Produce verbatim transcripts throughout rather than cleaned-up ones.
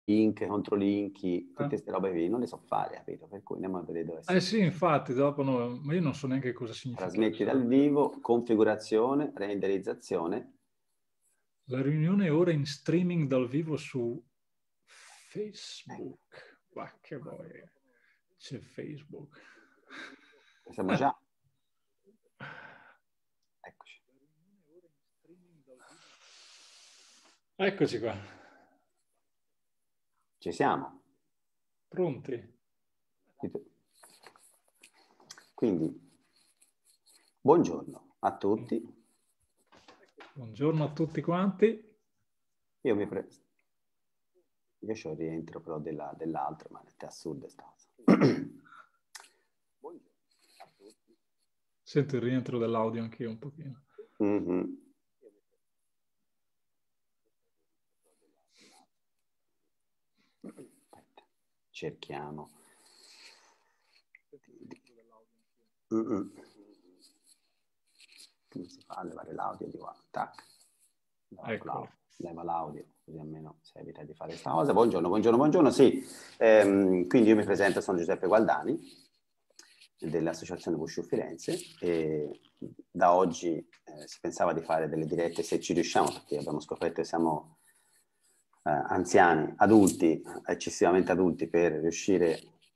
link, controlinki, tutte Eh. queste robe qui, non le so fare, capito? Per cui andiamo a vedere dove Eh si sì, infatti, dopo no, ma io non so neanche cosa trasmetti significasse. dal vivo, configurazione, renderizzazione. La riunione è ora in streaming dal vivo su Facebook. Ma che vuoi? C'è Facebook. Siamo già. Eccoci. Eccoci qua. Ci siamo. Pronti? Quindi, buongiorno a tutti. Buongiorno a tutti quanti. Io mi pre... Io c'ho il rientro però della, dell'altro, ma è assurdo sta cosa. Sento il rientro dell'audio anch'io un pochino. Mm-hmm. Aspetta, cerchiamo. Mm-mm. Come si fa a levare l'audio di qua? Tac. Ecco. Leva l'audio, così almeno si evita di fare questa cosa. Buongiorno, buongiorno, buongiorno. Sì, ehm, quindi io mi presento, sono Giuseppe Gualdani dell'Associazione Wushu Firenze e da oggi eh, si pensava di fare delle dirette se ci riusciamo, perché abbiamo scoperto che siamo eh, anziani, adulti, eccessivamente adulti per riuscire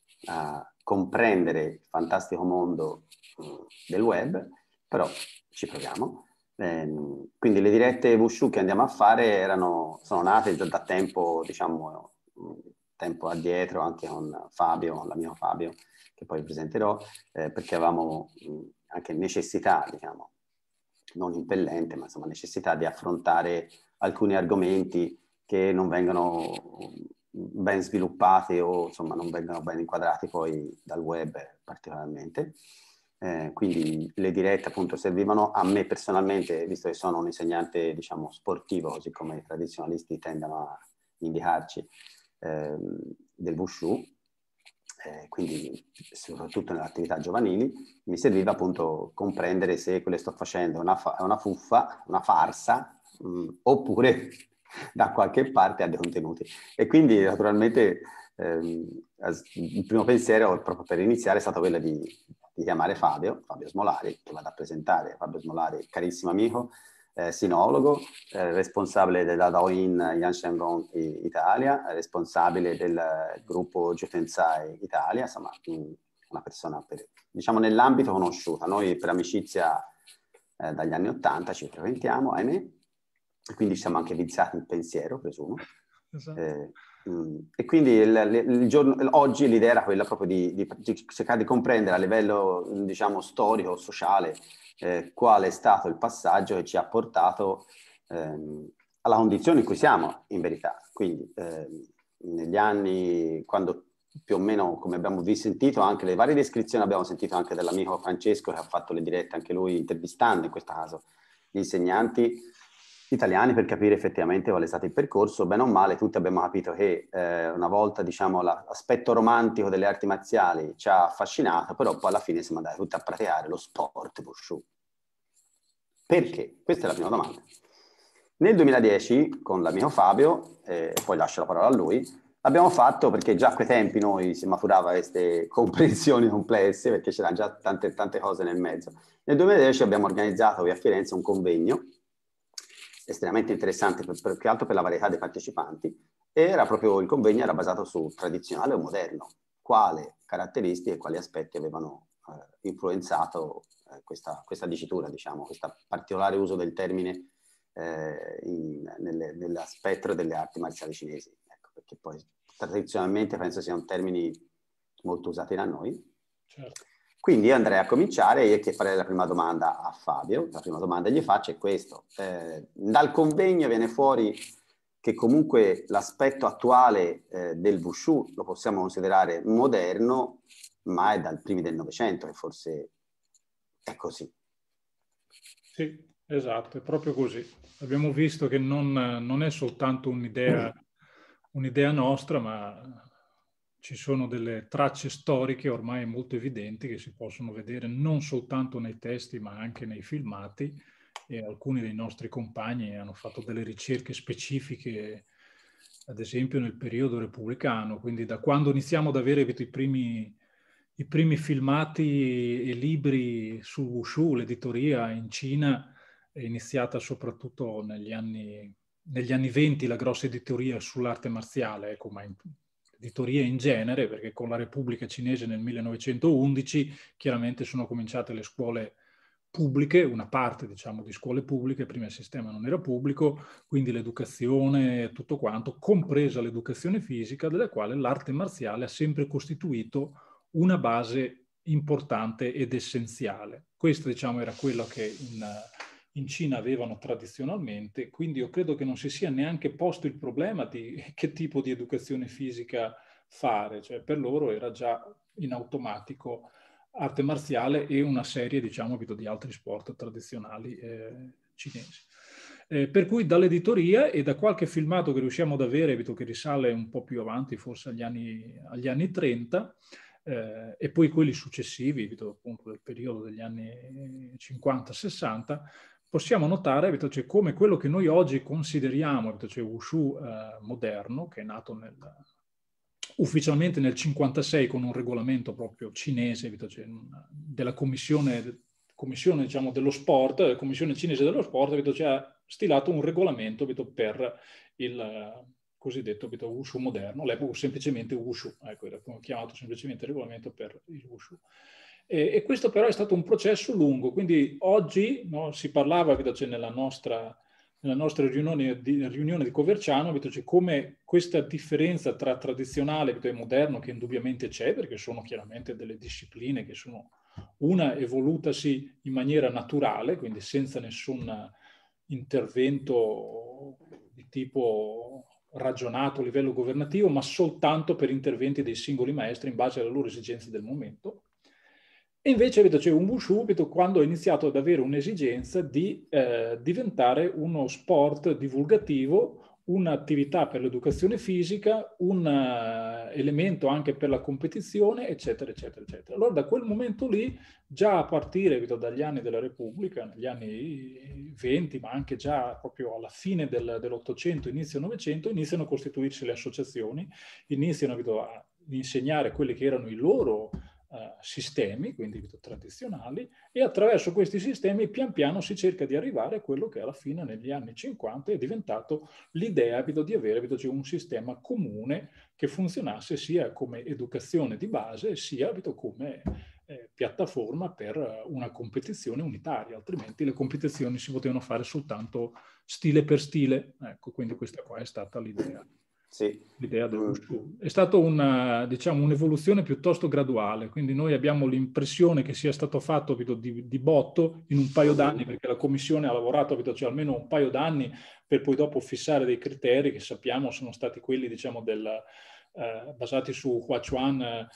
a comprendere il fantastico mondo eh, del web, però ci proviamo. Eh, quindi le dirette Wushu che andiamo a fare erano, sono nate già da tempo, diciamo, tempo addietro, anche con Fabio, con l'amico Fabio, che poi presenterò, eh, perché avevamo mh, anche necessità, diciamo, non impellente, ma insomma necessità di affrontare alcuni argomenti che non vengono ben sviluppati o insomma non vengono ben inquadrati poi dal web particolarmente. Eh, quindi le dirette appunto servivano a me personalmente, visto che sono un insegnante diciamo sportivo, così come i tradizionalisti tendono a indicarci, eh, del Wushu, eh, quindi soprattutto nelle attività giovanili, mi serviva appunto comprendere se quello che sto facendo è una, fa- è una fuffa, una farsa, mh, oppure da qualche parte ha dei contenuti. E quindi naturalmente ehm, il primo pensiero proprio per iniziare è stato quello di, di chiamare Fabio, Fabio Smolari, che vado a presentare. Fabio Smolari, carissimo amico, eh, sinologo, eh, responsabile della Daoin Yan Shenron Italia, responsabile del gruppo Jutensai Italia, insomma una persona per, diciamo nell'ambito conosciuta. Noi per amicizia eh, dagli anni Ottanta ci frequentiamo, ahimè, quindi ci siamo anche viziati il pensiero, presumo. Esatto. Eh, mh, e quindi il, il giorno, oggi l'idea era quella proprio di, di, di cercare di comprendere a livello, diciamo, storico, sociale, eh, qual è stato il passaggio che ci ha portato ehm, alla condizione in cui siamo, in verità. Quindi ehm, negli anni, quando più o meno, come abbiamo visto, sentito, anche le varie descrizioni abbiamo sentito anche dall'amico Francesco che ha fatto le dirette anche lui intervistando, in questo caso, gli insegnanti italiani per capire effettivamente qual è stato il percorso. Bene o male, tutti abbiamo capito che eh, una volta, diciamo, l'aspetto romantico delle arti marziali ci ha affascinato, però poi alla fine siamo andati tutti a praticare lo sport Wushu. Perché? Questa è la prima domanda. Nel duemiladieci, con l'amico Fabio, e eh, poi lascio la parola a lui, abbiamo fatto, perché già a quei tempi noi si maturava queste comprensioni complesse, perché c'erano già tante, tante cose nel mezzo. Nel duemiladieci abbiamo organizzato qui a Firenze un convegno estremamente interessante, per, per, più che altro per la varietà dei partecipanti, e era proprio, il convegno era basato su tradizionale o moderno, quale caratteristiche e quali aspetti avevano eh, influenzato eh, questa, questa dicitura, diciamo, questo particolare uso del termine eh, in, nelle, nella spettro delle arti marziali cinesi. Ecco, perché poi tradizionalmente penso siano termini molto usati da noi. Certo. Quindi io andrei a cominciare e che farei la prima domanda a Fabio. La prima domanda che gli faccio è questo. Eh, dal convegno viene fuori che comunque l'aspetto attuale eh, del Wushu lo possiamo considerare moderno, ma è dal primi del Novecento che forse è così. Sì, esatto, è proprio così. Abbiamo visto che non, non è soltanto un'idea un'idea nostra, ma ci sono delle tracce storiche ormai molto evidenti che si possono vedere non soltanto nei testi, ma anche nei filmati, e alcuni dei nostri compagni hanno fatto delle ricerche specifiche ad esempio nel periodo repubblicano, quindi da quando iniziamo ad avere i primi, i primi filmati e libri su Wushu, l'editoria in Cina è iniziata soprattutto negli anni, negli anni venti, la grossa editoria sull'arte marziale, ecco, ma in, editoria in genere, perché con la Repubblica Cinese nel millenovecentoundici chiaramente sono cominciate le scuole pubbliche, una parte diciamo di scuole pubbliche, prima il sistema non era pubblico, quindi l'educazione, tutto quanto, compresa l'educazione fisica, della quale l'arte marziale ha sempre costituito una base importante ed essenziale. Questo diciamo era quello che in, in Cina avevano tradizionalmente, quindi io credo che non si sia neanche posto il problema di che tipo di educazione fisica fare, cioè per loro era già in automatico arte marziale e una serie, diciamo, di altri sport tradizionali eh, cinesi. Eh, per cui dall'editoria e da qualche filmato che riusciamo ad avere, che risale un po' più avanti, forse agli anni, agli anni trenta, eh, e poi quelli successivi, appunto del periodo degli anni cinquanta sessanta, possiamo notare cioè, come quello che noi oggi consideriamo, cioè Wushu eh, moderno, che è nato nel... ufficialmente nel cinquantasei con un regolamento proprio cinese, cioè della commissione, commissione diciamo, dello sport, la commissione cinese dello sport, cioè, ha stilato un regolamento per il cosiddetto Wushu moderno, l'epoca semplicemente Wushu, ecco, era chiamato semplicemente regolamento per il Wushu. E, e questo però è stato un processo lungo, quindi oggi no, si parlava cioè, nella nostra... nella nostra riunione di, riunione di Coverciano, cioè come questa differenza tra tradizionale e moderno, che indubbiamente c'è, perché sono chiaramente delle discipline che sono una evolutasi in maniera naturale, quindi senza nessun intervento di tipo ragionato a livello governativo, ma soltanto per interventi dei singoli maestri in base alle loro esigenze del momento. E invece c'è un Wushu quando ho iniziato ad avere un'esigenza di eh, diventare uno sport divulgativo, un'attività per l'educazione fisica, un uh, elemento anche per la competizione, eccetera, eccetera, eccetera. Allora da quel momento lì, già a partire dagli anni della Repubblica, negli anni venti, ma anche già proprio alla fine del, dell'Ottocento, inizio Novecento, iniziano a costituirsi le associazioni, iniziano a insegnare quelli che erano i loro Uh, sistemi, quindi tradizionali, e attraverso questi sistemi pian piano si cerca di arrivare a quello che alla fine negli anni cinquanta è diventato l'idea di avere cioè, un sistema comune che funzionasse sia come educazione di base sia come eh, piattaforma per una competizione unitaria, altrimenti le competizioni si potevano fare soltanto stile per stile. Ecco, quindi questa qua è stata l'idea. Sì. L'idea del Wushu. È stata una, diciamo, un'evoluzione piuttosto graduale, quindi noi abbiamo l'impressione che sia stato fatto di, di botto in un paio d'anni, perché la Commissione ha lavorato cioè, almeno un paio d'anni per poi dopo fissare dei criteri che sappiamo sono stati quelli diciamo, del, eh, basati su Huachuan eh,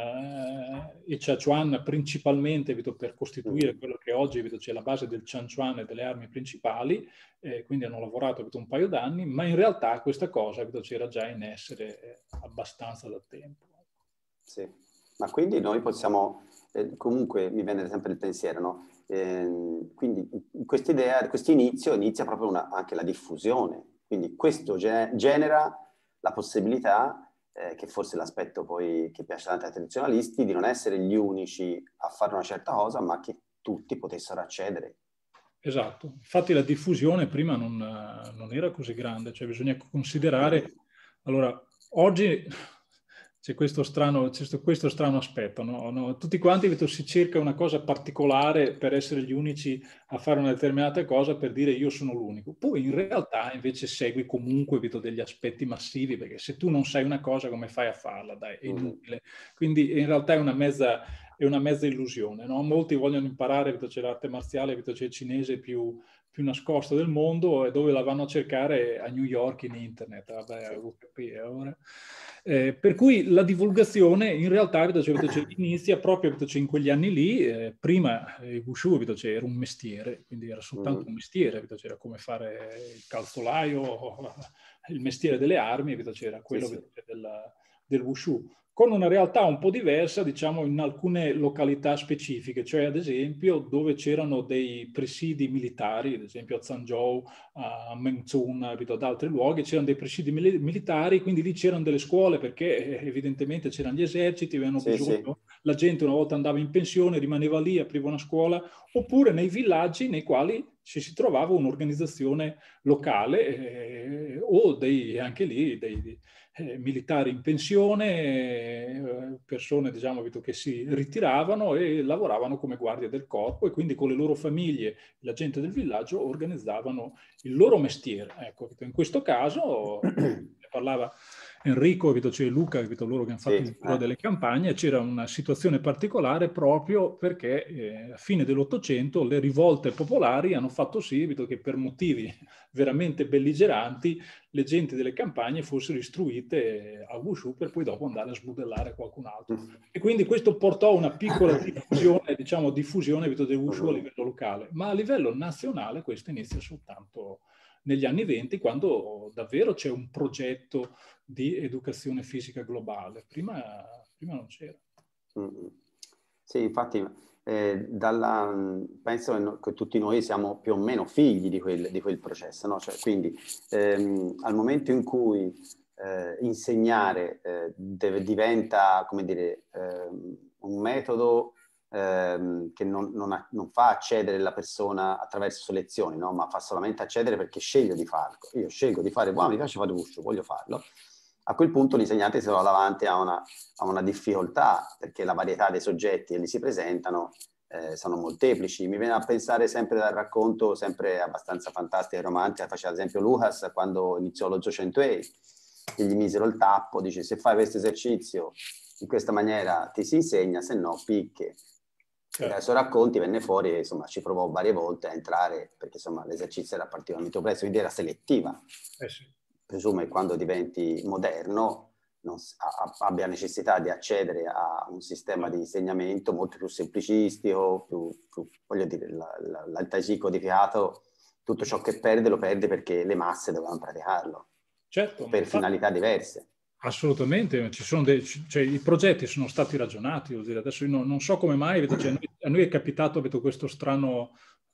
e Chachuan principalmente per costituire quello che oggi c'è la base del Chanchuan e delle armi principali. Eh, quindi hanno lavorato un paio d'anni, ma in realtà questa cosa c'era già in essere eh, abbastanza da tempo. Sì, ma quindi noi possiamo, eh, comunque mi viene sempre il pensiero, no? Eh, quindi questa idea, questo inizio inizia proprio una, anche la diffusione, quindi questo ge- genera la possibilità, eh, che forse l'aspetto poi che piace tanto ai tradizionalisti, di non essere gli unici a fare una certa cosa, ma che tutti potessero accedere. Esatto, infatti la diffusione prima non, non era così grande, cioè bisogna considerare, allora oggi c'è questo strano, c'è questo strano aspetto, no? No? Tutti quanti si cerca una cosa particolare per essere gli unici a fare una determinata cosa per dire io sono l'unico, poi in realtà invece segui comunque degli aspetti massivi, perché se tu non sai una cosa come fai a farla, dai, è inutile, quindi in realtà è una mezza... è una mezza illusione, no? Molti vogliono imparare, c'è l'arte marziale, c'è il cinese più, più nascosto del mondo, e dove la vanno a cercare? A New York in internet, vabbè, U P P ora. Eh, per cui la divulgazione in realtà c'è, c'è, inizia proprio c'è, in quegli anni lì, eh, prima il Wushu c'è, era un mestiere, quindi era soltanto un mestiere, c'era come fare il calzolaio, il mestiere delle armi, c'era quello sì, sì. della... del Wushu, con una realtà un po' diversa, diciamo, in alcune località specifiche, cioè ad esempio dove c'erano dei presidi militari, ad esempio a Zhangzhou, a Mengzhun, ad altri luoghi, c'erano dei presidi mil- militari, quindi lì c'erano delle scuole perché evidentemente c'erano gli eserciti, avevano Sì, bisogno, sì. la gente una volta andava in pensione, rimaneva lì, apriva una scuola, oppure nei villaggi nei quali ci si trovava un'organizzazione locale eh, o dei, anche lì dei Eh, militari in pensione, eh, persone diciamo che si ritiravano e lavoravano come guardie del corpo e quindi con le loro famiglie, la gente del villaggio organizzavano il loro mestiere. Ecco, in questo caso ne parlava Enrico, c'è Luca, loro che hanno fatto il Sì, giro eh. delle campagne, c'era una situazione particolare proprio perché eh, a fine dell'Ottocento le rivolte popolari hanno fatto sì che per motivi veramente belligeranti le genti delle campagne fossero istruite a Wushu per poi dopo andare a smodellare qualcun altro. E quindi questo portò a una piccola diffusione, diciamo, diffusione del Wushu a livello locale, ma a livello nazionale questo inizia soltanto negli anni venti, quando davvero c'è un progetto di educazione fisica globale. Prima, prima non c'era. Sì, infatti eh, dalla, penso che, no, che tutti noi siamo più o meno figli di quel, di quel processo, no? Cioè, quindi ehm, al momento in cui eh, insegnare eh, deve, diventa, come dire, ehm, un metodo ehm, che non, non, ha, non fa accedere la persona attraverso lezioni, no? Ma fa solamente accedere perché sceglio di farlo. Io scelgo di fare, wow, mi piace fare Wushu, voglio farlo. A quel punto l'insegnante si trova davanti a una, a una difficoltà, perché la varietà dei soggetti che gli si presentano eh, sono molteplici. Mi viene a pensare sempre dal racconto, sempre abbastanza fantastico e romantico, faceva ad esempio Lucas quando iniziò lo Zhou Wei, e gli misero il tappo, dice se fai questo esercizio in questa maniera ti si insegna, se no picche. Certo. E dai suoi racconti venne fuori e insomma ci provò varie volte a entrare, perché insomma l'esercizio era particolarmente presto, quindi era selettiva. Eh sì. Presumo che quando diventi moderno non, a, abbia necessità di accedere a un sistema di insegnamento molto più semplicistico, più, più voglio dire, la, la, la, il Tai Chi codificato, tutto ciò che perde lo perde perché le masse dovevano praticarlo, certo, per infatti, finalità diverse. Assolutamente, ci sono dei, cioè, i progetti sono stati ragionati, vuol dire. Adesso io non, non so come mai, vedo, cioè, a, noi, a noi è capitato vedo, questo strano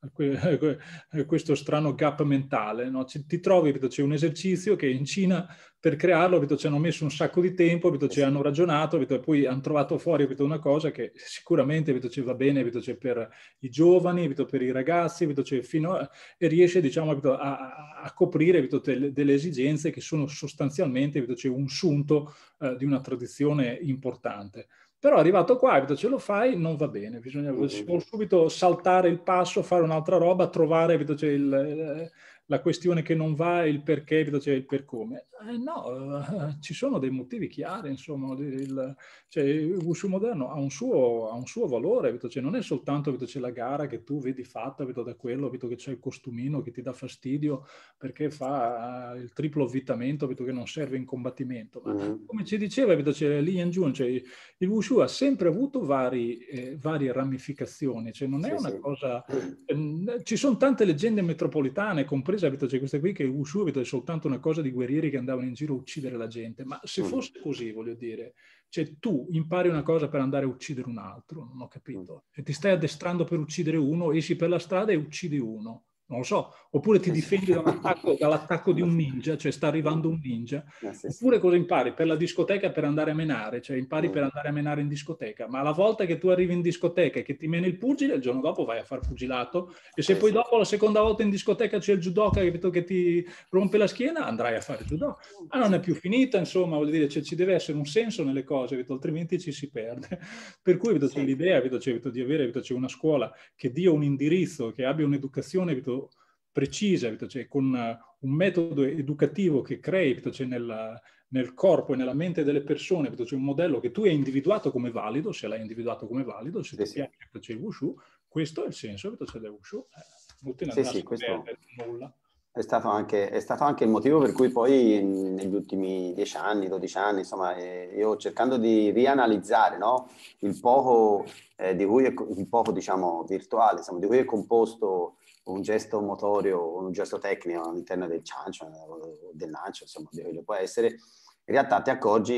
questo strano gap mentale, no? Ci, ti trovi, vedo, c'è un esercizio che in Cina per crearlo vedo, ci hanno messo un sacco di tempo, vedo, ci hanno ragionato vedo, e poi hanno trovato fuori vedo, una cosa che sicuramente vedo, ci va bene vedo, per i giovani, vedo, per i ragazzi vedo, fino a, e riesce diciamo, vedo, a, a coprire vedo, delle, delle esigenze che sono sostanzialmente vedo, c'è un sunto eh, di una tradizione importante. Però arrivato qua, ce lo fai, non va bene, bisogna mm-hmm. subito saltare il passo, fare un'altra roba, trovare c'è il, la questione che non va, il perché, c'è il per come. Eh, no, eh, ci sono dei motivi chiari, insomma, il, cioè, il Wushu moderno ha un suo, ha un suo valore, cioè, non è soltanto c'è la gara che tu vedi fatta da quello, che c'è il costumino che ti dà fastidio perché fa uh, il triplo avvittamento che non serve in combattimento, ma mm-hmm. come ci diceva c'è Li Yanjun, cioè il Wushu ha sempre avuto vari, eh, varie ramificazioni, cioè non è sì, una sì. cosa... Eh, ci sono tante leggende metropolitane, compresa c'è questa qui che il Wushu è soltanto una cosa di guerrieri che andavano in giro a uccidere la gente, ma se mm. fosse così, voglio dire, cioè tu impari una cosa per andare a uccidere un altro, non ho capito, e ti stai addestrando per uccidere uno, esci per la strada e uccidi uno. Non lo so, oppure ti difendi dall'attacco, dall'attacco di un ninja, cioè sta arrivando un ninja, oppure cosa impari? Per la discoteca per andare a menare, cioè impari per andare a menare in discoteca, ma la volta che tu arrivi in discoteca e che ti meni il pugile, il giorno dopo vai a far pugilato, e se poi dopo la seconda volta in discoteca c'è il judoka che ti rompe la schiena, andrai a fare judo. Ma non è più finita, insomma, vuol dire, cioè, ci deve essere un senso nelle cose, altrimenti ci si perde. Per cui c'è l'idea di avere c'è una scuola che dia un indirizzo, che abbia un'educazione precisa, cioè con un metodo educativo che crei cioè nel, nel corpo e nella mente delle persone, cioè un modello che tu hai individuato come valido, se l'hai individuato come valido, se ti sì, piace sì. Cioè il Wushu, questo è il senso cioè del Wushu. Eh, sì, sì, questo nulla. È stato, anche, è stato anche il motivo per cui poi negli ultimi dieci anni, dodici anni, insomma, eh, io cercando di rianalizzare no, il poco, eh, di cui è, il poco diciamo, virtuale, insomma, di cui è composto un gesto motorio, un gesto tecnico all'interno del ciancio o del lancio, insomma, di quello può essere, in realtà ti accorgi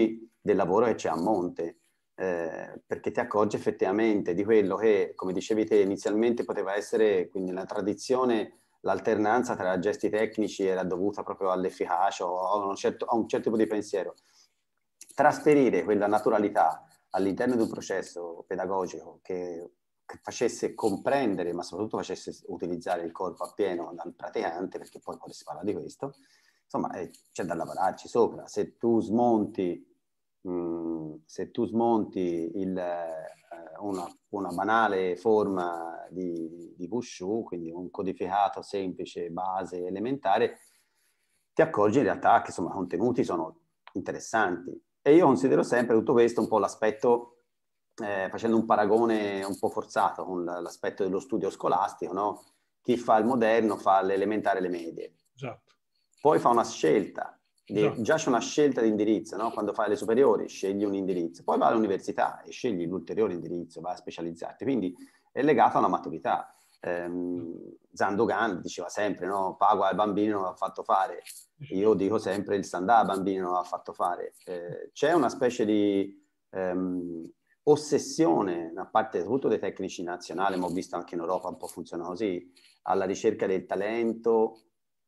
del lavoro che c'è a monte, eh, perché ti accorgi effettivamente di quello che, come dicevi te, inizialmente poteva essere, quindi la tradizione, l'alternanza tra gesti tecnici era dovuta proprio all'efficacia o a un, certo, a un certo tipo di pensiero. Trasferire quella naturalità all'interno di un processo pedagogico che, che facesse comprendere, ma soprattutto facesse utilizzare il corpo appieno dal praticante, perché poi quando si parla di questo, insomma, eh, c'è da lavorarci sopra. Se tu smonti se tu smonti il, eh, una, una banale forma di, di Wushu, quindi un codificato semplice, base, elementare, ti accorgi in realtà che insomma, i contenuti sono interessanti. E io considero sempre tutto questo un po' l'aspetto, eh, facendo un paragone un po' forzato con l'aspetto dello studio scolastico, no? Chi fa il moderno fa l'elementare e le medie. Esatto. Poi fa una scelta. Esatto. Già c'è una scelta di indirizzo, no? Quando fai le superiori scegli un indirizzo, poi vai all'università e scegli l'ulteriore indirizzo, vai a specializzarti, quindi è legato a una maturità. Ehm, Zandogan diceva sempre, no? Pago al bambino non l'ha fatto fare, io dico sempre il Sandà al bambino non l'ha fatto fare. Eh, c'è una specie di ehm, ossessione da parte soprattutto dei tecnici nazionali, ma ho visto anche in Europa un po' funziona così, alla ricerca del talento,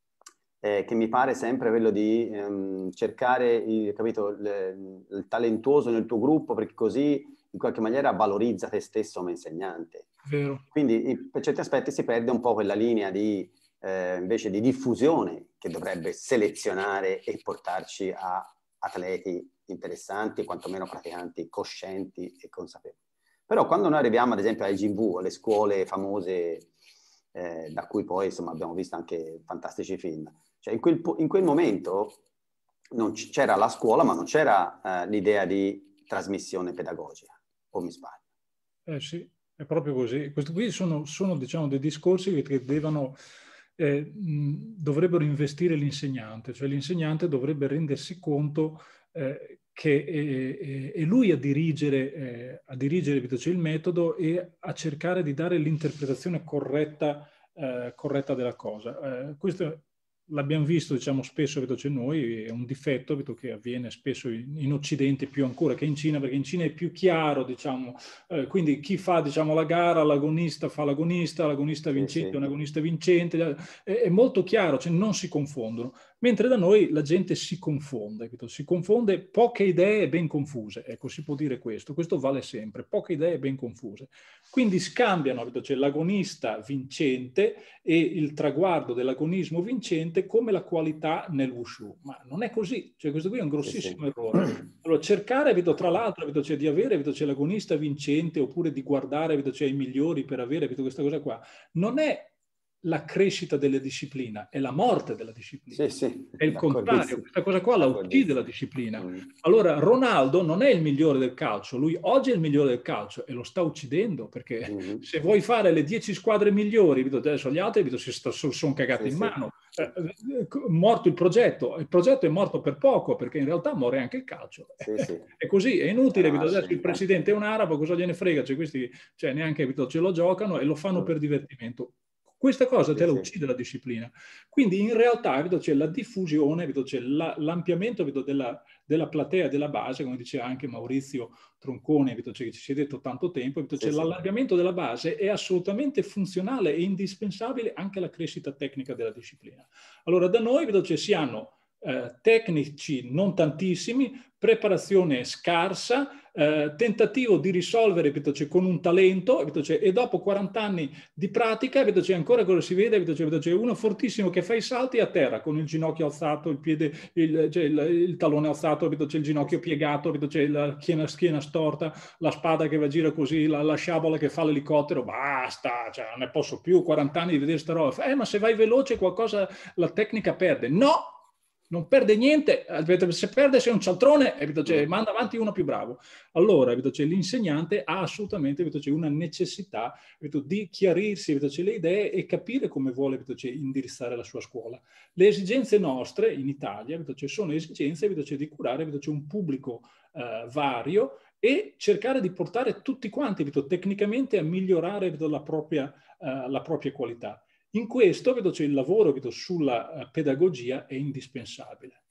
Eh, che mi pare sempre quello di ehm, cercare il, capito, il, il talentuoso nel tuo gruppo, perché così in qualche maniera valorizza te stesso come insegnante. Vero. Quindi per certi aspetti si perde un po' quella linea di, eh, invece di diffusione che dovrebbe selezionare e portarci a atleti interessanti, quantomeno praticanti coscienti e consapevoli. Però quando noi arriviamo ad esempio ai G V, alle scuole famose, eh, da cui poi insomma abbiamo visto anche fantastici film, cioè in quel, in quel momento non c'era la scuola, ma non c'era eh, l'idea di trasmissione pedagogica, o mi sbaglio? Eh sì, è proprio così. Questi qui sono, sono diciamo, dei discorsi che devono, eh, mh, dovrebbero investire l'insegnante, cioè l'insegnante dovrebbe rendersi conto eh, che è, è, è lui a dirigere, eh, a dirigere cioè, il metodo e a cercare di dare l'interpretazione corretta, eh, corretta della cosa. Eh, questo l'abbiamo visto, diciamo, spesso, vedo, c'è noi, è un difetto, vedo, che avviene spesso in, in Occidente più ancora che in Cina, perché in Cina è più chiaro, diciamo, eh, quindi chi fa, diciamo, la gara, l'agonista fa l'agonista, l'agonista vincente è sì, sì. un agonista vincente, è, è molto chiaro, cioè non si confondono. Mentre da noi la gente si confonde, vedo, si confonde poche idee ben confuse, ecco, si può dire questo, questo vale sempre, poche idee ben confuse. Quindi scambiano, vedo, c'è l'agonista vincente e il traguardo dell'agonismo vincente come la qualità nel Wushu, ma non è così, cioè questo qui è un grossissimo sì, sì. errore. Allora cercare, vedo, tra l'altro, vedo, cioè, di avere, vedo, c'è l'agonista vincente oppure di guardare, vedo, c'è i migliori per avere, vedo, questa cosa qua, non è la crescita della disciplina, è la morte della disciplina. Sì, sì, È il contrario, questa cosa qua la uccide la disciplina. Mm. Allora Ronaldo non è il migliore del calcio, lui oggi è il migliore del calcio e lo sta uccidendo, perché Mm-hmm. se vuoi fare le dieci squadre migliori, vedo, adesso gli altri vedo, si sono cagati Sì, in sì. mano. Eh, morto il progetto, il progetto è morto per poco, perché in realtà muore anche il calcio. Sì, sì. È così, è inutile, vedo, adesso il scelta. presidente è un arabo, cosa gliene frega? Cioè, questi cioè, neanche vedo, ce lo giocano e lo fanno Mm. per divertimento. Questa cosa Sì, te la sì. uccide la disciplina. Quindi in realtà vedo, c'è la diffusione, vedo, c'è la, l'ampliamento vedo, della, della platea, della base, come diceva anche Maurizio Troncone, vedo, c'è, che ci si è detto tanto tempo, vedo, c'è Sì, sì. l'allargamento della base è assolutamente funzionale e indispensabile anche alla crescita tecnica della disciplina. Allora da noi vedo, c'è, si hanno eh, tecnici non tantissimi, preparazione scarsa, eh, tentativo di risolvere vedo, c'è, con un talento vedo, c'è, e dopo quaranta anni di pratica vedo, c'è, ancora cosa si vede, vedo, c'è, vedo, c'è uno fortissimo che fa i salti a terra con il ginocchio alzato, il piede, il, cioè, il, il tallone alzato, vedo, c'è il ginocchio piegato, vedo, c'è la schiena, schiena storta, la spada che va a gira così, la, la sciabola che fa l'elicottero, basta, cioè, non ne posso più, quaranta anni di vedere sta roba. Eh, ma se vai veloce qualcosa, la tecnica perde. No! Non perde niente, se perde sei un cialtrone, cioè, manda avanti uno più bravo. Allora, cioè, l'insegnante ha assolutamente cioè, una necessità di chiarirsi cioè, le idee e capire come vuole cioè, indirizzare la sua scuola. Le esigenze nostre in Italia cioè, sono esigenze cioè, di curare cioè, un pubblico eh, vario e cercare di portare tutti quanti tecnicamente a migliorare la propria, uh, la propria qualità. In questo vedo, cioè, il lavoro vedo, sulla uh, pedagogia è indispensabile.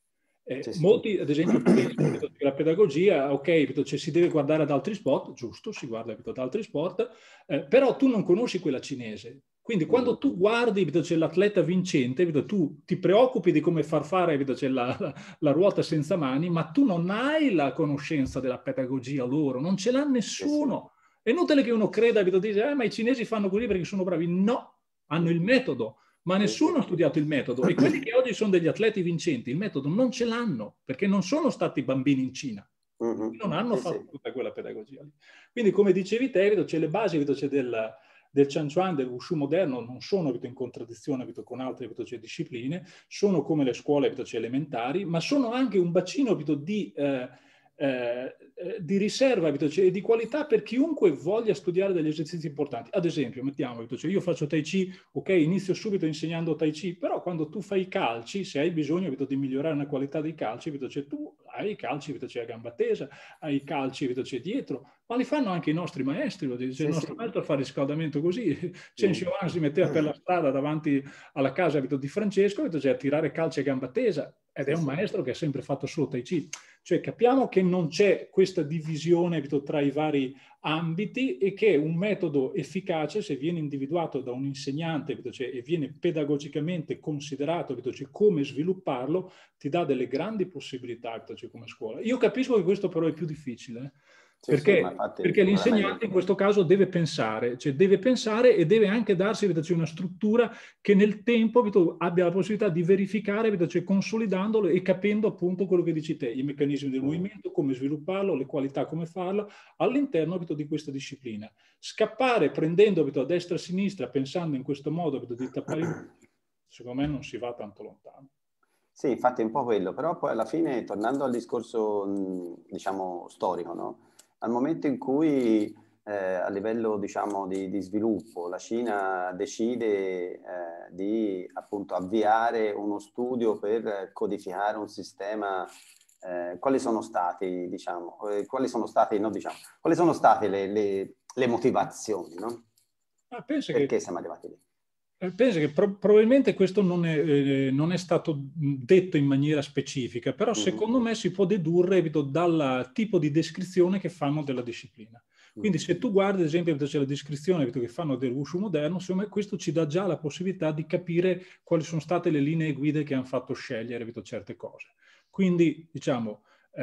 Eh, sì, sì. Molti, ad esempio, pensano che la pedagogia, ok, cioè, si deve guardare ad altri sport, giusto, si guarda ad altri sport, eh, però tu non conosci quella cinese. Quindi quando tu guardi c'è l'atleta vincente, tu ti preoccupi di come far fare c'è la, la, la ruota senza mani, ma tu non hai la conoscenza della pedagogia loro, non ce l'ha nessuno. È inutile che uno creda, dice, eh, ma i cinesi fanno così perché sono bravi. No, hanno il metodo, ma nessuno ha studiato il metodo. E quelli che oggi sono degli atleti vincenti, il metodo non ce l'hanno, perché non sono stati bambini in Cina. Non hanno sì, fatto sì. tutta quella pedagogia lì. Quindi, come dicevi te, c'è le basi c'è del, del Chan Chuan, del Wushu moderno, non sono in contraddizione con altre discipline, sono come le scuole elementari, ma sono anche un bacino di, eh, eh, di riserva e di qualità per chiunque voglia studiare degli esercizi importanti. Ad esempio, mettiamo, io faccio Tai Chi, ok, inizio subito insegnando Tai Chi, però quando tu fai i calci, se hai bisogno di migliorare la qualità dei calci, tu hai i calci, c'è a gamba tesa, hai i calci, c'è dietro, ma li fanno anche i nostri maestri. C'è sì, il nostro sì. maestro fa riscaldamento così. Chen Xiuan si metteva per la strada davanti alla casa di Francesco a tirare calci a gamba tesa, ed sì, è un sì. maestro che ha sempre fatto solo Tai Chi. Cioè capiamo che non c'è questa divisione tra i vari ambiti e che un metodo efficace, se viene individuato da un insegnante cioè, e viene pedagogicamente considerato cioè, come svilupparlo, ti dà delle grandi possibilità cioè, come scuola. Io capisco che questo però è più difficile, eh? Sì, perché, sì, infatti, perché l'insegnante in questo caso deve pensare, cioè deve pensare e deve anche darsi cioè, una struttura che nel tempo abbia la possibilità di verificare, cioè, consolidandolo e capendo appunto quello che dici te, i meccanismi del movimento, come svilupparlo, le qualità, come farlo, all'interno di questa disciplina. Scappare prendendo a destra e a sinistra, pensando in questo modo di tappare i punti, secondo me non si va tanto lontano. Sì, infatti è un po' quello, però poi alla fine, tornando al discorso, diciamo, storico, no? Al momento in cui eh, a livello, diciamo, di, di sviluppo la Cina decide eh, di, appunto, avviare uno studio per codificare un sistema, eh, quali sono stati, diciamo, eh, quali sono state, no, diciamo, quali sono state le, le, le motivazioni, no? Ah, penso Perché che... siamo arrivati lì? Penso che pro probabilmente questo non è, eh, non è stato detto in maniera specifica, però mm-hmm. secondo me si può dedurre dal tipo di descrizione che fanno della disciplina. Quindi se tu guardi, ad esempio, c'è la descrizione che fanno del Wushu moderno, secondo me questo ci dà già la possibilità di capire quali sono state le linee guida che hanno fatto scegliere certe cose. Quindi, diciamo,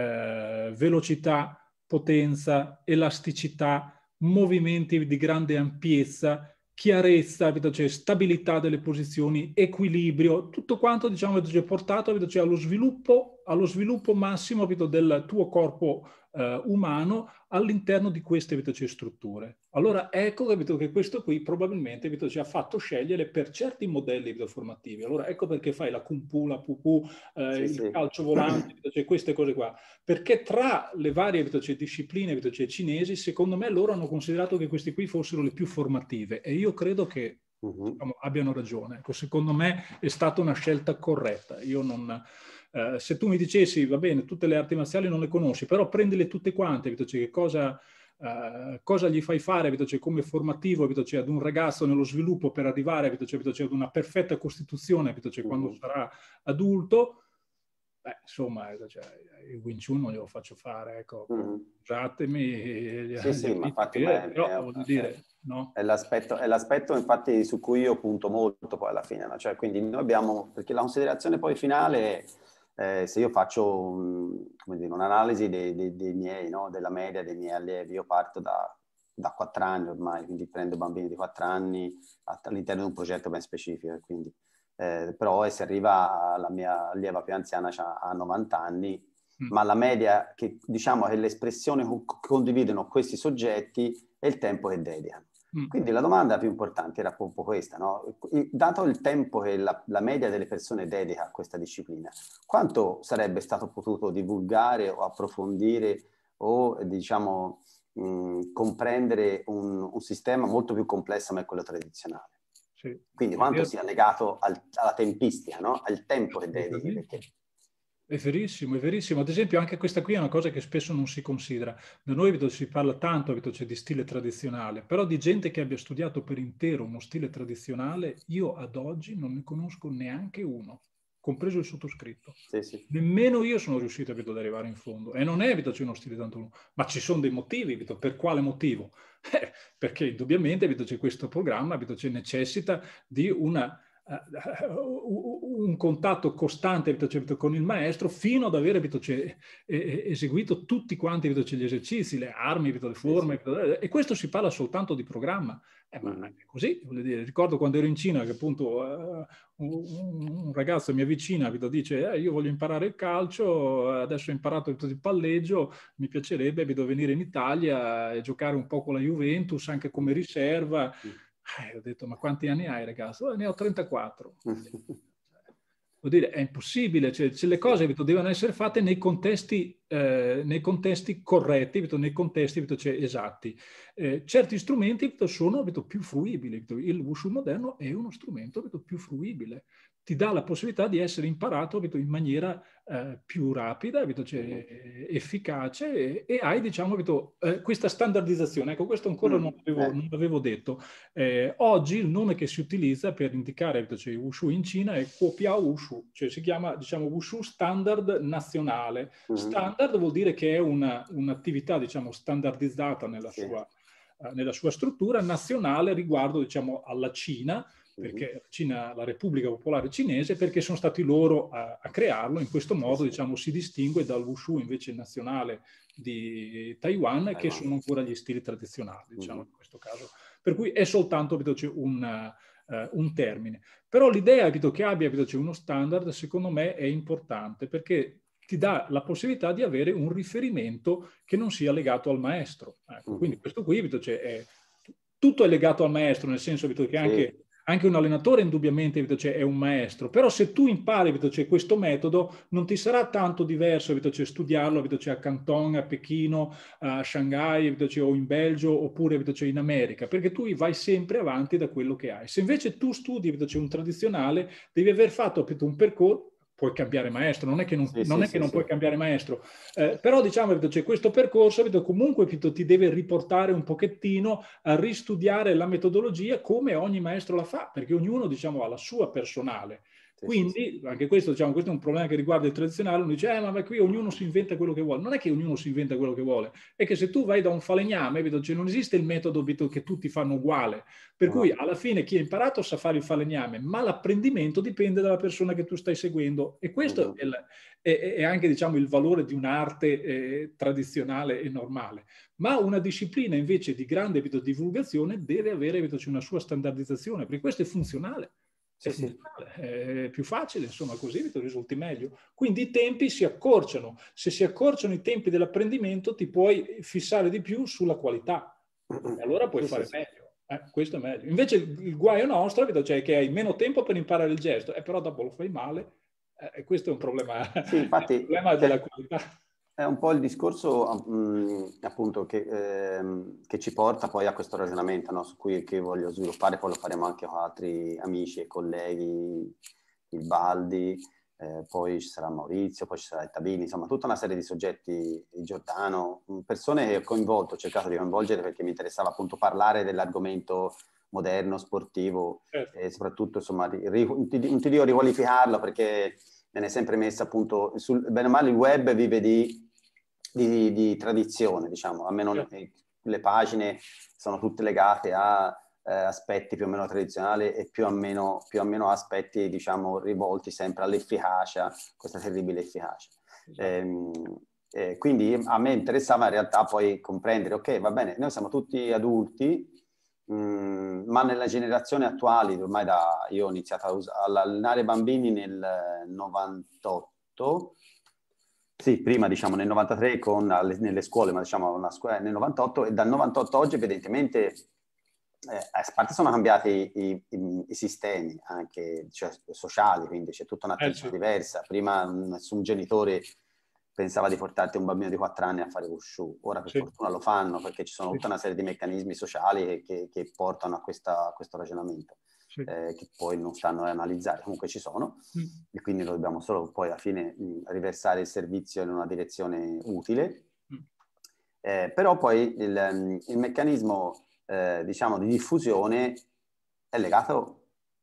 eh, velocità, potenza, elasticità, movimenti di grande ampiezza, chiarezza, cioè stabilità delle posizioni, equilibrio, tutto quanto diciamo è portato cioè, allo sviluppo, allo sviluppo massimo del tuo corpo eh, umano all'interno di queste cioè, strutture. Allora ecco che questo qui probabilmente ci ha fatto scegliere per certi modelli formativi. Allora ecco perché fai la Kung Fu, la Pu Pu, eh, sì, il sì. calcio volante, cioè, queste cose qua. Perché tra le varie cioè, discipline cioè, cinesi, secondo me loro hanno considerato che queste qui fossero le più formative e io credo che uh-huh. diciamo, abbiano ragione. Ecco, secondo me è stata una scelta corretta. Io non... Uh, se tu mi dicessi, va bene, tutte le arti marziali non le conosci, però prendile tutte quante, cioè, che cosa, uh, cosa gli fai fare cioè, come formativo cioè, ad un ragazzo nello sviluppo per arrivare cioè, ad una perfetta costituzione cioè, uh-huh. quando sarà adulto, beh, insomma, cioè, il Wing Chun non glielo faccio fare, ecco, mm. scusatemi. Sì, sì, ma infatti che, è, però, è, voglio è, dire, no? È l'aspetto, è l'aspetto infatti su cui io punto molto poi alla fine, no? Cioè, quindi noi abbiamo, perché la considerazione poi finale, eh, se io faccio un, come dire, un'analisi dei, dei, dei miei, no? Della media dei miei allievi, io parto da, da quattro anni ormai, quindi prendo bambini di quattro anni all'interno di un progetto ben specifico, quindi, eh, però se arriva alla mia allieva più anziana, ha novanta anni, mm. ma la media che diciamo è l'espressione che condividono questi soggetti è il tempo che dedicano. Mm. Quindi la domanda più importante era proprio questa, no? Dato il tempo che la, la media delle persone dedica a questa disciplina, quanto sarebbe stato potuto divulgare o approfondire o diciamo mh, comprendere un, un sistema molto più complesso come quello tradizionale? Sì. Quindi quanto io... sia legato al, alla tempistica, no? Al tempo che dedichi, perché... È verissimo, è verissimo. Ad esempio anche questa qui è una cosa che spesso non si considera. Da noi si parla tanto cioè, di stile tradizionale, però di gente che abbia studiato per intero uno stile tradizionale, io ad oggi non ne conosco neanche uno. compreso il sottoscritto. Sì, sì. Nemmeno io sono riuscito abito, ad arrivare in fondo. E non è abito, c'è uno stile tanto lungo, ma ci sono dei motivi. Abito, per quale motivo? Eh, perché indubbiamente abito, c'è questo programma, abito, c'è necessita di una, uh, un contatto costante abito, c'è, con il maestro fino ad avere abito, c'è, eh, eseguito tutti quanti abito, c'è, gli esercizi, le armi, abito, le forme. Sì, sì. Abito, e questo si parla soltanto di programma. Eh, ma è così, voglio dire, ricordo quando ero in Cina che appunto uh, un, un ragazzo mi avvicina e dice eh, io voglio imparare il calcio, adesso ho imparato il palleggio, mi piacerebbe vedo, venire in Italia e giocare un po' con la Juventus anche come riserva. Eh, ho detto ma quanti anni hai ragazzo? Eh, ne ho trentaquattro. Vuol dire, è impossibile, cioè, cioè le cose vedo, devono essere fatte nei contesti, eh, nei contesti corretti, vedo, nei contesti vedo, cioè, esatti. Eh, certi strumenti vedo, sono vedo, più fruibili. Vedo, il Wushu moderno è uno strumento vedo, più fruibile. Ti dà la possibilità di essere imparato vedo, in maniera eh, più rapida, vedo, cioè, efficace e, e hai diciamo, vedo, eh, questa standardizzazione. Ecco, questo ancora non avevo, non avevo detto. Eh, oggi il nome che si utilizza per indicare vedo, cioè, Wushu in Cina è Guopiao Wushu, cioè si chiama diciamo, Wushu standard nazionale. Mm-hmm. Standard vuol dire che è una, un'attività diciamo, standardizzata nella, sì. sua, uh, nella sua struttura, nazionale riguardo diciamo, alla Cina, perché la Cina, la Repubblica Popolare Cinese, perché sono stati loro a, a crearlo. In questo modo diciamo, si distingue dal Wushu invece nazionale di Taiwan, Taiwan. che sono ancora gli stili tradizionali, diciamo, mm-hmm. in questo caso. Per cui è soltanto vedo, c'è un, uh, un termine. Però l'idea vedo, che abbia vedo, c'è uno standard, secondo me è importante, perché ti dà la possibilità di avere un riferimento che non sia legato al maestro. Ecco, mm-hmm. Quindi questo qui vedo, c'è, è, tutto è legato al maestro, nel senso vedo, che anche... Sì. Anche un allenatore indubbiamente vedo, cioè, è un maestro, però se tu impari vedo, cioè, questo metodo non ti sarà tanto diverso vedo, cioè, studiarlo vedo, cioè, a Canton, a Pechino, a Shanghai vedo, cioè, o in Belgio oppure vedo, cioè, in America, perché tu vai sempre avanti da quello che hai. Se invece tu studi vedo, cioè, un tradizionale, devi aver fatto vedo, un percorso. Puoi cambiare maestro, non è che non, sì, non, sì, è che sì, non sì. puoi cambiare maestro, eh, però diciamo che c'è questo percorso, vedo, comunque vedo, ti deve riportare un pochettino a ristudiare la metodologia come ogni maestro la fa, perché ognuno diciamo ha la sua personale. Sì, Quindi, sì, anche questo, diciamo, questo è un problema che riguarda il tradizionale, uno dice, eh, ma qui ognuno si inventa quello che vuole. Non è che ognuno si inventa quello che vuole, è che se tu vai da un falegname, vedo, cioè, non esiste il metodo vedo, che tutti fanno uguale. Per no. cui, alla fine, chi ha imparato sa fare il falegname, ma l'apprendimento dipende dalla persona che tu stai seguendo. E questo uh-huh. è, il, è, è anche, diciamo, il valore di un'arte eh, tradizionale e normale. Ma una disciplina, invece, di grande vedo, divulgazione deve avere vedo, cioè, una sua standardizzazione, perché questo è funzionale. È, sì, è più facile, insomma, così ti risulti meglio. Quindi i tempi si accorciano. Se si accorciano i tempi dell'apprendimento, ti puoi fissare di più sulla qualità. E allora puoi sì, fare sì, meglio. Eh, questo è meglio. Invece il, il guaio nostro, vedo, cioè, che hai meno tempo per imparare il gesto, eh, però dopo lo fai male. Eh, e questo è un problema, sì, infatti, è un problema della qualità. È un po' il discorso mh, appunto che, ehm, che ci porta poi a questo ragionamento, no? Su cui che voglio sviluppare, poi lo faremo anche con altri amici e colleghi, il Baldi, eh, poi ci sarà Maurizio, poi ci sarà il Tabini, insomma tutta una serie di soggetti, il Giordano, persone che ho coinvolto, ho cercato di coinvolgere perché mi interessava appunto parlare dell'argomento moderno, sportivo, certo. E soprattutto insomma un ti dico riqualificarlo perché viene sempre messa appunto, sul, bene o male il web vive di, di, di tradizione, diciamo, almeno sì. Le pagine sono tutte legate a eh, aspetti più o meno tradizionali e più o meno, più o meno aspetti, diciamo, rivolti sempre all'efficacia, questa terribile efficacia. Esatto. Ehm, eh, quindi a me interessava in realtà poi comprendere, ok, va bene, noi siamo tutti adulti, Mm, ma nella generazione attuale, ormai da, io ho iniziato a us- ad allenare bambini nel novantotto, sì, prima diciamo nel novantatré con, alle, nelle scuole, ma diciamo una scuola, nel novantotto, e dal novantotto oggi evidentemente, eh, a parte sono cambiati i, i, i sistemi anche cioè, sociali, quindi c'è tutta un'attenzione eh, sì. diversa. Prima nessun genitore pensava di portarti un bambino di quattro anni a fare Wushu. Ora per sì. fortuna lo fanno perché ci sono sì. tutta una serie di meccanismi sociali che, che, che portano a, questa, a questo ragionamento, sì. eh, che poi non stanno a analizzare, comunque ci sono, mm. e quindi noi dobbiamo solo poi alla fine mh, riversare il servizio in una direzione utile. Mm. Eh, però poi il, il meccanismo, eh, diciamo, di diffusione è legato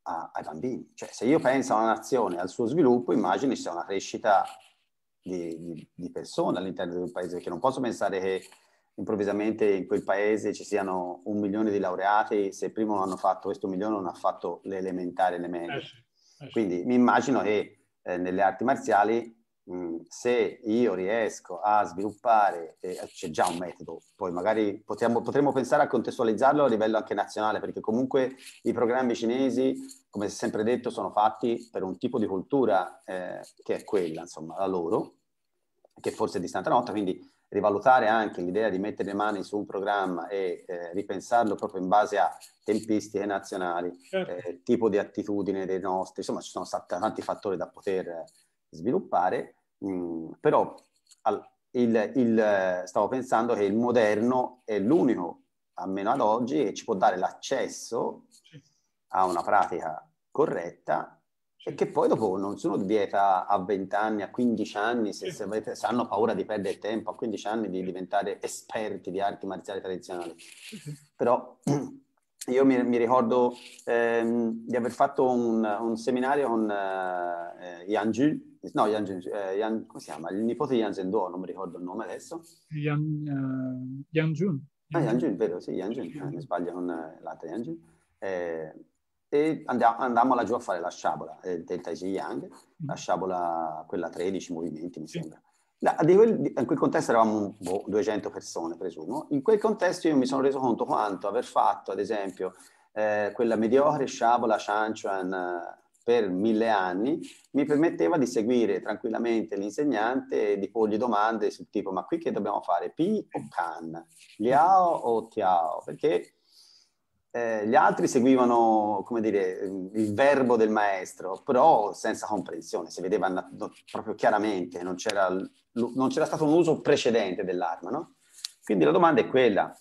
a, ai bambini. Cioè, se io penso a una nazione, al suo sviluppo, immagino sia una crescita di, di, di persone all'interno di un paese, perché non posso pensare che improvvisamente in quel paese ci siano un milione di laureati se prima non hanno fatto questo milione, non ha fatto le elementari e le medie. Eh sì, eh sì. Quindi mi immagino che eh, nelle arti marziali, mh, se io riesco a sviluppare, eh, c'è già un metodo, poi magari potremmo, potremmo pensare a contestualizzarlo a livello anche nazionale, perché comunque i programmi cinesi, come si è sempre detto, sono fatti per un tipo di cultura eh, che è quella, insomma, la loro, che forse è distante da nostra, quindi rivalutare anche l'idea di mettere le mani su un programma e eh, ripensarlo proprio in base a tempistiche nazionali, Certo. eh, tipo di attitudine dei nostri, insomma ci sono stati tanti fattori da poter eh, sviluppare, mh, però al, il, il, stavo pensando che il moderno è l'unico, almeno ad oggi, che ci può dare l'accesso Sì. a una pratica corretta. Sì. E che poi dopo non sono dieta a venti anni, a quindici anni, se, Sì. se, avete, se hanno paura di perdere tempo, a quindici anni di diventare esperti di arti marziali tradizionali. Sì, sì. Però io mi, mi ricordo ehm, di aver fatto un, un seminario con eh, Yan Jun, no, Yan Jun, eh, Yan, come si chiama? Il nipote di Yan Zhendong, non mi ricordo il nome adesso. Yan, uh, Yan Jun. Ah, Yan Jun, vero, sì, Yan Jun, eh, mi sbaglio con eh, l'altra Yan Jun. Eh, e andiamo, andammo laggiù a fare la sciabola eh, del Tai Chi Yang, la sciabola, quella tredici movimenti, mi sembra. Da, di quel, di, in quel contesto eravamo boh, duecento persone, presumo. In quel contesto io mi sono reso conto quanto aver fatto, ad esempio, eh, quella mediocre sciabola Shanchuan eh, per mille anni mi permetteva di seguire tranquillamente l'insegnante e di porgli domande sul tipo: ma qui che dobbiamo fare? Pi o Kan? Liao o Tiao? Perché eh, gli altri seguivano, come dire, il verbo del maestro, però senza comprensione, si vedeva no, proprio chiaramente, non c'era, non c'era stato un uso precedente dell'arma, no? Quindi la domanda è quella: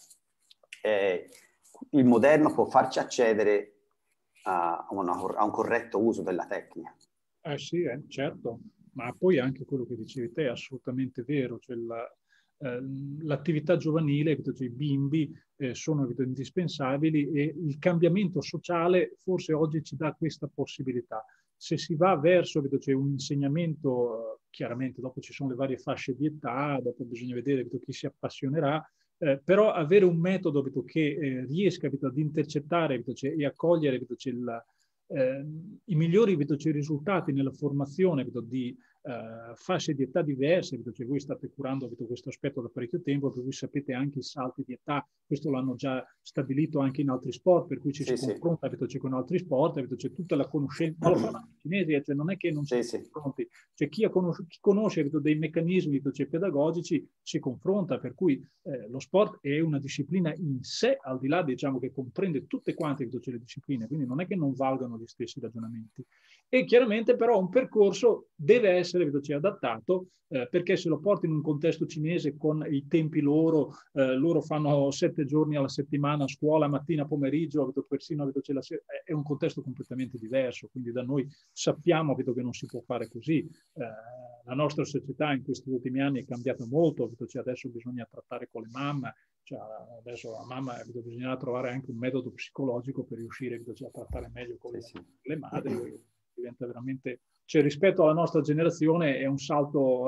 eh, il moderno può farci accedere a, una, a un corretto uso della tecnica? Eh sì, eh, certo, ma poi anche quello che dicevi te è assolutamente vero, cioè la, eh, l'attività giovanile, cioè i bimbi eh, sono indispensabili e il cambiamento sociale forse oggi ci dà questa possibilità. Se si va verso cioè, un insegnamento, chiaramente dopo ci sono le varie fasce di età, dopo bisogna vedere chi si appassionerà, eh, però avere un metodo che eh, riesca ad intercettare cioè, e accogliere cioè, il Eh, i migliori cioè, risultati nella formazione di eh, fasce di età diverse, cioè, voi state curando questo aspetto da parecchio tempo, per cui sapete anche i salti di età, questo l'hanno già stabilito anche in altri sport, per cui ci sì, si sì. confronta cioè, con altri sport, c'è tutta la conoscenza, ma lo fanno anche i cinesi, cioè, non è che non sì, si sì. confronti, cioè, chi, conosce, chi conosce dei meccanismi cioè, pedagogici si confronta, per cui eh, lo sport è una disciplina in sé, al di là diciamo che comprende tutte quante cioè, le discipline, quindi non è che non valgano gli stessi ragionamenti. E chiaramente però un percorso deve essere cioè, adattato eh, perché se lo porti in un contesto cinese con i tempi loro, eh, loro fanno sette giorni alla settimana a scuola, mattina, pomeriggio, persino c'è la sera, è un contesto completamente diverso, quindi da noi sappiamo che non si può fare così. Eh, la nostra società in questi ultimi anni è cambiata molto, cioè adesso bisogna trattare con le mamme, cioè adesso la mamma bisognerà trovare anche un metodo psicologico per riuscire cioè, a trattare meglio con le, sì, sì. le madri, diventa veramente, cioè rispetto alla nostra generazione è un salto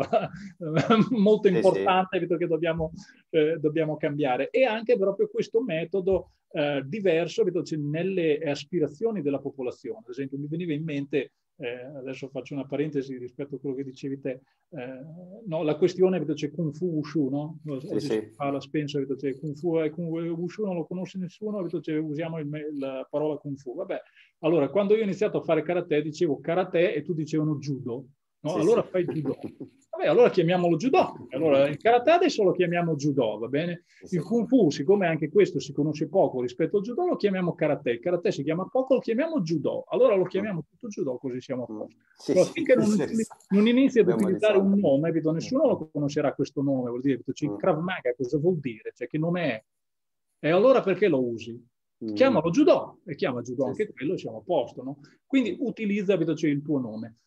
molto importante sì, sì. che dobbiamo, eh, dobbiamo cambiare, e anche proprio questo metodo eh, diverso cioè, nelle aspirazioni della popolazione. Ad esempio mi veniva in mente, eh, adesso faccio una parentesi rispetto a quello che dicevi te, eh, no, la questione c'è Kung Fu Wushu, no? Oggi sì, si sì. parla spesso, c'è Kung Fu e Kung Wushu non lo conosce nessuno, usiamo il, la parola Kung Fu. Vabbè, allora quando io ho iniziato a fare karate dicevo karate e tu dicevano judo, no? Sì, allora sì. fai judo. Vabbè, allora chiamiamolo judo. Allora il karate adesso lo chiamiamo judo, va bene? Sì, il Kung Fu, siccome anche questo si conosce poco rispetto al judo, lo chiamiamo karate. Il karate si chiama poco, lo chiamiamo judo. Allora lo chiamiamo tutto judo, così siamo a posto. Sì, però finché non, non inizi ad utilizzare un nome, vedo, nessuno lo conoscerà questo nome, vuol dire, cioè, il Krav Maga cosa vuol dire? Cioè che nome è? E allora perché lo usi? Chiamalo judo, e chiama judo anche quello, siamo a posto, no? Quindi utilizza cioè, il tuo nome.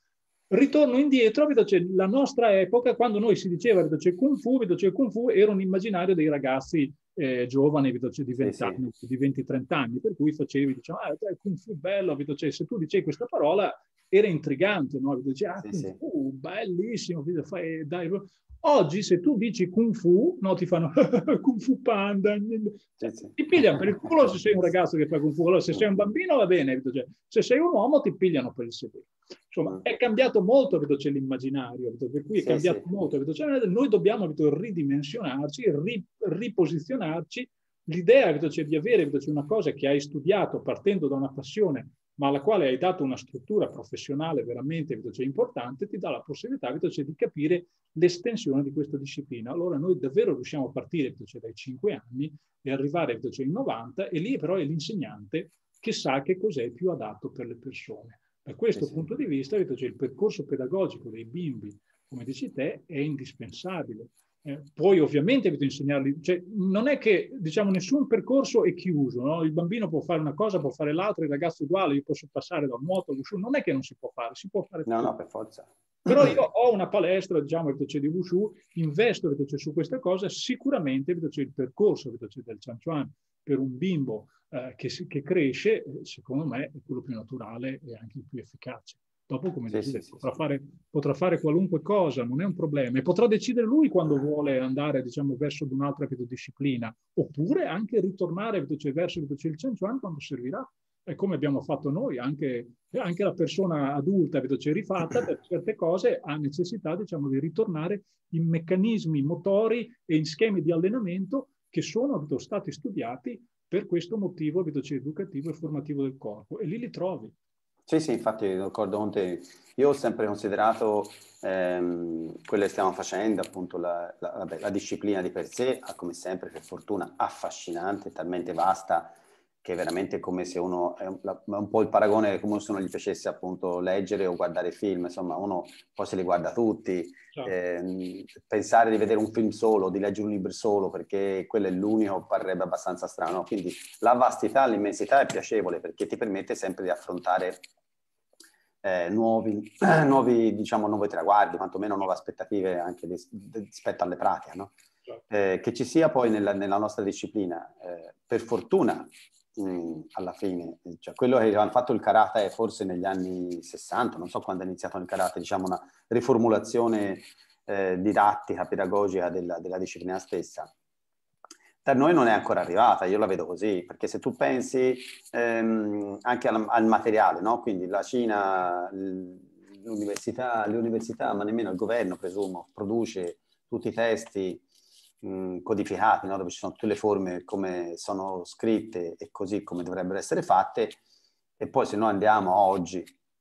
ritorno indietro, vedo, cioè, la nostra epoca, quando noi si diceva, vedo, c'è Kung Fu, vedo, c'è Kung Fu, era un immaginario dei ragazzi eh, giovani, vedo, c'è, di venti anni, sì, sì. di venti trenta anni, per cui facevi, diciamo, ah, il Kung Fu bello, vedo, c'è, se tu dicevi questa parola era intrigante, no? Vedo, c'è, ah, sì, Kung sì. Fu, bellissimo, vedo, fai, dai. Oggi se tu dici Kung Fu, no, ti fanno Kung Fu Panda, cioè, sì, sì. ti pigliano per il culo se sei un ragazzo che fa Kung Fu, allora se sei un bambino va bene, vedo, cioè, se sei un uomo ti pigliano per il sedere. Insomma, è cambiato molto, vedo, c'è l'immaginario, vedo, per cui è sì, cambiato sì. molto, vedo, cioè, noi dobbiamo, vedo, ridimensionarci, ri, riposizionarci. L'idea, vedo, c'è di avere, vedo, c'è una cosa che hai studiato partendo da una passione, ma alla quale hai dato una struttura professionale veramente, vedo, c'è importante, ti dà la possibilità, vedo, c'è di capire l'estensione di questa disciplina. Allora noi davvero riusciamo a partire, vedo, c'è dai cinque anni e arrivare, vedo, c'è ai novanta, e lì però è l'insegnante che sa che cos'è più adatto per le persone. Da questo sì, punto sì. di vista, vedo, cioè, il percorso pedagogico dei bimbi, come dici te, è indispensabile. Eh, poi ovviamente vedo insegnarli, cioè, non è che, diciamo, nessun percorso è chiuso, no? Il bambino può fare una cosa, può fare l'altra, il ragazzo uguale, io posso passare dal nuoto all'usù, non è che non si può fare, si può fare no, tutto. No, per forza. Però io ho una palestra, diciamo, vedo, c'è di Wushu, investo, vedo, c'è su questa cosa, sicuramente vedo, c'è il percorso, vedo, c'è del Chan Chuan per un bimbo eh, che, che cresce, secondo me è quello più naturale e anche il più efficace. Dopo, come sì, dici, sì, potrà, sì, fare, potrà fare qualunque cosa, non è un problema, e potrà decidere lui quando vuole andare, diciamo, verso un'altra disciplina, oppure anche ritornare, vedo, c'è, verso vedo, c'è il Chan Chuan quando servirà. È come abbiamo fatto noi, anche, anche la persona adulta, vedo, c'è rifatta, per certe cose ha necessità, diciamo, di ritornare in meccanismi motori e in schemi di allenamento che sono, vedo, stati studiati per questo motivo, vedo, c'è educativo e formativo del corpo, e lì li trovi. Sì, sì, infatti d'accordo con te. Io ho sempre considerato ehm, quello che stiamo facendo, appunto la, la, vabbè, la disciplina di per sé, come sempre, per fortuna, affascinante, talmente vasta che è veramente come se uno, è un, è un po' il paragone come se uno gli piacesse appunto leggere o guardare film, insomma uno poi se li guarda tutti, certo. eh, pensare di vedere un film solo, di leggere un libro solo, perché quello è l'unico, parrebbe abbastanza strano, quindi la vastità, l'immensità è piacevole perché ti permette sempre di affrontare eh, nuovi, nuovi, diciamo, nuovi traguardi, quantomeno nuove aspettative anche di, di, rispetto alle pratiche, no? Eh, che ci sia poi nella, nella nostra disciplina, eh, per fortuna, mh, alla fine, cioè quello che hanno fatto il karate forse negli anni sessanta, non so quando è iniziato il karate, diciamo una riformulazione eh, didattica, pedagogica della, della disciplina stessa. Da noi non è ancora arrivata, io la vedo così, perché se tu pensi ehm, anche al, al materiale, no? Quindi la Cina, l'università, le università, ma nemmeno il governo, presumo, produce tutti i testi mh, codificati, no? Dove ci sono tutte le forme come sono scritte e così come dovrebbero essere fatte, e poi se noi andiamo oggi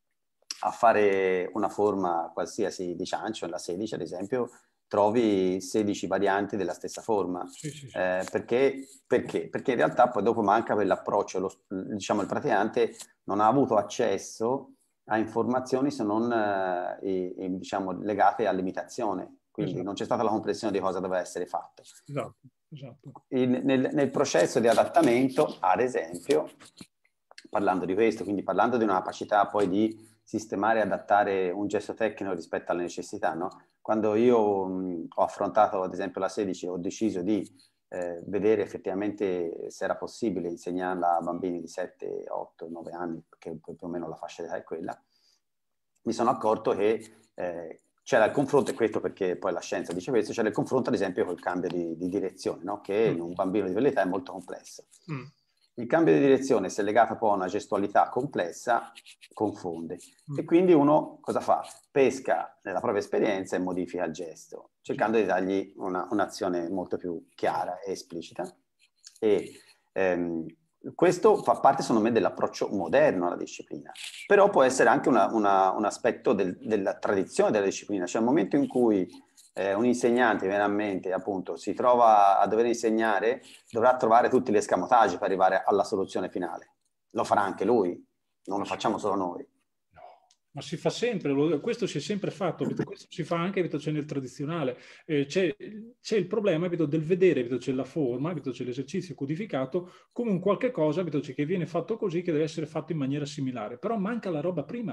a fare una forma qualsiasi di ciancio, la sedici ad esempio, trovi sedici varianti della stessa forma. Sì, sì, sì. Eh, perché? Perché? Perché in realtà poi dopo manca quell'approccio, lo, diciamo il praticante non ha avuto accesso a informazioni se non eh, e, e, diciamo, legate all'imitazione, quindi esatto. Non c'è stata la comprensione di cosa doveva essere fatto. Esatto, esatto. In, nel, nel processo di adattamento, ad esempio, parlando di questo, quindi parlando di una capacità poi di sistemare e adattare un gesto tecnico rispetto alle necessità, no? Quando io mh, ho affrontato ad esempio la sedici, ho deciso di eh, vedere effettivamente se era possibile insegnarla a bambini di sette, otto, nove anni, perché più o meno la fascia d'età è quella, mi sono accorto che eh, c'era il confronto, e questo perché poi la scienza dice questo, c'era il confronto ad esempio col cambio di, di direzione, no? Che in un bambino di quell'età è molto complesso. Mm. Il cambio di direzione, se legato poi a una gestualità complessa, confonde. Mm. E quindi uno cosa fa? Pesca nella propria esperienza e modifica il gesto, cercando di dargli una, un'azione molto più chiara e esplicita. E ehm, questo fa parte, secondo me, dell'approccio moderno alla disciplina. Però può essere anche una, una, un aspetto del, della tradizione della disciplina. Cioè, il momento in cui Eh, un insegnante veramente appunto si trova a dover insegnare, dovrà trovare tutti gli escamotage per arrivare alla soluzione finale. Lo farà anche lui, non lo facciamo solo noi. No, ma si fa sempre, questo si è sempre fatto, questo si fa anche c'è nel tradizionale. Eh, c'è, c'è il problema del vedere, c'è la forma, c'è l'esercizio codificato come un qualche cosa c'è che viene fatto così, che deve essere fatto in maniera similare, però manca la roba prima.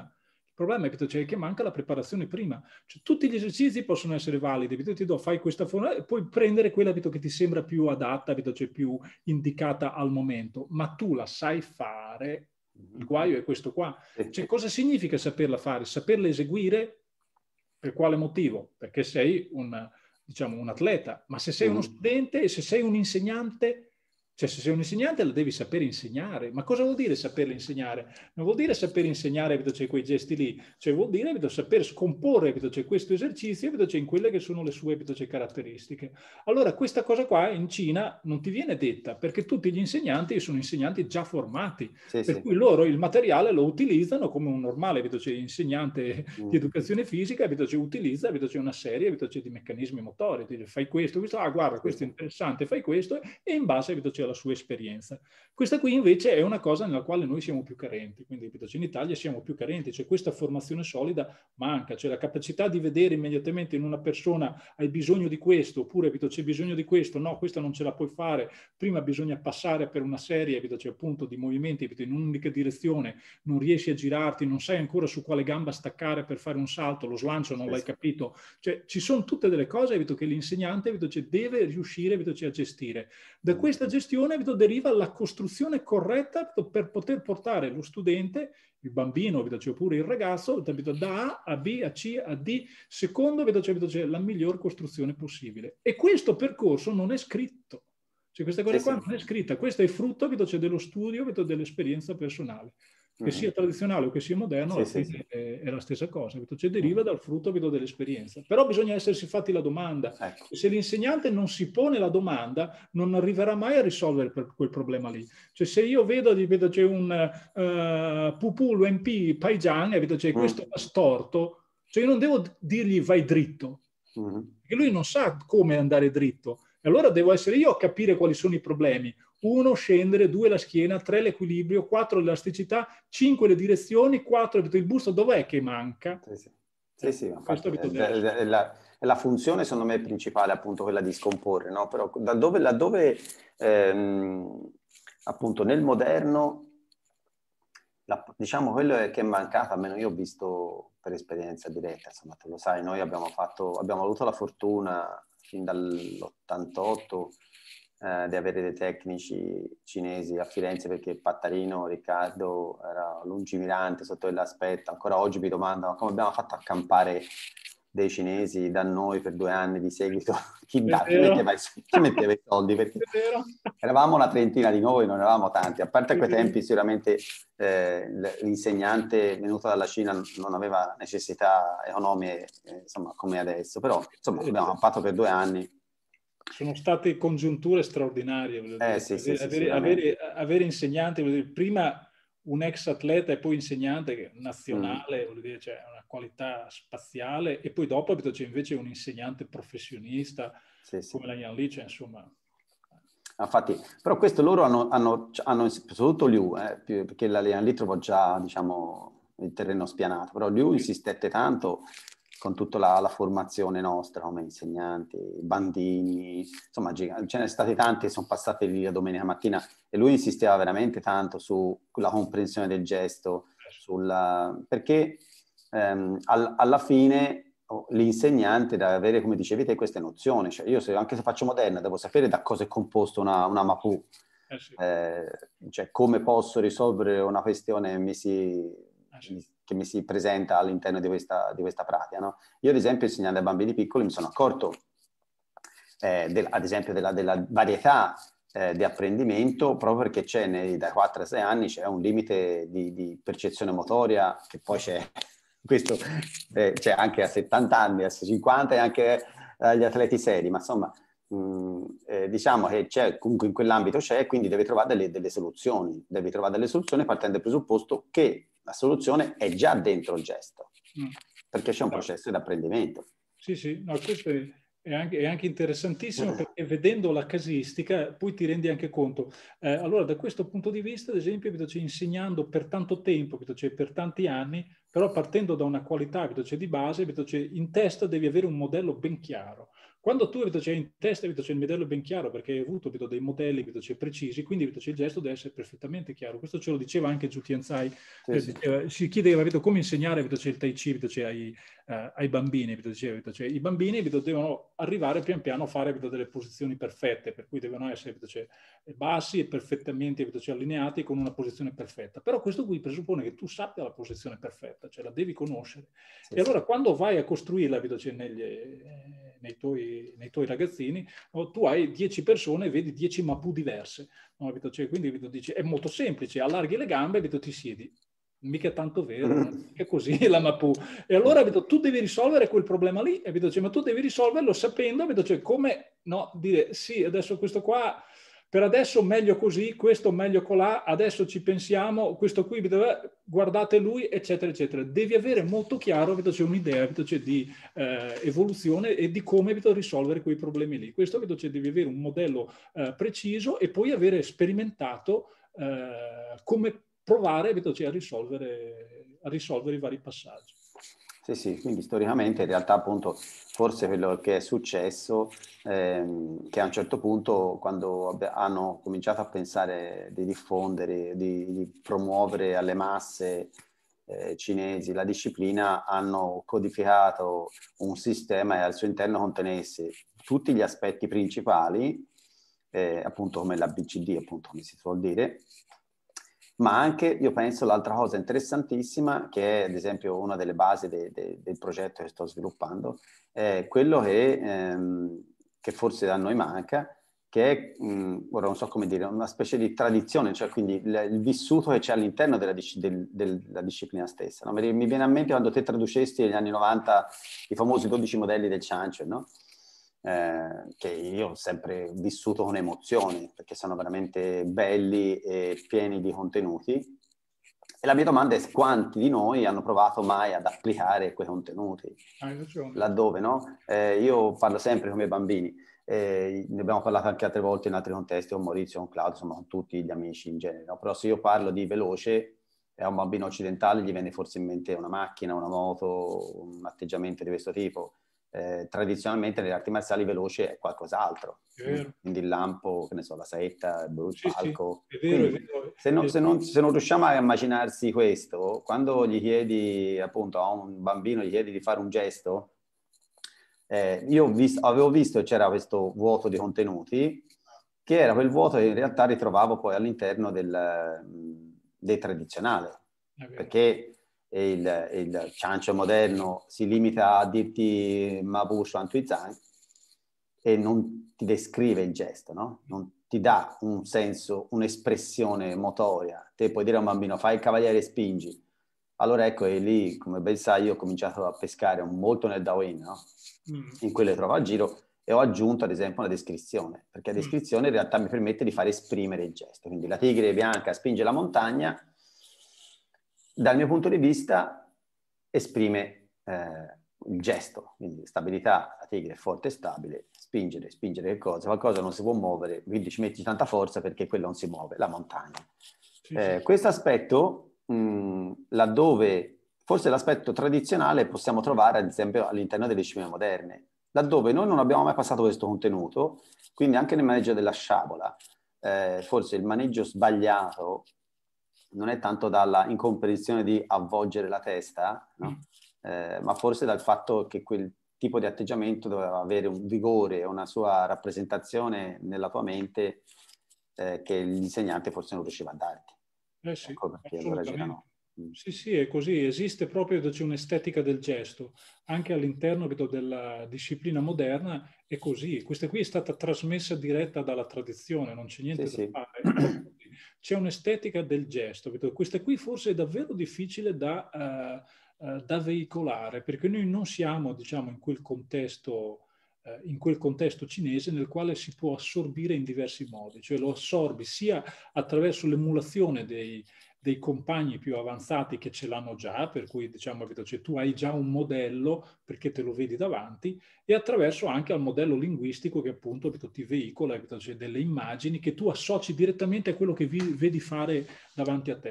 Il problema è cioè, che manca la preparazione prima. Cioè, tutti gli esercizi possono essere validi, ti do, fai questa forma e puoi prendere quella che ti sembra più adatta, cioè più indicata al momento, ma tu la sai fare, il guaio è questo qua. Cioè, cosa significa saperla fare? Saperla eseguire per quale motivo? Perché sei un, diciamo, un atleta, ma se sei uno studente e se sei un insegnante... Cioè, se sei un insegnante la devi sapere insegnare. Ma cosa vuol dire saperla insegnare? Non vuol dire saper insegnare cioè, quei gesti lì, cioè vuol dire saper scomporre cioè, questo esercizio cioè, in quelle che sono le sue cioè, caratteristiche. Allora, questa cosa qua in Cina non ti viene detta, perché tutti gli insegnanti sono insegnanti già formati, sì, per sì. cui loro il materiale lo utilizzano come un normale cioè, insegnante mm. di educazione fisica, cioè, utilizza cioè, una serie cioè, di meccanismi motori. Dice, fai questo, questo, ah guarda, sì, questo sì. è interessante, fai questo, e in base cioè, la sua esperienza. Questa qui invece è una cosa nella quale noi siamo più carenti, quindi in Italia siamo più carenti, cioè questa formazione solida manca, cioè la capacità di vedere immediatamente in una persona hai bisogno di questo, oppure c'è bisogno di questo, no, questa non ce la puoi fare, prima bisogna passare per una serie cioè, appunto di movimenti in un'unica direzione, non riesci a girarti, non sai ancora su quale gamba staccare per fare un salto, lo slancio non l'hai capito, cioè ci sono tutte delle cose che l'insegnante cioè, deve riuscire cioè, a gestire. Da questa gestione deriva la costruzione corretta per poter portare lo studente, il bambino, oppure il ragazzo, da A a B, a C, a D, secondo cioè, la miglior costruzione possibile. E questo percorso non è scritto. Cioè, questa cosa sì, qua sì. non è scritta, questo è frutto cioè, dello studio, dell'esperienza personale. Che mm-hmm. sia tradizionale o che sia moderno, alla sì, fine sì. È, è la stessa cosa, cioè deriva dal frutto dell'esperienza. Però bisogna essersi fatti la domanda. Ecco. Se l'insegnante non si pone la domanda, non arriverà mai a risolvere quel problema lì. Cioè se io vedo, vedo c'è un uh, Pupul M P Paijan, e vedo c'è mm. questo storto, cioè io non devo dirgli vai dritto, mm. perché lui non sa come andare dritto. E allora devo essere io a capire quali sono i problemi. Uno, scendere, due, la schiena, tre, l'equilibrio, quattro, l'elasticità, cinque, le direzioni, quattro, il busto, dov'è che manca? Sì, sì, sì, sì infatti, è, è, è, la, è la funzione, secondo me, principale, appunto, quella di scomporre, no? Però da dove, laddove, ehm, appunto, nel moderno, la, diciamo, quello che è mancato, almeno io ho visto per esperienza diretta, insomma, tu lo sai, noi abbiamo fatto, abbiamo avuto la fortuna, fin dall'ottantotto, Eh, di avere dei tecnici cinesi a Firenze, perché Pattarino Riccardo era lungimirante sotto quell'aspetto. Ancora oggi mi domandano come abbiamo fatto a campare dei cinesi da noi per due anni di seguito. Chi, da, chi, metteva, chi metteva i soldi? Perché eravamo una trentina di noi, non eravamo tanti. A parte a quei tempi sicuramente eh, l'insegnante venuto dalla Cina non aveva necessità economiche eh, insomma, come adesso, però insomma abbiamo fatto per due anni. Sono state congiunture straordinarie. Eh, sì, sì, avere, sì, avere, avere insegnanti, vuol dire, prima un ex atleta e poi insegnante nazionale, mm. vuol dire, cioè, una qualità spaziale, e poi dopo c'è invece un insegnante professionista sì, sì. come la Yan Li, cioè, insomma. Infatti, però questo loro hanno, hanno, hanno soprattutto Liu, eh, perché la Yan Li trovò già, diciamo, il terreno spianato, però Liu insistette tanto con tutta la, la formazione nostra come insegnanti, bambini, insomma ce ne stati tanti che sono passati lì la domenica mattina, e lui insisteva veramente tanto sulla comprensione del gesto, sulla, perché ehm, al, alla fine oh, l'insegnante deve avere, come dicevi te, queste nozioni. Cioè io se, anche se faccio moderna devo sapere da cosa è composto una, una Mapu, eh sì. eh, cioè come posso risolvere una questione mi si... che mi si presenta all'interno di questa, di questa pratica. No? Io ad esempio insegnando ai bambini piccoli mi sono accorto eh, del, ad esempio della, della varietà eh, di apprendimento, proprio perché c'è nei, dai quattro ai sei anni c'è un limite di, di percezione motoria, che poi c'è questo eh, c'è anche a settanta anni, a cinquanta e anche agli atleti seri, ma insomma mh, eh, diciamo che c'è, comunque in quell'ambito c'è, quindi devi trovare delle, delle soluzioni, devi trovare delle soluzioni partendo dal presupposto che la soluzione è già dentro il gesto, mm. perché c'è un processo di apprendimento. Sì, sì, no, questo è, è, anche, è anche interessantissimo, perché vedendo la casistica poi ti rendi anche conto. Eh, allora, da questo punto di vista, ad esempio, insegnando per tanto tempo, per tanti anni, però partendo da una qualità di base, in testa devi avere un modello ben chiaro. quando tu c'è in testa c'è il modello ben chiaro, perché hai avuto dei modelli c'è precisi, quindi c'è il gesto deve essere perfettamente chiaro. Questo ce lo diceva anche Zhu Tianzai, sì, eh, sì. diceva, si chiedeva come insegnare c'è il Tai Chi c'è ai, eh, ai bambini. Diceva, c'è, i bambini devono arrivare pian piano a fare delle posizioni perfette, per cui devono essere c'è, bassi e perfettamente c'è, allineati con una posizione perfetta. Però questo qui presuppone che tu sappia la posizione perfetta, cioè la devi conoscere. Sì, e allora sì. quando vai a costruirla c'è, negli, eh, nei, tuoi, nei tuoi ragazzini, no, tu hai dieci persone e vedi dieci mapù diverse. No? Cioè, quindi dici, è molto semplice, allarghi le gambe e ti siedi. Mica è tanto vero, non è così la mapù. E allora vedo, tu devi risolvere quel problema lì, e vedo, cioè, ma tu devi risolverlo sapendo vedo, cioè, come no, dire sì, adesso questo qua, per adesso meglio così, questo meglio colà, adesso ci pensiamo, questo qui, guardate lui, eccetera, eccetera. Devi avere molto chiaro, vedo, c'è un'idea vedo, c'è di eh, evoluzione e di come vedo, risolvere quei problemi lì. Questo vedo, c'è, devi avere un modello eh, preciso e poi avere sperimentato eh, come provare vedo, cioè, a, risolvere, a risolvere i vari passaggi. Sì, sì, quindi storicamente in realtà appunto forse quello che è successo ehm, che a un certo punto quando hanno cominciato a pensare di diffondere, di, di promuovere alle masse eh, cinesi la disciplina, hanno codificato un sistema e al suo interno contenesse tutti gli aspetti principali, eh, appunto come l'A B C D, appunto come si suol dire, ma anche, io penso, l'altra cosa interessantissima, che è ad esempio una delle basi de, de, del progetto che sto sviluppando, è quello che, ehm, che forse a noi manca, che è, mh, ora non so come dire, una specie di tradizione, cioè quindi il, il vissuto che c'è all'interno della, del, della disciplina stessa. No? Mi viene a mente quando te traducesti negli anni novanta i famosi dodici modelli del Chang'e, no? Eh, che io ho sempre vissuto con emozioni, perché sono veramente belli e pieni di contenuti. E la mia domanda è quanti di noi hanno provato mai ad applicare quei contenuti? Hai ragione. Laddove, no? Eh, io parlo sempre con i miei bambini, eh, ne abbiamo parlato anche altre volte in altri contesti, con Maurizio, con Claudio, insomma con tutti gli amici in genere, no? Però se io parlo di veloce, a un bambino occidentale gli viene forse in mente una macchina, una moto, un atteggiamento di questo tipo. Eh, tradizionalmente nelle arti marziali veloce è qualcos'altro, quindi il lampo, che ne so, la saetta, il sì, palco. sì, è vero, Quindi, è vero. se, no, se, non, se non riusciamo a immaginarsi questo, quando gli chiedi appunto a un bambino, gli chiedi di fare un gesto, eh, io ho visto, avevo visto che c'era questo vuoto di contenuti, che era quel vuoto che in realtà ritrovavo poi all'interno del, del tradizionale, perché il, il Chang'e moderno si limita a dirti Mabu Shuan Tui Zhang e non ti descrive il gesto, no? Non ti dà un senso, un'espressione motoria. Te puoi dire a un bambino fai il cavaliere e spingi. Allora ecco, e lì, come ben sai, io ho cominciato a pescare molto nel Daoin, no? Mm. In quelle trovo a giro, e ho aggiunto ad esempio una descrizione, perché la descrizione in realtà mi permette di far esprimere il gesto. Quindi la tigre bianca spinge la montagna, dal mio punto di vista esprime eh, il gesto, quindi stabilità, la tigre è forte e stabile, spingere, spingere che cosa? Qualcosa non si può muovere, quindi ci metti tanta forza perché quello non si muove, la montagna. Sì, eh, sì. Questo aspetto, mh, laddove forse l'aspetto tradizionale possiamo trovare ad esempio all'interno delle discipline moderne, laddove noi non abbiamo mai passato questo contenuto, quindi anche nel maneggio della sciabola, eh, forse il maneggio sbagliato non è tanto dalla incomprensione di avvolgere la testa, no? eh, ma forse dal fatto che quel tipo di atteggiamento doveva avere un vigore, una sua rappresentazione nella tua mente eh, che l'insegnante forse non riusciva a darti. Eh sì, ecco perché allora c'erano... Sì, sì, è così, esiste proprio, c'è un'estetica del gesto, anche all'interno della disciplina moderna è così, questa qui è stata trasmessa diretta dalla tradizione, non c'è niente sì, da sì. fare, c'è un'estetica del gesto, questa qui forse è davvero difficile da, uh, uh, da veicolare, perché noi non siamo, diciamo, in quel contesto, uh, in quel contesto cinese nel quale si può assorbire in diversi modi, cioè lo assorbi sia attraverso l'emulazione dei dei compagni più avanzati che ce l'hanno già, per cui diciamo cioè, tu hai già un modello perché te lo vedi davanti, e attraverso anche al modello linguistico che appunto ti veicola cioè, delle immagini che tu associ direttamente a quello che vi, vedi fare davanti a te.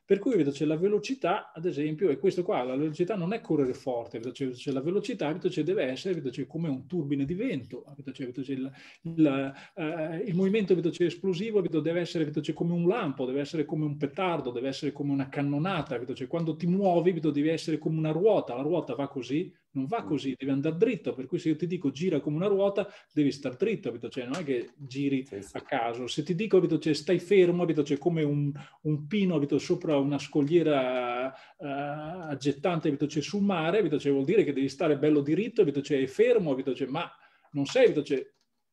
Per cui vedo c'è la velocità, ad esempio, e questo qua, la velocità non è correre forte, vedo c'è, c'è la velocità, vedo c'è deve essere, vedo c'è come un turbine di vento, vedo c'è, vedo c'è il, il, uh, il movimento vedo c'è esplosivo, vedo deve essere, vedo c'è come un lampo, deve essere come un petardo, deve essere come una cannonata, vedo c'è quando ti muovi, vedo devi essere come una ruota, la ruota va così, non va così, deve andare dritto, per cui se io ti dico gira come una ruota, devi star dritto, vedo c'è, non è che giri Sì, sì. a caso. Se ti dico vedo c'è stai fermo, vedo c'è come un, un pino vedo sopra una scogliera uh, aggettante, vedo c'è sul mare, vedo c'è vuol dire che devi stare bello diritto, vedo c'è fermo, vedo c'è ma non sei vedo c'è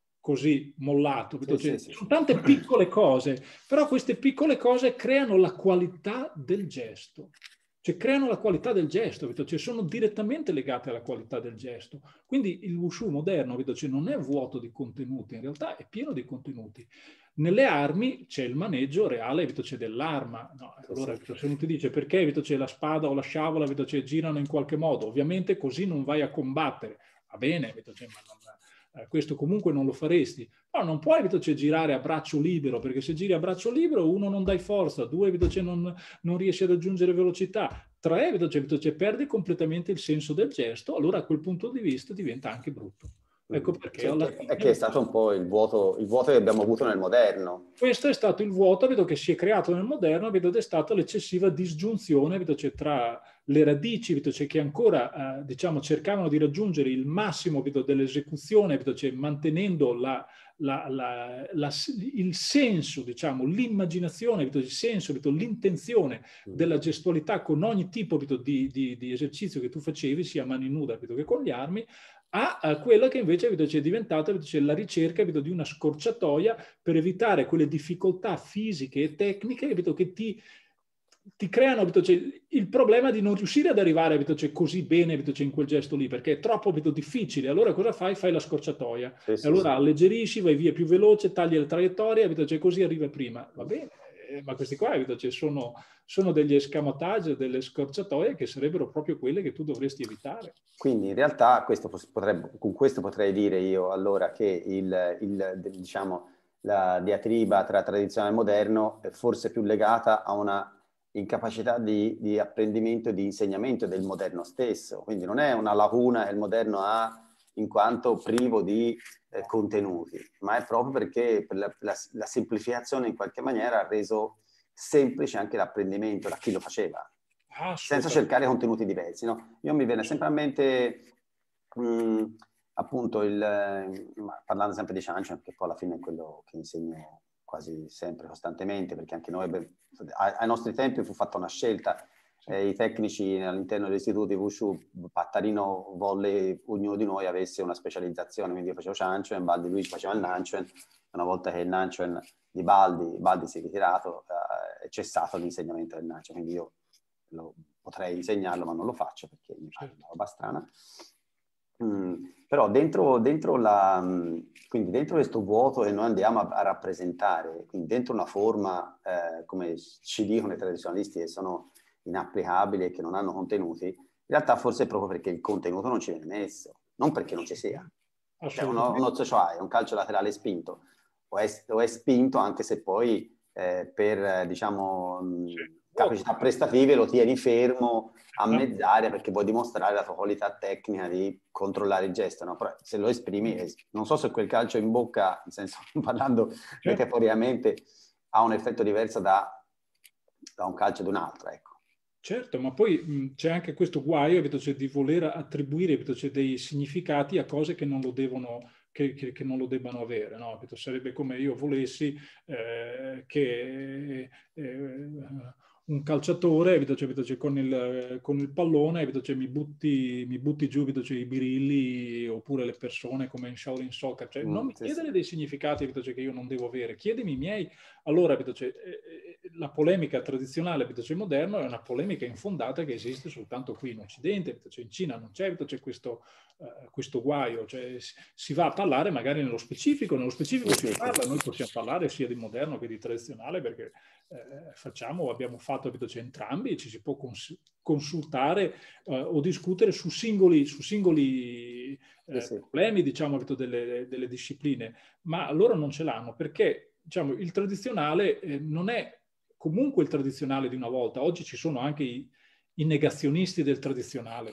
così mollato, vedo Sì, c'è, sì, sì, sono sì. tante piccole cose, però queste piccole cose creano la qualità del gesto. Cioè creano la qualità del gesto, vedo, cioè sono direttamente legate alla qualità del gesto. Quindi il Wushu moderno, vedo, cioè non è vuoto di contenuti, in realtà è pieno di contenuti. Nelle armi c'è il maneggio reale, vedo, c'è dell'arma. No, allora, Sì, sì. vedo, se non ti dice perché vedo, c'è la spada o la sciabola, vedo, c'è girano in qualche modo, ovviamente così non vai a combattere. Va bene, vedo, c'è, ma non, eh, questo comunque non lo faresti. No, non puoi vedo, c'è girare a braccio libero, perché se giri a braccio libero, uno, non dai forza, due, vedo, c'è, non, non riesci a raggiungere velocità, tre, vedo, c'è, vedo, c'è, perdi completamente il senso del gesto, allora a quel punto di vista diventa anche brutto. Ecco perché Sì, alla che, fine... è che è stato un po' il vuoto, il vuoto che abbiamo avuto nel moderno. Questo è stato il vuoto, vedo che si è creato nel moderno, vedo che è stata l'eccessiva disgiunzione, vedo c'è tra le radici, vedo c'è che ancora, eh, diciamo, cercavano di raggiungere il massimo, vedo, dell'esecuzione, vedo c'è mantenendo la, la, la, la, il senso, diciamo, l'immaginazione, vedo il senso, vedo l'intenzione della gestualità con ogni tipo vedo, di, di, di esercizio che tu facevi, sia a mani nuda vedo, che con gli armi, a, a quella che invece vedo, c'è diventata vedo, c'è la ricerca vedo, di una scorciatoia per evitare quelle difficoltà fisiche e tecniche vedo, che ti, ti creano vedo, c'è il problema di non riuscire ad arrivare vedo, c'è così bene vedo, c'è in quel gesto lì, perché è troppo vedo, difficile. Allora cosa fai? Fai la scorciatoia. Sì, e sì, allora sì. alleggerisci, vai via più veloce, tagli la traiettoria, vedo, c'è così arriva prima. Va bene, eh, ma questi qua vedo, c'è sono... sono degli escamotage, delle scorciatoie che sarebbero proprio quelle che tu dovresti evitare. Quindi in realtà questo potrebbe, con questo potrei dire io allora che il, il, diciamo, la diatriba tra tradizionale e moderno è forse più legata a una incapacità di, di apprendimento e di insegnamento del moderno stesso. Quindi non è una lacuna che il moderno ha in quanto privo di eh, contenuti, ma è proprio perché per la, la, la semplificazione in qualche maniera ha reso semplice anche l'apprendimento da chi lo faceva, senza cercare contenuti diversi. No? Io mi viene sempre a mente, mh, appunto, il, parlando sempre di Shanshan, che poi alla fine è quello che insegno quasi sempre, costantemente, perché anche noi, beh, ai nostri tempi fu fatta una scelta. Eh, I tecnici all'interno degli istituti Wushu, Pattarino volle ognuno di noi avesse una specializzazione, quindi io facevo Shanshan, Baldi Luigi faceva il Nanshan. Una volta che il Nanshan di Baldi, Baldi si è ritirato, eh, è cessato l'insegnamento del Nanshan, quindi io lo, potrei insegnarlo, ma non lo faccio perché mi pare una roba strana. Mm, però dentro, dentro, la, quindi dentro questo vuoto che noi andiamo a, a rappresentare, quindi dentro una forma, eh, come ci dicono i tradizionalisti, che sono inapplicabili e che non hanno contenuti, in realtà forse è proprio perché il contenuto non ci viene messo, non perché non ci sia. Cioè uno, uno cioè, un calcio laterale spinto, o è, o è spinto anche se poi eh, per, diciamo, sì. capacità prestative lo tieni fermo a mezz'aria perché vuoi dimostrare la tua qualità tecnica di controllare il gesto, no? Però se lo esprimi, non so se quel calcio in bocca, nel senso, parlando certo. metaforicamente, ha un effetto diverso da, da un calcio ad un altro, ecco. Certo, ma poi c'è anche questo guaio vedo, cioè, di voler attribuire vedo, cioè, dei significati a cose che non lo devono, che, che, che non lo debbano avere. No? Vedo, sarebbe come io volessi eh, che eh, un calciatore vedo, cioè, vedo, cioè, con, il, con il pallone vedo, cioè, mi, butti, mi butti giù vedo, cioè, i birilli oppure le persone come in Shaolin Soccer. Cioè, mm, non mi sì, chiedere sì. dei significati vedo, cioè, che io non devo avere, chiedimi i miei. Allora, vedo, cioè, eh, la polemica tradizionale vedo, cioè, moderno è una polemica infondata che esiste soltanto qui in Occidente, vedo, cioè, in Cina non c'è, vedo, c'è questo, uh, questo guaio, cioè, si, si va a parlare magari nello specifico, nello specifico si parla, noi possiamo parlare sia di moderno che di tradizionale perché eh, facciamo, abbiamo fatto vedo, cioè, entrambi e ci si può cons consultare uh, o discutere su singoli, su singoli eh, sì, sì. problemi, diciamo, vedo, delle, delle discipline, ma loro non ce l'hanno perché diciamo, il tradizionale eh, non è comunque il tradizionale di una volta. Oggi ci sono anche i, i negazionisti del tradizionale.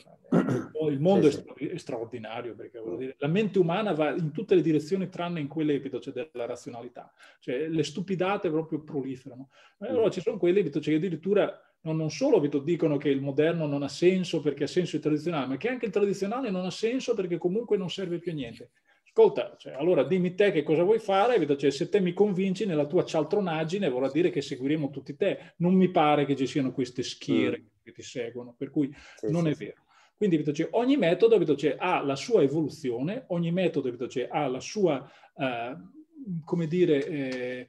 Il mondo sì, è, stra- è straordinario, perché vuol dire, la mente umana va in tutte le direzioni tranne in quelle cioè, della razionalità. Cioè, le stupidate proprio proliferano. Allora ci sono quelli cioè, che addirittura non, non solo dicono che il moderno non ha senso perché ha senso il tradizionale, ma che anche il tradizionale non ha senso perché comunque non serve più a niente. Ascolta, cioè, allora dimmi te che cosa vuoi fare, cioè, se te mi convinci nella tua cialtronaggine vorrà dire che seguiremo tutti te. Non mi pare che ci siano queste schiere mm. che ti seguono, per cui sì, non sì, è vero. Quindi cioè, ogni metodo cioè, ha la sua evoluzione, ogni metodo cioè, ha la sua, eh, come dire, eh,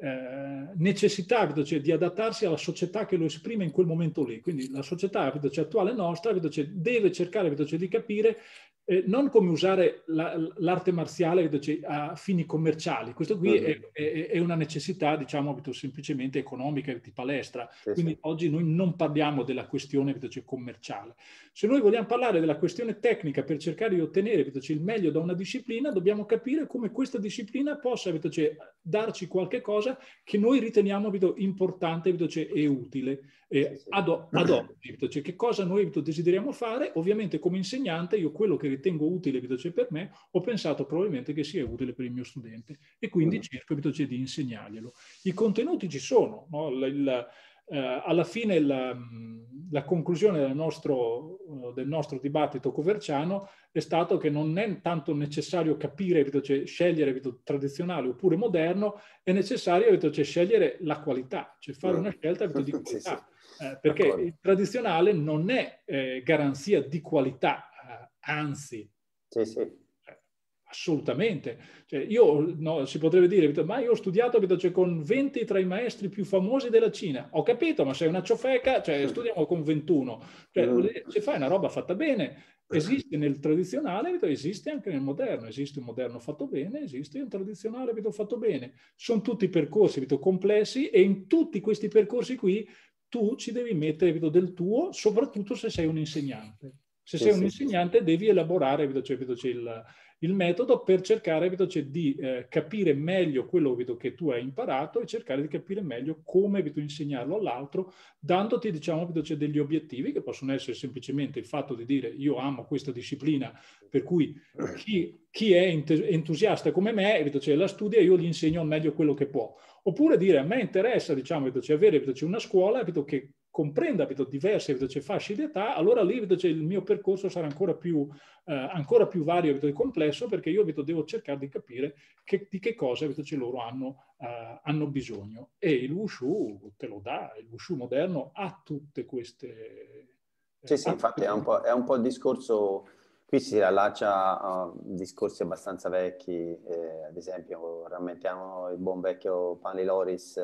eh, necessità cioè, di adattarsi alla società che lo esprime in quel momento lì. Quindi la società cioè, attuale nostra cioè, deve cercare cioè, di capire eh, non come usare la, l'arte marziale cioè, a fini commerciali. Questo qui mm-hmm. è, è, è una necessità, diciamo, semplicemente economica di palestra. Sì, Quindi sì. oggi noi non parliamo della questione cioè, commerciale. Se noi vogliamo parlare della questione tecnica per cercare di ottenere cioè, il meglio da una disciplina, dobbiamo capire come questa disciplina possa cioè, darci qualche cosa che noi riteniamo importante cioè, e utile. Eh, ad, ad oggi, cioè, che cosa noi desideriamo fare? Ovviamente come insegnante io quello che ritengo utile cioè, per me ho pensato probabilmente che sia utile per il mio studente e quindi mm. cerco cioè, di insegnarglielo. I contenuti ci sono, no? il, il, eh, alla fine la, la conclusione del nostro, del nostro dibattito coverciano è stato che non è tanto necessario capire, cioè, scegliere tradizionale oppure moderno, è necessario cioè, scegliere la qualità, cioè fare una scelta di qualità. Sì, sì. Eh, perché D'accordo. Il tradizionale non è eh, garanzia di qualità, eh, anzi, sì, sì. Eh, assolutamente. Cioè, io no, si potrebbe dire, ma io ho studiato cioè, con venti tra i maestri più famosi della Cina. Ho capito, ma sei una ciofeca, cioè studiamo con ventuno. Cioè, mm. se fai una roba fatta bene, esiste nel tradizionale, esiste anche nel moderno. Esiste un moderno fatto bene, esiste un tradizionale fatto bene. Sono tutti percorsi complessi e in tutti questi percorsi qui tu ci devi mettere del tuo, soprattutto se sei un insegnante. Se sì, sei un sì, insegnante sì. devi elaborare cioè, il, il metodo per cercare cioè, di eh, capire meglio quello che tu hai imparato e cercare di capire meglio come insegnarlo all'altro, dandoti diciamo, cioè, degli obiettivi che possono essere semplicemente il fatto di dire io amo questa disciplina, per cui chi, chi è entusiasta come me cioè, la studia e io gli insegno al meglio quello che può. Oppure dire a me interessa diciamo, avere una scuola che comprenda diverse fasce di età, allora lì il mio percorso sarà ancora più, eh, ancora più vario e complesso perché io devo cercare di capire che, di che cosa loro hanno, uh, hanno bisogno. E il Wushu te lo dà, il Wushu moderno ha tutte queste... Sì, sì, infatti è un po', è un po' il discorso... Qui si allaccia a discorsi abbastanza vecchi, eh, ad esempio rammentiamo il buon vecchio Panli Loris,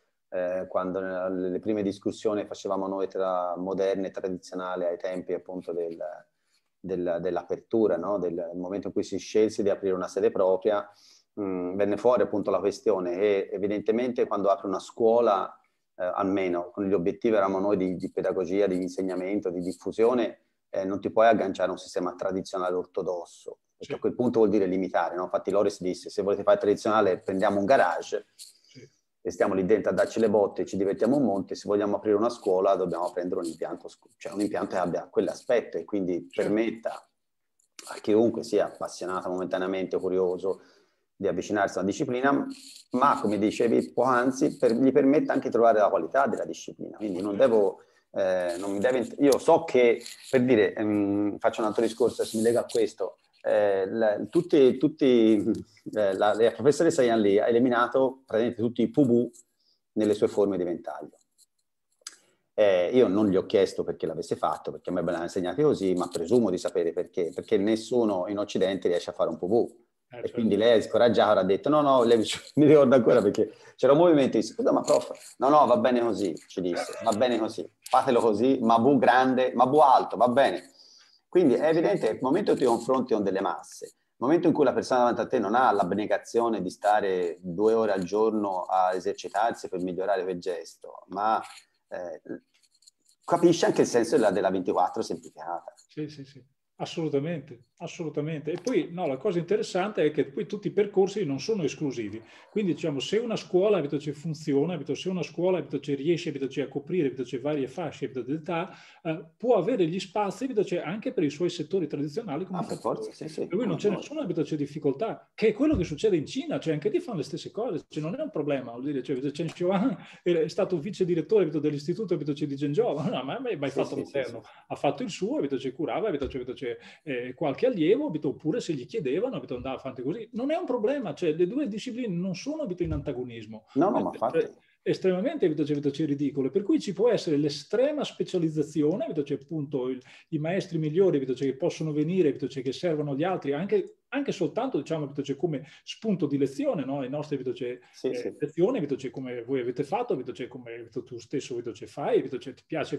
eh, quando nelle prime discussioni facevamo noi tra moderno e tradizionale ai tempi appunto del, del, dell'apertura, no? Del momento in cui si scelse di aprire una sede propria, mh, venne fuori appunto la questione e evidentemente quando apre una scuola, eh, almeno con gli obiettivi eravamo noi di, di pedagogia, di insegnamento, di diffusione, Eh, non ti puoi agganciare a un sistema tradizionale ortodosso, perché sì. a quel punto vuol dire limitare, no? Infatti Loris disse, se volete fare tradizionale prendiamo un garage sì. e stiamo lì dentro a darci le botte, ci divertiamo un monte, se vogliamo aprire una scuola dobbiamo prendere un impianto, cioè un impianto che abbia quell'aspetto e quindi sì. permetta a chiunque sia appassionato momentaneamente, curioso, di avvicinarsi a una disciplina, ma come dicevi poc'anzi, per, gli permette anche di trovare la qualità della disciplina, quindi non devo... Eh, non mi deve, io so che, per dire, ehm, faccio un altro discorso, se mi lega a questo, eh, la, tutti, tutti eh, la, la professoressa Yan Li ha eliminato praticamente tutti i P U B U nelle sue forme di ventaglio. Eh, io non gli ho chiesto perché l'avesse fatto, perché a me me l'hanno insegnato così, ma presumo di sapere perché, perché nessuno in Occidente riesce a fare un P U B U. Eh, e quindi lei è scoraggiata, ha detto no, no, lei, mi ricordo ancora perché c'era un movimento, disse, scusa ma prof, no, no, va bene così, ci disse, va bene così, fatelo così, ma bu grande, ma bu alto, va bene. Quindi è evidente che il momento in cui ti confronti con delle masse, il momento in cui la persona davanti a te non ha l'abnegazione di stare due ore al giorno a esercitarsi per migliorare quel gesto, ma eh, capisce anche il senso della, della ventiquattro semplificata. Sì, sì, sì. Assolutamente, assolutamente. E poi no, la cosa interessante è che poi tutti i percorsi non sono esclusivi. Quindi diciamo, se una scuola abito, funziona, abito, se una scuola abito, riesce abito, a coprire abito, varie fasce abito, d'età, eh, può avere gli spazi abito, anche per i suoi settori tradizionali. Come ah, per forza, sì, sì. Per cui non c'è nessuna abito, difficoltà, che è quello che succede in Cina, cioè anche lì fanno le stesse cose, cioè, non è un problema. Vuol dire, cioè, Chen Xiuan è stato vice direttore abito, dell'istituto abito, di Zhengzhou, no, ma mai, mai sì, fatto sì, moderno, sì, sì. Ha fatto il suo, abito, curava, abito, abito, eh, qualche allievo, abito, oppure se gli chiedevano, abito, andava avanti così. Non è un problema, cioè le due discipline non sono abito, in antagonismo. No, no, ma infatti. Estremamente abito, abito, ridicole, per cui ci può essere l'estrema specializzazione, abito, appunto il, i maestri migliori abito, che possono venire, abito, che servono agli altri, anche anche soltanto diciamo come spunto di lezione, no? Le nostre sì, eh, sì. lezioni, come voi avete fatto, come tu stesso fai, ti piace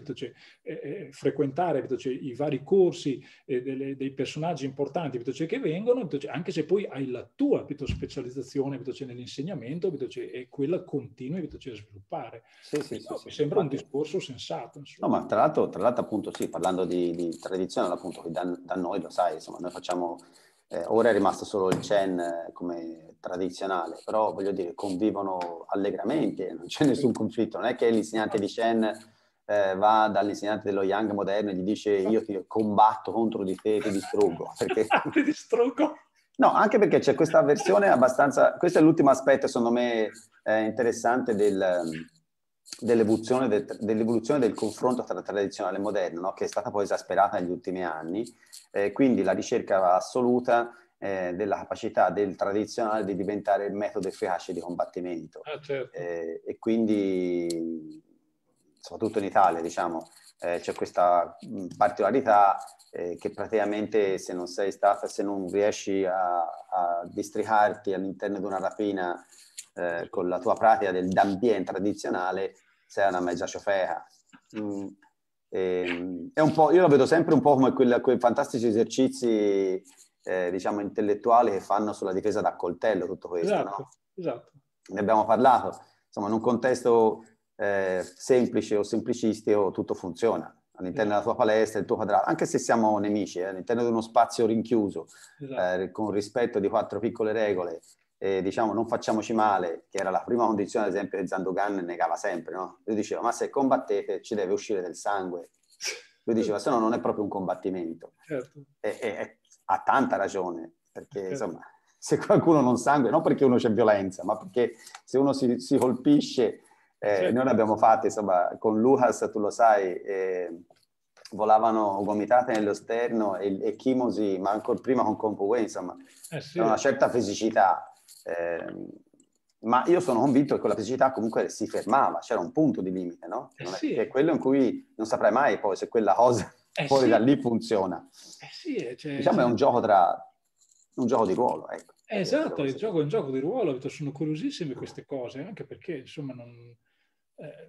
eh, frequentare i vari corsi eh, delle, dei personaggi importanti che vengono, anche se poi hai la tua specializzazione nell'insegnamento e quella continui a sviluppare. Sì, sì, no, sì, mi sì. sembra Infatti, un discorso sensato. Insomma. No, ma tra l'altro, tra l'altro appunto sì, parlando di, di tradizione, appunto da, da noi lo sai, insomma, noi facciamo... Eh, ora è rimasto solo il Chen eh, come tradizionale, però voglio dire, convivono allegramente, non c'è nessun conflitto. Non è che l'insegnante di Chen eh, va dall'insegnante dello Yang moderno e gli dice io ti combatto contro di te, ti distruggo. Perché... ti distruggo? No, anche perché c'è questa versione abbastanza... Questo è l'ultimo aspetto, secondo me, eh, interessante del... dell'evoluzione del, dell'evoluzione del confronto tra tradizionale e moderno, no? Che è stata poi esasperata negli ultimi anni, eh, quindi la ricerca assoluta eh, della capacità del tradizionale di diventare il metodo efficace di combattimento. Ah, certo. eh, e quindi, soprattutto in Italia, diciamo, eh, c'è questa particolarità eh, che praticamente se non sei stata, se non riesci a, a districarti all'interno di una rapina Eh, con la tua pratica del dambien tradizionale, sei una mezza ciofeca. Mm. E, è un po', io lo vedo sempre un po' come quella, quei fantastici esercizi, eh, diciamo, intellettuali che fanno sulla difesa da coltello, tutto questo, esatto, no? Esatto. Ne abbiamo parlato. Insomma, in un contesto eh, semplice o semplicistico tutto funziona. All'interno esatto. della tua palestra, il tuo quadrato, anche se siamo nemici, eh, all'interno di uno spazio rinchiuso, esatto. eh, con rispetto di quattro piccole regole, e diciamo non facciamoci male, che era la prima condizione ad esempio che Zandogan negava sempre, no? Lui diceva ma se combattete ci deve uscire del sangue, lui diceva se no non è proprio un combattimento. Certo. e, e, e ha tanta ragione, perché certo. insomma se qualcuno non sangue, non perché uno c'è violenza, ma perché se uno si, si colpisce, eh, certo. noi l'abbiamo fatto insomma con Lucas, tu lo sai, eh, volavano gomitate nello sterno e, e chimosi, ma ancora prima con Compo insomma eh sì. una certa fisicità. Eh, ma io sono convinto che quella fisicità comunque si fermava, c'era un punto di limite, no? Eh non è, sì. che è quello in cui non saprai mai poi se quella cosa eh fuori sì. da lì funziona. Eh sì, cioè, diciamo cioè... è un gioco tra un gioco di ruolo, ecco. Eh, esatto, il gioco è un gioco di ruolo, sono curiosissime queste cose, anche perché insomma non... Eh,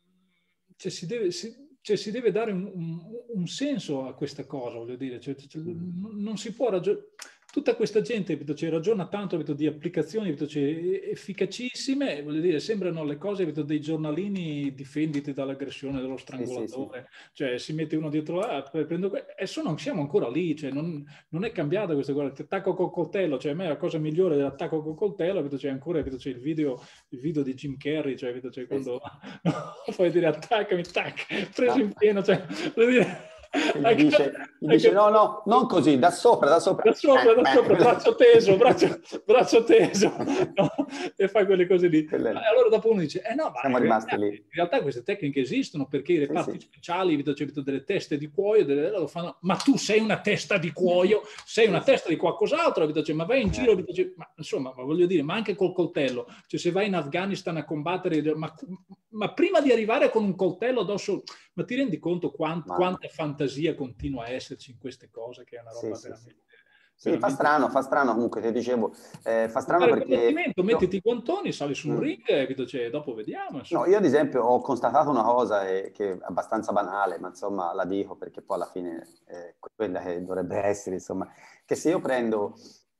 cioè, si deve... Si... Cioè, si deve dare un, un, un senso a questa cosa, voglio dire, cioè, cioè, non si può ragionare. Tutta questa gente cioè, ragiona tanto di applicazioni cioè, efficacissime, voglio dire, sembrano le cose dei giornalini difenditi dall'aggressione dello strangolatore, sì, sì, sì. Cioè si mette uno dietro là, prendo, e sono, siamo ancora lì, cioè, non, non è cambiata questa cosa, attacco col coltello, cioè a me la cosa migliore dell'attacco col coltello, c'è ancora c'è il, video, il video di Jim Carrey, cioè, c'è quando sì. Puoi dire attaccami, tac, preso in pieno, cioè, voglio dire... Gli dice, gli dice no, no, non così, da sopra, da sopra. Da sopra, da sopra, braccio teso, braccio, braccio teso, no? E fai quelle cose lì. E allora dopo uno dice, eh no, ma siamo in rimasti realtà, lì. In realtà queste tecniche esistono perché i reparti sì, sì. speciali, c'è delle teste di cuoio, delle, lo fanno, ma tu sei una testa di cuoio, sei una testa di qualcos'altro, ma vai in giro, eh. ma, insomma, ma voglio dire, ma anche col coltello, cioè se vai in Afghanistan a combattere, ma, ma prima di arrivare con un coltello addosso, ma ti rendi conto quant, quanta fantasia continua a esserci in queste cose, che è una roba sì, veramente... Sì, sì. Sì, fa strano, fa strano comunque, ti dicevo, eh, fa strano fare perché... Io... Mettiti i guantoni, sali su un mm. ring e cioè, dopo vediamo. Insomma. No, io ad esempio ho constatato una cosa eh, che è abbastanza banale, ma insomma la dico perché poi alla fine è quella che dovrebbe essere, insomma, che se io prendo,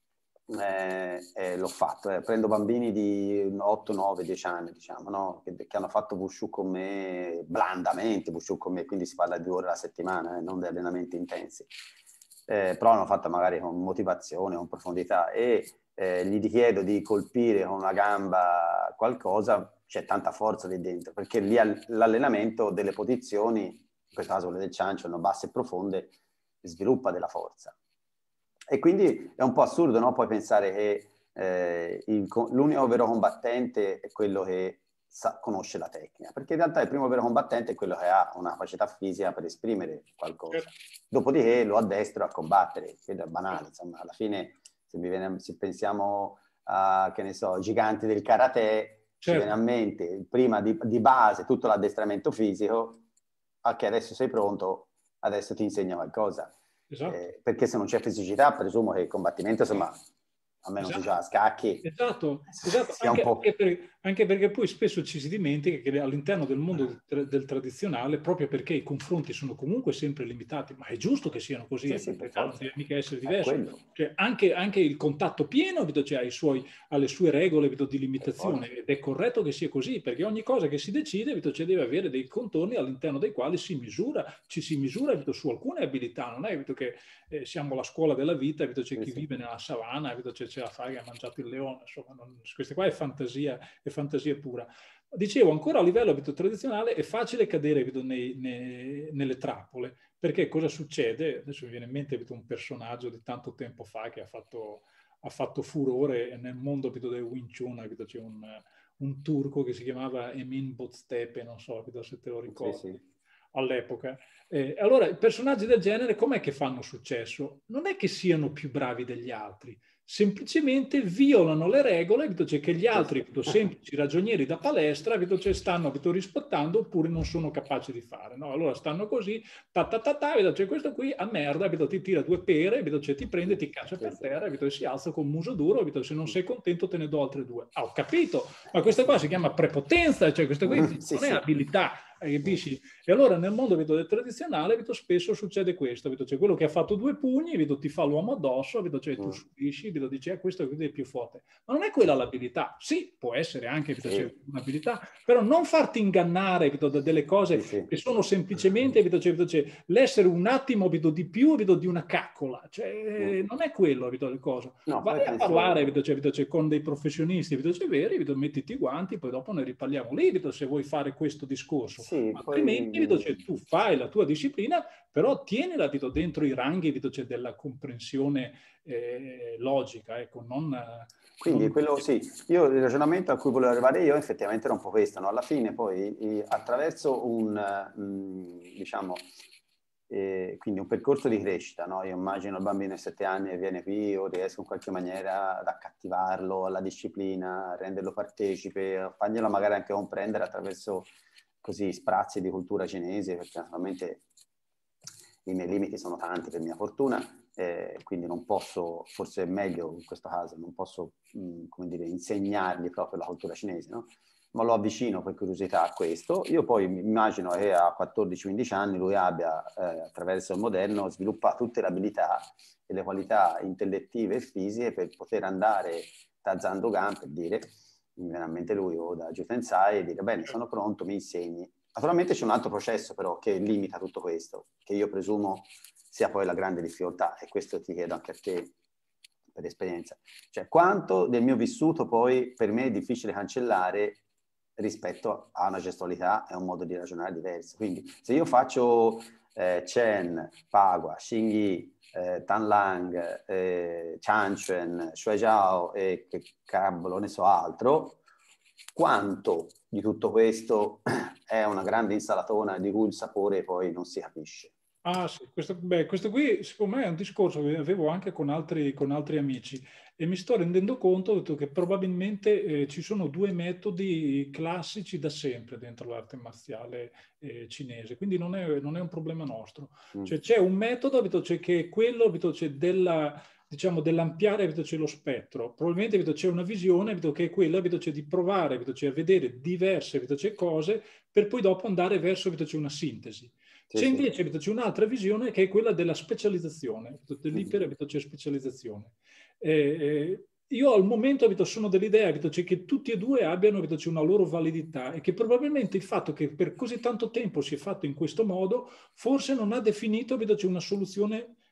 eh, eh, l'ho fatto, eh, prendo bambini di otto, nove, dieci anni, diciamo, no? che, che hanno fatto Wushu con me blandamente, Wushu con me, quindi si parla di due ore alla settimana, eh, non di allenamenti intensi. eh, però l'hanno fatta magari con motivazione, con profondità, e eh, gli chiedo di colpire con una gamba qualcosa, c'è tanta forza lì dentro, perché lì l'allenamento delle posizioni, in questo caso quelle del ciancio, sono basse e profonde, sviluppa della forza. E quindi è un po' assurdo, no? Poi pensare che eh, l'unico vero combattente è quello che sa, conosce la tecnica, perché in realtà il primo vero combattente è quello che ha una capacità fisica per esprimere qualcosa. Dopodiché lo addestro a combattere, credo è banale, insomma, alla fine se, mi viene, se pensiamo a, che ne so, giganti del karate, certo, ci viene a mente prima di, di base tutto l'addestramento fisico, a che adesso sei pronto, adesso ti insegno qualcosa. Esatto. Eh, perché se non c'è fisicità, presumo che il combattimento, insomma, a meno esatto. si gioca a scacchi. Esatto, esatto. Anche, anche, per, anche perché poi spesso ci si dimentica che all'interno del mondo del, del tradizionale, proprio perché i confronti sono comunque sempre limitati, ma è giusto che siano così, sì, sì, non deve mica essere diverso. Cioè, anche, anche il contatto pieno vedo, cioè, ha i suoi, ha le sue regole vedo, di limitazione, ed è corretto che sia così, perché ogni cosa che si decide vedo, cioè, deve avere dei contorni all'interno dei quali si misura, ci si misura vedo, su alcune abilità. Non è vedo, che eh, siamo la scuola della vita, vedo, c'è chi sì, vive nella savana, vedo, c'è, c'è la fare che ha mangiato il leone, insomma, non, questa qua è fantasia, è fantasia pura. Dicevo, ancora a livello vedo, tradizionale è facile cadere vedo, nei, nei, nelle trappole, perché cosa succede? Adesso mi viene in mente vedo, un personaggio di tanto tempo fa che ha fatto, ha fatto furore nel mondo vedo, del Wing Chun, vedo, c'è un, un turco che si chiamava Emin Boztepe, non so vedo, se te lo ricordi. Sì, sì. All'epoca. Eh, allora, i personaggi del genere com'è che fanno successo? Non è che siano più bravi degli altri, semplicemente violano le regole, vedo, cioè, che gli altri vedo, semplici ragionieri da palestra vedo, cioè, stanno vedo, rispettando oppure non sono capaci di fare. No? Allora stanno così, ta ta ta ta, vedo, cioè, questo qui a merda, vedo, ti tira due pere, vedo, cioè, ti prende, ti caccia per terra, vedo, e si alza con muso duro, vedo, se non sei contento te ne do altre due. Ah, ho capito, ma questa qua si chiama prepotenza, cioè questa qui non è abilità. Capisci? E allora nel mondo vedo, del tradizionale vedo, spesso succede questo, vedo, c'è quello che ha fatto due pugni, vedo, ti fa l'uomo addosso, vedo, cioè, tu subisci, vedo, dici eh, questo è più forte, ma non è quella l'abilità. Sì, può essere anche vedo, sì, un'abilità, però non farti ingannare vedo, da delle cose sì, sì. che sono semplicemente vedo, cioè, vedo, cioè, l'essere un attimo vedo, di più vedo, di una caccola, cioè, mm. non è quello vedo, il coso. No, vai a penso... parlare vedo, cioè, vedo, cioè, con dei professionisti vedo, cioè, veri, vedo, mettiti i guanti, poi dopo ne riparliamo lì vedo, se vuoi fare questo discorso. Sì, altrimenti poi... vedo, cioè, tu fai la tua disciplina, però tienila vedo, dentro i ranghi vedo, cioè, della comprensione eh, logica, ecco, non... Quindi non... quello sì, io il ragionamento a cui volevo arrivare io effettivamente era un po' questo, no? Alla fine poi attraverso un, mh, diciamo, eh, quindi un percorso di crescita, no? Io immagino il bambino di sette anni che viene qui, io riesco in qualche maniera ad accattivarlo alla disciplina, a renderlo partecipe, a farglielo magari anche comprendere attraverso così sprazzi di cultura cinese, perché naturalmente i miei limiti sono tanti per mia fortuna, eh, quindi non posso, forse è meglio in questo caso, non posso mh, come dire, insegnargli proprio la cultura cinese, no? Ma lo avvicino per curiosità a questo. Io poi mi immagino che a quattordici quindici anni lui abbia, eh, attraverso il moderno, sviluppato tutte le abilità e le qualità intellettive e fisiche per poter andare da Zandogan, per dire, mi viene a mente lui, o da Jutensai, e dire, bene, sono pronto, mi insegni. Naturalmente c'è un altro processo però che limita tutto questo, che io presumo sia poi la grande difficoltà, e questo ti chiedo anche a te per esperienza. Cioè, quanto del mio vissuto poi per me è difficile cancellare rispetto a una gestualità e un modo di ragionare diverso. Quindi se io faccio eh, Chen, Pagua, Xingyi, eh, Tanlang, eh, Chanchen, Shuaijiao e che cavolo ne so altro, quanto di tutto questo è una grande insalatona di cui il sapore poi non si capisce? Ah sì, questo, beh, questo qui secondo me è un discorso che avevo anche con altri, con altri amici, e mi sto rendendo conto che probabilmente eh, ci sono due metodi classici da sempre dentro l'arte marziale eh, cinese, quindi non è, non è un problema nostro. Mm. Cioè, c'è un metodo cioè, che è quello cioè, della, diciamo, dell'ampliare cioè, lo spettro. Probabilmente c'è una visione che è quella cioè, di provare cioè, a vedere diverse cioè, cose per poi dopo andare verso cioè, una sintesi. C'è invece c'è un'altra visione che è quella della specializzazione, dell'iper-specializzazione. Eh, eh, io al momento sono dell'idea che tutti e due abbiano una loro validità, e che probabilmente il fatto che per così tanto tempo si è fatto in questo modo forse non ha definito una soluzione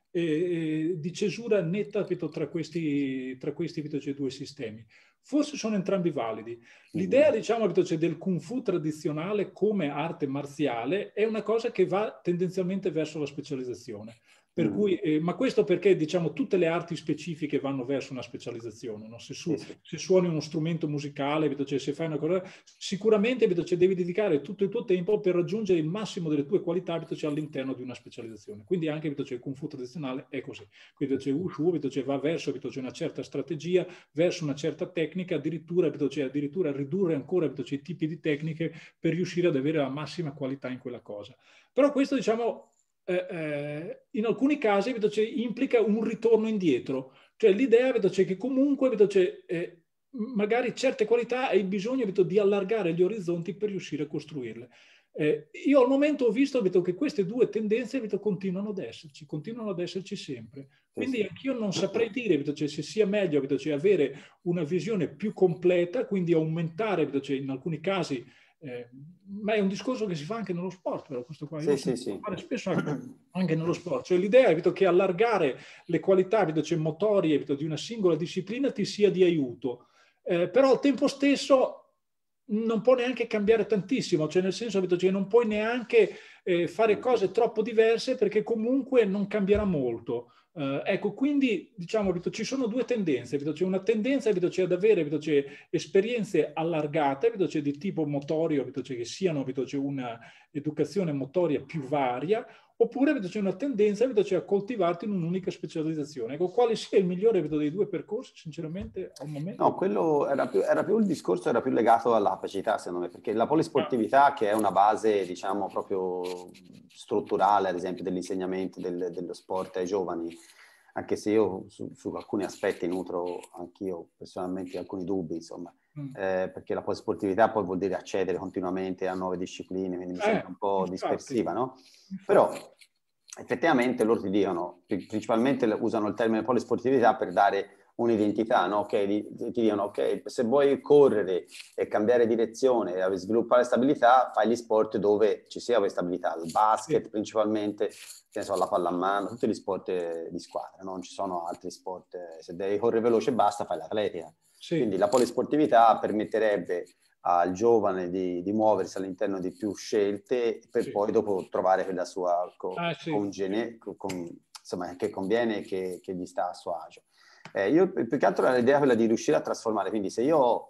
eh, di cesura netta tra questi, tra questi due sistemi. Forse sono entrambi validi. L'idea, diciamo, del Kung Fu tradizionale come arte marziale è una cosa che va tendenzialmente verso la specializzazione. Per mm. cui, eh, ma questo perché, diciamo, tutte le arti specifiche vanno verso una specializzazione. No? Se, su, sì, sì. se suoni uno strumento musicale, cioè, se fai una cosa, sicuramente cioè, devi dedicare tutto il tuo tempo per raggiungere il massimo delle tue qualità cioè, all'interno di una specializzazione. Quindi anche cioè, il Kung Fu tradizionale è così. Quindi cioè, Wushu cioè, va verso cioè, una certa strategia, verso una certa tecnica, addirittura, cioè, addirittura ridurre ancora cioè, i tipi di tecniche per riuscire ad avere la massima qualità in quella cosa. Però questo, diciamo, Eh, eh, in alcuni casi vedo, cioè, implica un ritorno indietro, cioè l'idea vedo, cioè, che comunque vedo, cioè, eh, magari certe qualità hai bisogno vedo, di allargare gli orizzonti per riuscire a costruirle. Eh, io al momento ho visto vedo, che queste due tendenze vedo, continuano ad esserci, continuano ad esserci sempre. Quindi anch'io non saprei dire vedo, cioè, se sia meglio vedo, cioè, avere una visione più completa, quindi aumentare vedo, cioè, in alcuni casi. Eh, ma è un discorso che si fa anche nello sport, però questo qua io sì, sì, sì. fare spesso anche, anche nello sport. Cioè l'idea è vedo, che allargare le qualità vedo, cioè, motorie vedo, di una singola disciplina ti sia di aiuto, eh, però al tempo stesso non può neanche cambiare tantissimo, cioè nel senso vedo, cioè, non puoi neanche eh, fare cose troppo diverse perché comunque non cambierà molto. Uh, ecco, quindi diciamo che ci sono due tendenze, c'è una tendenza c'è ad avere c'è esperienze allargate c'è di tipo motorio, c'è che siano c'è una educazione motoria più varia, oppure c'è una tendenza c'è a coltivarti in un'unica specializzazione. Ecco, quale sia il migliore dei due percorsi, sinceramente, al momento? No, quello era più, era più il discorso, era più legato alla capacità, secondo me, perché la polisportività, ah. che è una base, diciamo, proprio strutturale, ad esempio, dell'insegnamento del, dello sport ai giovani, anche se io su, su alcuni aspetti nutro anch'io personalmente alcuni dubbi, insomma, mm. eh, perché la polisportività poi vuol dire accedere continuamente a nuove discipline, quindi mi eh, sembra un po' infatti, dispersiva, no? Infatti. Però effettivamente loro ti dicono, principalmente usano il termine polisportività per dare un'identità, no? Okay, ti, ti dicono, ok, se vuoi correre e cambiare direzione e sviluppare stabilità, fai gli sport dove ci sia questa stabilità, il basket sì. principalmente, che ne so, la pallamano, tutti gli sport di squadra, no? Non ci sono altri sport, se devi correre veloce e basta, fai l'atletica. Sì. Quindi la polisportività permetterebbe al giovane di, di muoversi all'interno di più scelte per sì. poi dopo trovare quella sua co- ah, sì. congene, con, insomma, che conviene e che, che gli sta a suo agio. Eh, io più che altro l'idea è quella di riuscire a trasformare, quindi se io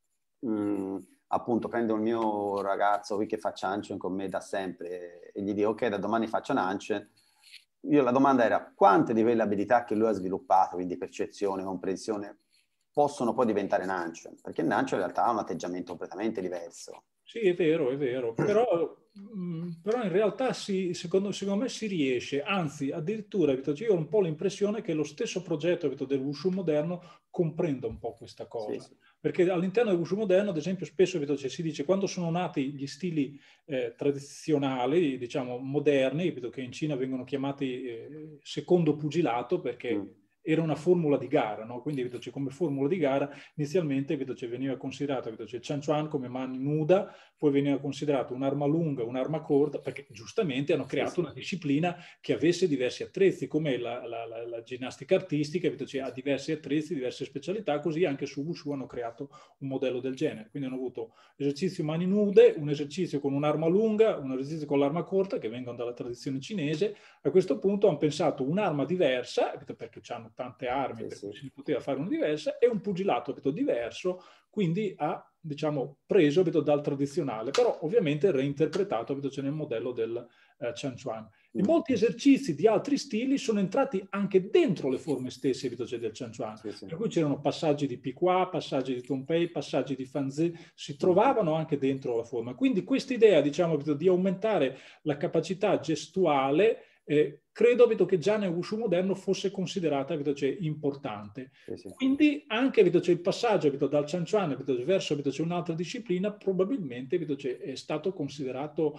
mh, appunto prendo il mio ragazzo qui che fa Changchun con me da sempre e gli dico ok, da domani faccio Changchun, io la domanda era quante di quelle abilità che lui ha sviluppato, quindi percezione, comprensione, possono poi diventare Changchun? Perché Changchun in realtà ha un atteggiamento completamente diverso. Sì, è vero, è vero, però, mh, però in realtà si, secondo, secondo me si riesce, anzi addirittura io ho un po' l'impressione che lo stesso progetto del Wushu moderno comprenda un po' questa cosa, sì, sì. Perché all'interno del Wushu moderno, ad esempio, spesso si dice quando sono nati gli stili eh, tradizionali, diciamo moderni, che in Cina vengono chiamati eh, secondo pugilato perché... Mm. Era una formula di gara, no? Quindi vedo, come formula di gara inizialmente vedo, veniva considerato vedo, Chan Chuan come mano nuda, poi veniva considerato un'arma lunga, un'arma corta, perché giustamente hanno creato sì, sì. una disciplina che avesse diversi attrezzi, come la, la, la, la ginnastica artistica vedo, ha diversi attrezzi, diverse specialità, così anche su Wushu hanno creato un modello del genere. Quindi hanno avuto esercizio mani nude, un esercizio con un'arma lunga, un esercizio con l'arma corta, che vengono dalla tradizione cinese. A questo punto hanno pensato un'arma diversa, perché hanno tante armi, sì, per cui sì. si poteva fare una diversa, e un pugilato vedo, diverso, quindi ha diciamo, preso vedo, dal tradizionale, però ovviamente reinterpretato vedo, nel modello del uh, Chan Chuan. E mm. molti esercizi di altri stili sono entrati anche dentro le forme stesse vedo, del Chan Chuan, sì, sì. per cui c'erano passaggi di Piqua, passaggi di Tongpei, passaggi di Fanzi, si trovavano anche dentro la forma. Quindi questa idea diciamo, vedo, di aumentare la capacità gestuale Eh, credo vedo, che già nel Wushu moderno fosse considerata vedo, cioè, importante. Sì, sì. Quindi anche vedo, cioè, il passaggio vedo, dal Chan Chuan vedo, verso vedo, cioè, un'altra disciplina probabilmente vedo, cioè, è stato considerato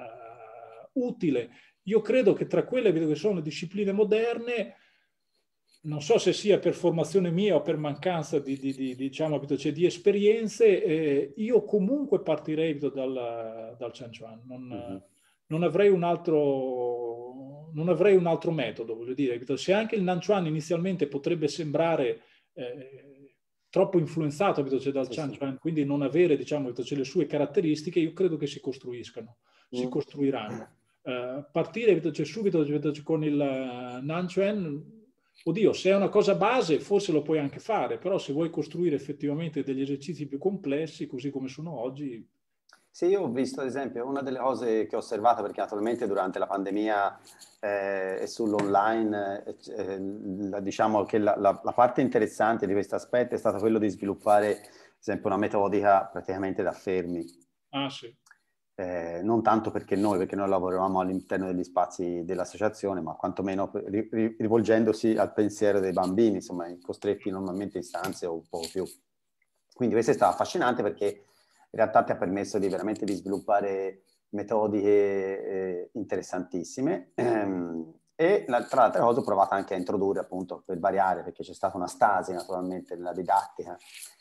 uh, utile. Io credo che tra quelle vedo, che sono discipline moderne, non so se sia per formazione mia o per mancanza di, di, di, diciamo, vedo, cioè, di esperienze, eh, io comunque partirei vedo, dal, dal Chan Chuan. Non, mm-hmm. non avrei un altro, non avrei un altro metodo, voglio dire. Se anche il Nanchuan inizialmente potrebbe sembrare eh, troppo influenzato cioè, dal Sì, Chanchuan, sì. quindi non avere diciamo, cioè, le sue caratteristiche, io credo che si costruiscano, si Mm. costruiranno. Uh, partire cioè, subito cioè, con il uh, Nanchuan, oddio, se è una cosa base forse lo puoi anche fare, però se vuoi costruire effettivamente degli esercizi più complessi, così come sono oggi... Sì, io ho visto, ad esempio, una delle cose che ho osservato, perché naturalmente durante la pandemia eh, e sull'online, eh, eh, la- diciamo che la, la- la parte interessante di questo aspetto è stato quello di sviluppare, ad esempio, una metodica praticamente da fermi. Ah, sì. Eh, non tanto perché noi, perché noi lavoravamo all'interno degli spazi dell'associazione, ma quantomeno ri- ri- rivolgendosi al pensiero dei bambini, insomma, costretti normalmente in stanze o un po' più. Quindi questo è stato affascinante perché in realtà ti ha permesso di veramente di sviluppare metodiche eh, interessantissime. Ehm, e la, tra l'altra cosa ho provato anche a introdurre appunto per variare, perché c'è stata una stasi naturalmente nella didattica,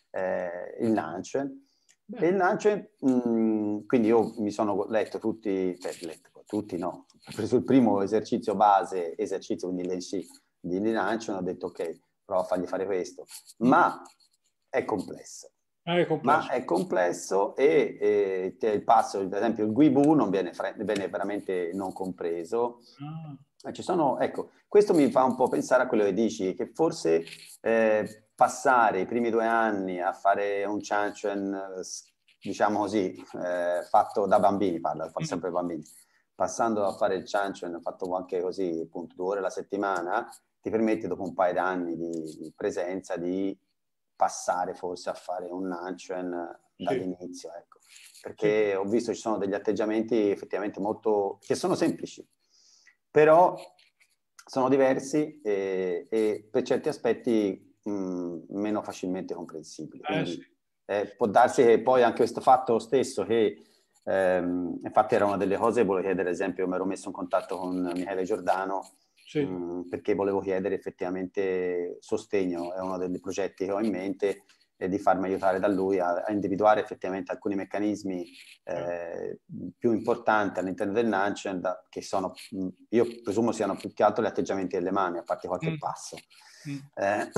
eh, il Nanchen. Beh. E il Nanchen, mh, quindi io mi sono letto tutti, cioè letto, tutti no, ho preso il primo esercizio base, esercizio, quindi l'E N C di Nanchen, ho detto ok, provo a fargli fare questo, ma è complesso. Ah, è complesso. Ma è complesso e, e il passo, ad esempio il Guibu non viene, viene veramente non compreso. Ah. Ci sono, ecco, questo mi fa un po' pensare a quello che dici, che forse eh, passare i primi due anni a fare un Chanchen, diciamo così, eh, fatto da bambini, parla, fa sempre bambini, passando a fare il Chanchen, fatto anche così, appunto, due ore alla settimana, ti permette dopo un paio d'anni di, di presenza di passare forse a fare un Nanchen dall'inizio, ecco. Perché Sì. ho visto ci sono degli atteggiamenti effettivamente molto, che sono semplici, però sono diversi e, e per certi aspetti mh, meno facilmente comprensibili. Eh, Quindi sì. eh, può darsi che poi anche questo fatto stesso che ehm, infatti era una delle cose che volevo chiedere, ad esempio mi ero messo in contatto con Michele Giordano Sì. mh, perché volevo chiedere effettivamente sostegno, è uno dei progetti che ho in mente e di farmi aiutare da lui a, a individuare effettivamente alcuni meccanismi eh, più importanti all'interno del Nanchen, da, che sono, io presumo siano più che altro gli atteggiamenti delle mani, a parte qualche Mm. passo. Mm. Eh,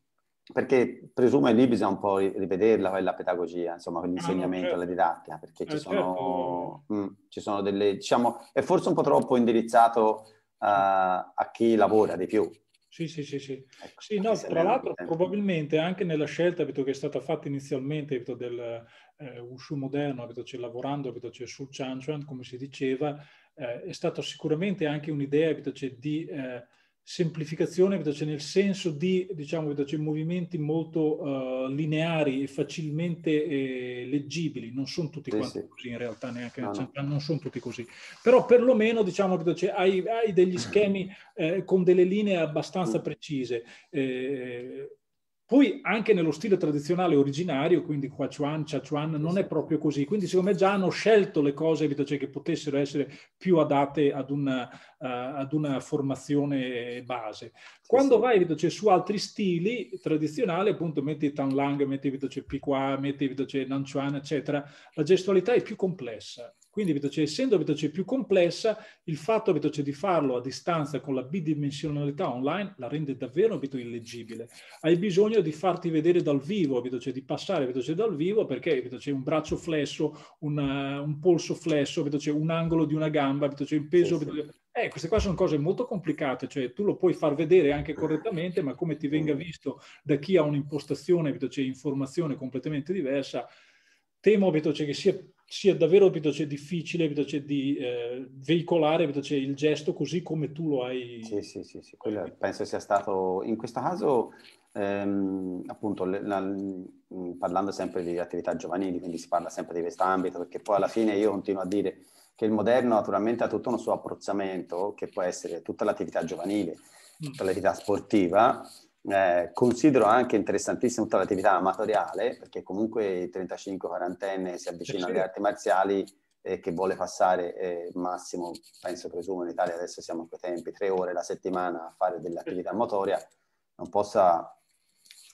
perché presumo che lì bisogna un po' rivederla quella pedagogia, insomma, Ah, no, quell'insegnamento, la certo. didattica, perché ci Eh, certo. sono, mh, ci sono delle, diciamo, è forse un po' troppo indirizzato a, a chi lavora di più. Sì, sì, sì, sì. Ecco, Sì, anche no, se tra lei non ha più l'altro tempo. probabilmente anche nella scelta vedo che è stata fatta inizialmente vedo, del eh, Wushu moderno, vedo, cioè, lavorando vedo, cioè, sul Chanchuan, come si diceva, eh, è stata sicuramente anche un'idea vedo, cioè, di eh, semplificazione, vedo, cioè, nel senso di diciamo, vedo, cioè, movimenti molto uh, lineari e facilmente eh, leggibili. Non sono tutti Sì, quanti sì. così in realtà, neanche nel No, no. Chanchuan non sono tutti così. Però perlomeno diciamo, vedo, cioè, hai, hai degli schemi eh, con delle linee abbastanza precise. Eh, poi anche nello stile tradizionale originario, quindi Huachuan, Chachuan, Sì, non è sì. proprio così. Quindi secondo me già hanno scelto le cose cioè, che potessero essere più adatte ad una, uh, ad una formazione base. Sì, Quando sì. vai cioè, su altri stili tradizionali, appunto metti Tanlang, metti cioè, Piqua, metti cioè, Nanchuan, eccetera, la gestualità è più complessa. Quindi, cioè, essendo cioè, più complessa, il fatto cioè, di farlo a distanza con la bidimensionalità online la rende davvero illeggibile. Hai bisogno di farti vedere dal vivo, cioè, di passare cioè, dal vivo perché c'è un braccio flesso, una, un polso flesso, c'è un angolo di una gamba, c'è il peso. Sì, sì. Eh, queste qua sono cose molto complicate, cioè tu lo puoi far vedere anche correttamente, ma come ti venga visto da chi ha un'impostazione, cioè, informazione completamente diversa, temo cioè, che sia sia davvero cioè, difficile cioè, di eh, veicolare cioè, il gesto così come tu lo hai. Sì, sì, sì, sì. Quello penso sia stato, in questo caso, ehm, appunto, le, la, mh, parlando sempre di attività giovanili, quindi si parla sempre di questo ambito, perché poi alla fine io continuo a dire che il moderno naturalmente ha tutto un suo approzzamento, che può essere tutta l'attività giovanile, tutta l'attività sportiva, eh, considero anche interessantissima tutta l'attività amatoriale, perché comunque il trentacinque quarantenne si avvicina Sì, alle arti marziali e che vuole passare eh, massimo, penso, presumo in Italia, adesso siamo a quei tempi, tre ore la settimana a fare dell'attività motoria, non possa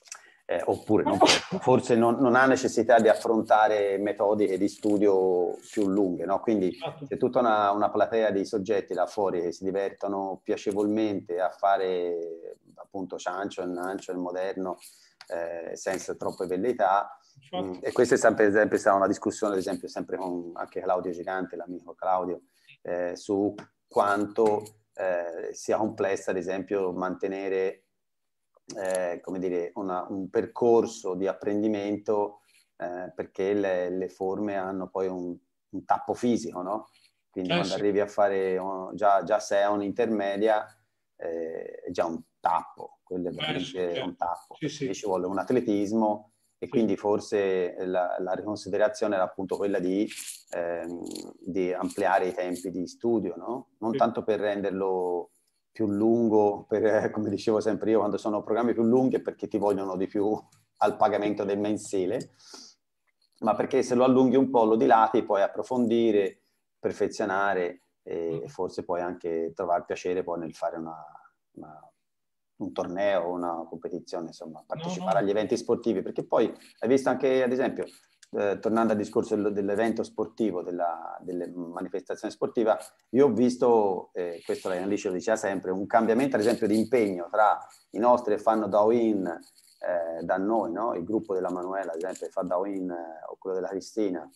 Eh, oppure non può, forse non, non ha necessità di affrontare metodiche di studio più lunghe, no? Quindi c'è tutta una, una platea di soggetti là fuori che si divertono piacevolmente a fare appunto ciancio e nancio il moderno eh, senza troppe velleità. Mm, e questa è sempre, sempre stata una discussione, ad esempio, sempre con anche Claudio Gigante, l'amico Claudio, eh, su quanto eh, sia complessa, ad esempio, mantenere Eh, come dire, una, un percorso di apprendimento eh, perché le, le forme hanno poi un, un tappo fisico, no? Quindi eh, quando sì. arrivi a fare un, già, già se è un'intermedia eh, è già un tappo, quello è veramente eh, sì, un tappo, sì, sì. ci vuole un atletismo e sì. quindi forse la, la riconsiderazione era appunto quella di, ehm, di ampliare i tempi di studio, no? Non sì. tanto per renderlo più lungo, per, come dicevo sempre io, quando sono programmi più lunghi è perché ti vogliono di più al pagamento del mensile, ma perché se lo allunghi un po' lo dilati, puoi approfondire, perfezionare e forse puoi anche trovare piacere poi nel fare una, una, un torneo, una competizione, insomma, partecipare no, no. agli eventi sportivi, perché poi hai visto anche, ad esempio, Eh, tornando al discorso dell'evento sportivo, della, delle manifestazioni sportive, io ho visto, eh, questo la Lice lo diceva sempre, un cambiamento ad esempio di impegno tra i nostri che fanno Douyin eh, da noi, no? Il gruppo della Manuela ad esempio che fa Douyin eh, o quello della Cristina,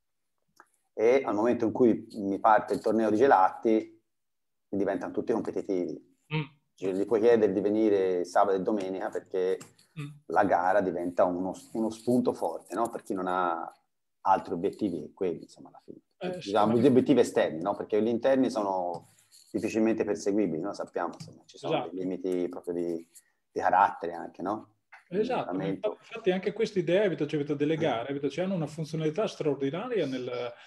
e al momento in cui mi parte il torneo di gelati diventano tutti competitivi. Mm. Cioè, gli puoi chiedere di venire sabato e domenica perché mm. la gara diventa uno, uno spunto forte, no? Per chi non ha altri obiettivi che quelli, insomma, alla fine. Eh, diciamo, gli obiettivi esterni, no? Perché gli interni sono difficilmente perseguibili, no? Sappiamo, insomma, ci sono esatto. dei limiti proprio di, di carattere anche, no? Esatto, infatti anche questa idea, cioè, delle gare, cioè, hanno una funzionalità straordinaria nel,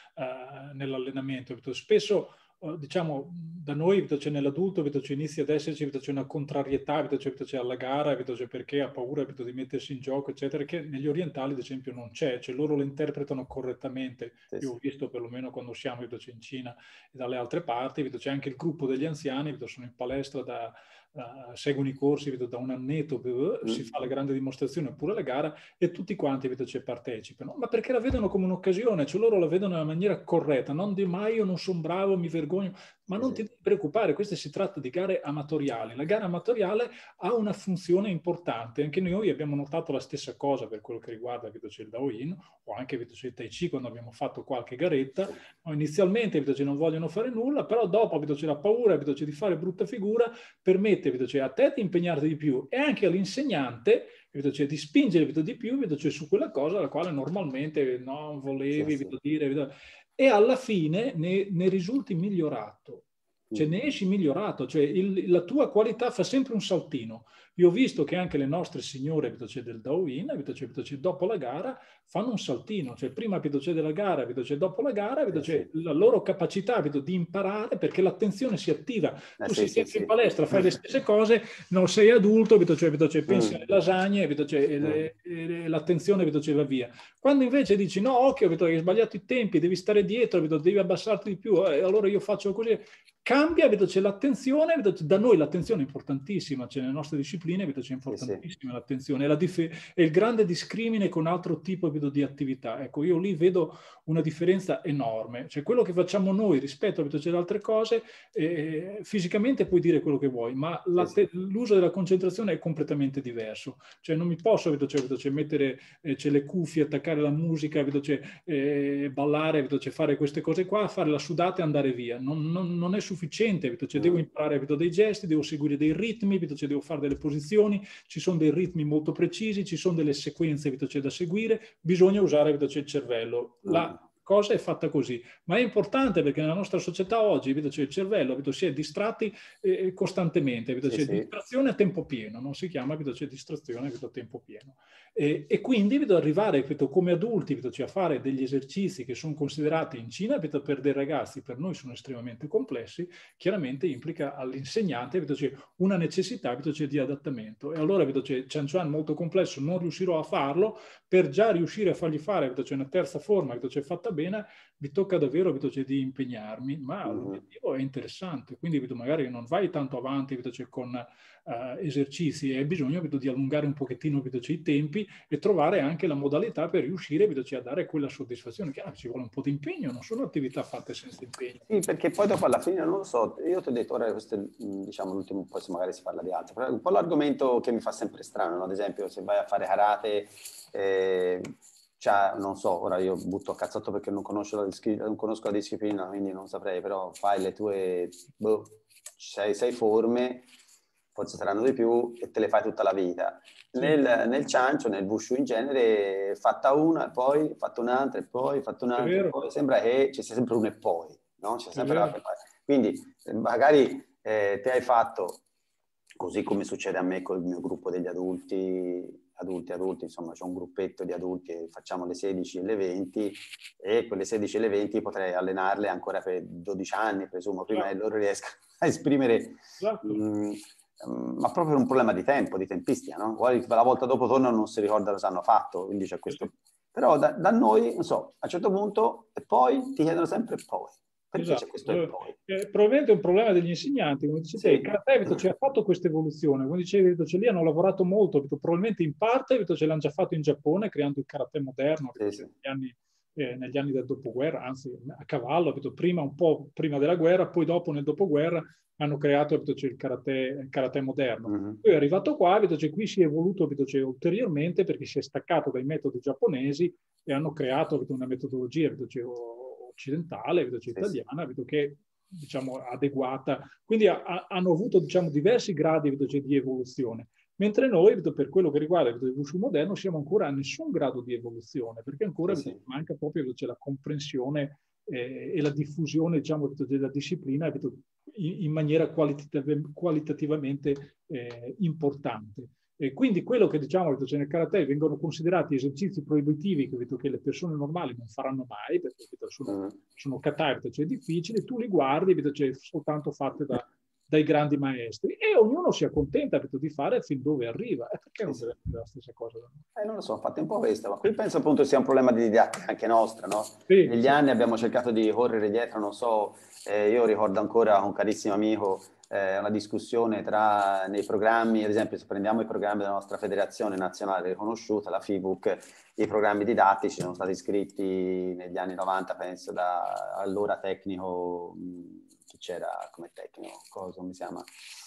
uh, nell'allenamento. Spesso diciamo da noi cioè nell'adulto inizia ad esserci c'è una contrarietà cioè alla gara cioè perché ha paura di mettersi in gioco eccetera, che negli orientali ad esempio non c'è, cioè loro lo interpretano correttamente. Sì, io ho visto perlomeno quando siamo in Cina e dalle altre parti c'è anche il gruppo degli anziani, sono in palestra da Uh, seguono i corsi da un annetto, uh, si fa la grande dimostrazione oppure la gara e tutti quanti cioè, partecipano, ma perché la vedono come un'occasione, cioè loro la vedono nella maniera corretta, non di mai io non sono bravo, mi vergogno, ma non ti devi preoccupare, questo si tratta di gare amatoriali. La gara amatoriale ha una funzione importante, anche noi abbiamo notato la stessa cosa per quello che riguarda il Douyin o anche il Tai Chi quando abbiamo fatto qualche garetta, inizialmente non vogliono fare nulla, però dopo c'è la paura di fare brutta figura, permette cioè, a te di impegnarti di più e anche all'insegnante cioè, di spingere di più cioè, su quella cosa alla quale normalmente non volevi sì, sì. dire e alla fine ne, ne risulti migliorato, cioè ne esci migliorato, cioè il, la tua qualità fa sempre un saltino. Io ho visto che anche le nostre signore cioè del Douyin, cioè dopo la gara, fanno un saltino, cioè prima cioè della gara, cioè dopo la gara, cioè la loro capacità di imparare, perché l'attenzione si attiva. Eh, tu sì, sei sempre sì, in palestra, fai le stesse cose, non sei adulto, cioè, cioè pensi alle lasagne, cioè, e, e, l'attenzione cioè, va via. Quando invece dici no, occhio, hai sbagliato i tempi, devi stare dietro, devi abbassarti di più, e allora io faccio così. Cambia, vedo, c'è l'attenzione, vedo, da noi l'attenzione è importantissima, cioè nelle nostre discipline vedo, c'è importantissima sì, sì. l'attenzione, è, la è il grande discrimine con altro tipo vedo, di attività. Ecco, io lì vedo una differenza enorme, cioè quello che facciamo noi rispetto ad altre cose, eh, fisicamente puoi dire quello che vuoi, ma sì, sì. l'uso della concentrazione è completamente diverso, cioè non mi posso vedo, cioè, vedo, cioè, mettere eh, cioè, le cuffie, attaccare la musica, vedo, cioè, eh, ballare, vedo, cioè, fare queste cose qua, fare la sudata e andare via, non, non, non è sufficiente, cioè, devo imparare vedo, dei gesti, devo seguire dei ritmi, vedo, cioè, devo fare delle posizioni, ci sono dei ritmi molto precisi, ci sono delle sequenze vedo, cioè, da seguire, bisogna usare vedo, cioè, il cervello. La cosa è fatta così, ma è importante perché nella nostra società oggi vedo, cioè, il cervello vedo, si è distratti eh, costantemente, vedo, sì, cioè, sì. distrazione a tempo pieno, non si chiama vedo, cioè, distrazione vedo, a tempo pieno. E, e quindi vedo arrivare vedo, come adulti vedo, cioè, a fare degli esercizi che sono considerati in Cina vedo, per dei ragazzi, per noi sono estremamente complessi, chiaramente implica all'insegnante vedo, cioè, una necessità vedo, cioè, di adattamento. E allora vedo cioè, Chan Chuan molto complesso, non riuscirò a farlo, per già riuscire a fargli fare vedo, cioè, una terza forma vedo, cioè, fatta bene, mi tocca davvero vedo, cioè, di impegnarmi, ma Mhm. l'obiettivo è interessante, quindi vedo, magari non vai tanto avanti vedo, cioè, con uh, esercizi, e hai bisogno vedo, di allungare un pochettino vedo, cioè, i tempi e trovare anche la modalità per riuscire vedo, cioè, a dare quella soddisfazione. Chiaro, ci vuole un po' di impegno, non sono attività fatte senza impegno. Sì, perché poi dopo alla fine, non lo so, io ti ho detto, ora questo è, diciamo, l'ultimo, poi magari si parla di altro, però è un po' l'argomento che mi fa sempre strano, no? Ad esempio, se vai a fare karate, eh, cioè, non so, ora io butto a cazzotto perché non conosco la, non conosco la disciplina, quindi non saprei, però fai le tue, boh, sei, sei forme, forse saranno di più, e te le fai tutta la vita. Sì. Nel, nel ciancio, nel wushu in genere, fatta una e poi fatta un'altra e poi fatta un'altra e poi, sembra che ci sia sempre un e poi, no? C'è sempre la... Quindi magari eh, te hai fatto, così come succede a me con il mio gruppo degli adulti, adulti, adulti, insomma c'è un gruppetto di adulti e facciamo le sedici e le venti, e quelle sedici e le venti potrei allenarle ancora per dodici anni, presumo, prima che loro riescano a esprimere... Esatto. Mh, ma proprio un problema di tempo, di tempistica, no? Poi la volta dopo tornano non si ricordano cosa hanno fatto, quindi c'è questo... Però da, da noi, non so, a un certo punto, e poi ti chiedono sempre poi. Perché Esatto. c'è questo e poi? Eh, probabilmente è un problema degli insegnanti, come dice te, il Sì. karate ci ha fatto questa evoluzione, come dicevi, ce lì hanno lavorato molto, probabilmente in parte ce l'hanno già fatto in Giappone, creando il karate moderno, Sì, sì. negli anni, eh, negli anni del dopoguerra, anzi a cavallo, prima un po' prima della guerra, poi dopo nel dopoguerra hanno creato il karate, il karate moderno. Mm-hmm. Poi è arrivato qua, qui si è evoluto ulteriormente perché si è staccato dai metodi giapponesi e hanno creato una metodologia occidentale, vedo, cioè, sì, italiana, vedo, che diciamo adeguata, quindi ha, ha, hanno avuto diciamo diversi gradi vedo, cioè, di evoluzione, mentre noi vedo, per quello che riguarda vedo, il wushu moderno siamo ancora a nessun grado di evoluzione, perché ancora sì, vedo, sì, manca proprio vedo, cioè, la comprensione eh, e la diffusione diciamo vedo, della disciplina vedo, in, in maniera qualitativ- qualitativamente eh, importante. E quindi quello che diciamo che nel karate vengono considerati esercizi proibitivi che, vedo, che le persone normali non faranno mai perché vedo, sono, mm. sono kata, cioè difficili, tu li guardi vedo, cioè, soltanto fatte da, dai grandi maestri e ognuno si accontenta vedo, di fare fin dove arriva. E perché non deve essere la stessa cosa? Eh, non lo so, infatti è un po' questo, ma qui penso appunto sia un problema di didattica anche nostra, no? Sì, negli sì. anni abbiamo cercato di correre dietro, non so, eh, io ricordo ancora un carissimo amico eh, una discussione tra nei programmi, ad esempio se prendiamo i programmi della nostra federazione nazionale riconosciuta, la F I B U C, i programmi didattici sono stati scritti negli anni novanta, penso, da allora tecnico, mh, chi c'era come tecnico, cosa mi chiama?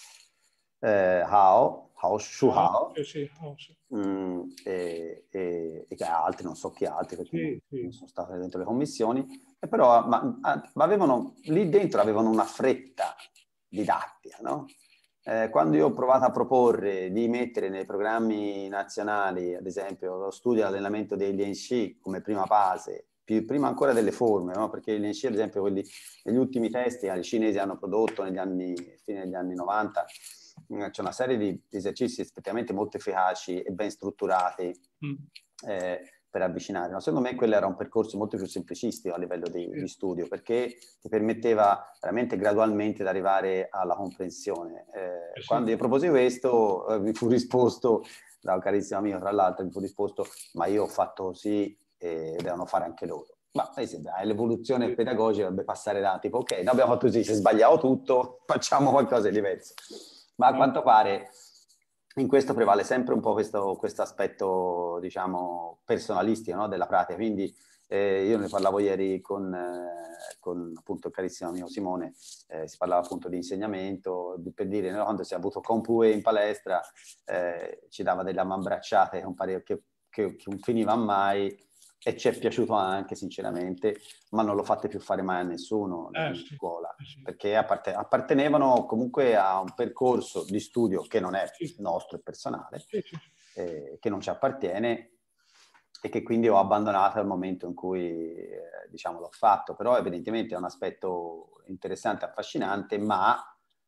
Eh, Hao, Hao Shu Hao, ah, sì, oh, sì. mm, e, e, e altri, non so chi altri, perché sì, non, sì. non sono state dentro le commissioni, e però ma, ma avevano, lì dentro avevano una fretta didattica, no? Eh, quando io ho provato a proporre di mettere nei programmi nazionali, ad esempio, lo studio e allenamento dei lienshi come prima fase, più, prima ancora delle forme, no? Perché i lienshi, ad esempio, quelli, negli ultimi testi i cinesi hanno prodotto negli anni, fine degli anni novanta, c'è una serie di esercizi effettivamente molto efficaci e ben strutturati mm. eh, per avvicinare. No? Secondo me quello era un percorso molto più semplicistico a livello di, di studio, perché ti permetteva veramente gradualmente di arrivare alla comprensione. Eh, sì. Quando io proposi questo, eh, mi fu risposto da un carissimo amico, tra l'altro, mi fu risposto, ma io ho fatto così e devono fare anche loro. Ma è l'evoluzione pedagogica, dovrebbe passare da tipo, ok, noi abbiamo fatto così, se sbagliamo tutto, facciamo qualcosa di diverso. Ma a quanto pare in questo prevale sempre un po' questo, questo aspetto, diciamo, personalistico, no? Della pratica. Quindi eh, io ne parlavo ieri con, eh, con appunto il carissimo amico Simone, eh, si parlava appunto di insegnamento, per dire, no? Quando si è avuto Compue in palestra, eh, ci dava delle ammanbracciate un pare che, che, che non finiva mai, e ci è piaciuto anche sinceramente, ma non lo fate più fare mai a nessuno eh, in sì, scuola, sì. perché apparte- appartenevano comunque a un percorso di studio che non è sì. nostro e personale, sì, sì. Eh, che non ci appartiene e che quindi ho abbandonato al momento in cui eh, diciamo l'ho fatto, però evidentemente è un aspetto interessante, affascinante, ma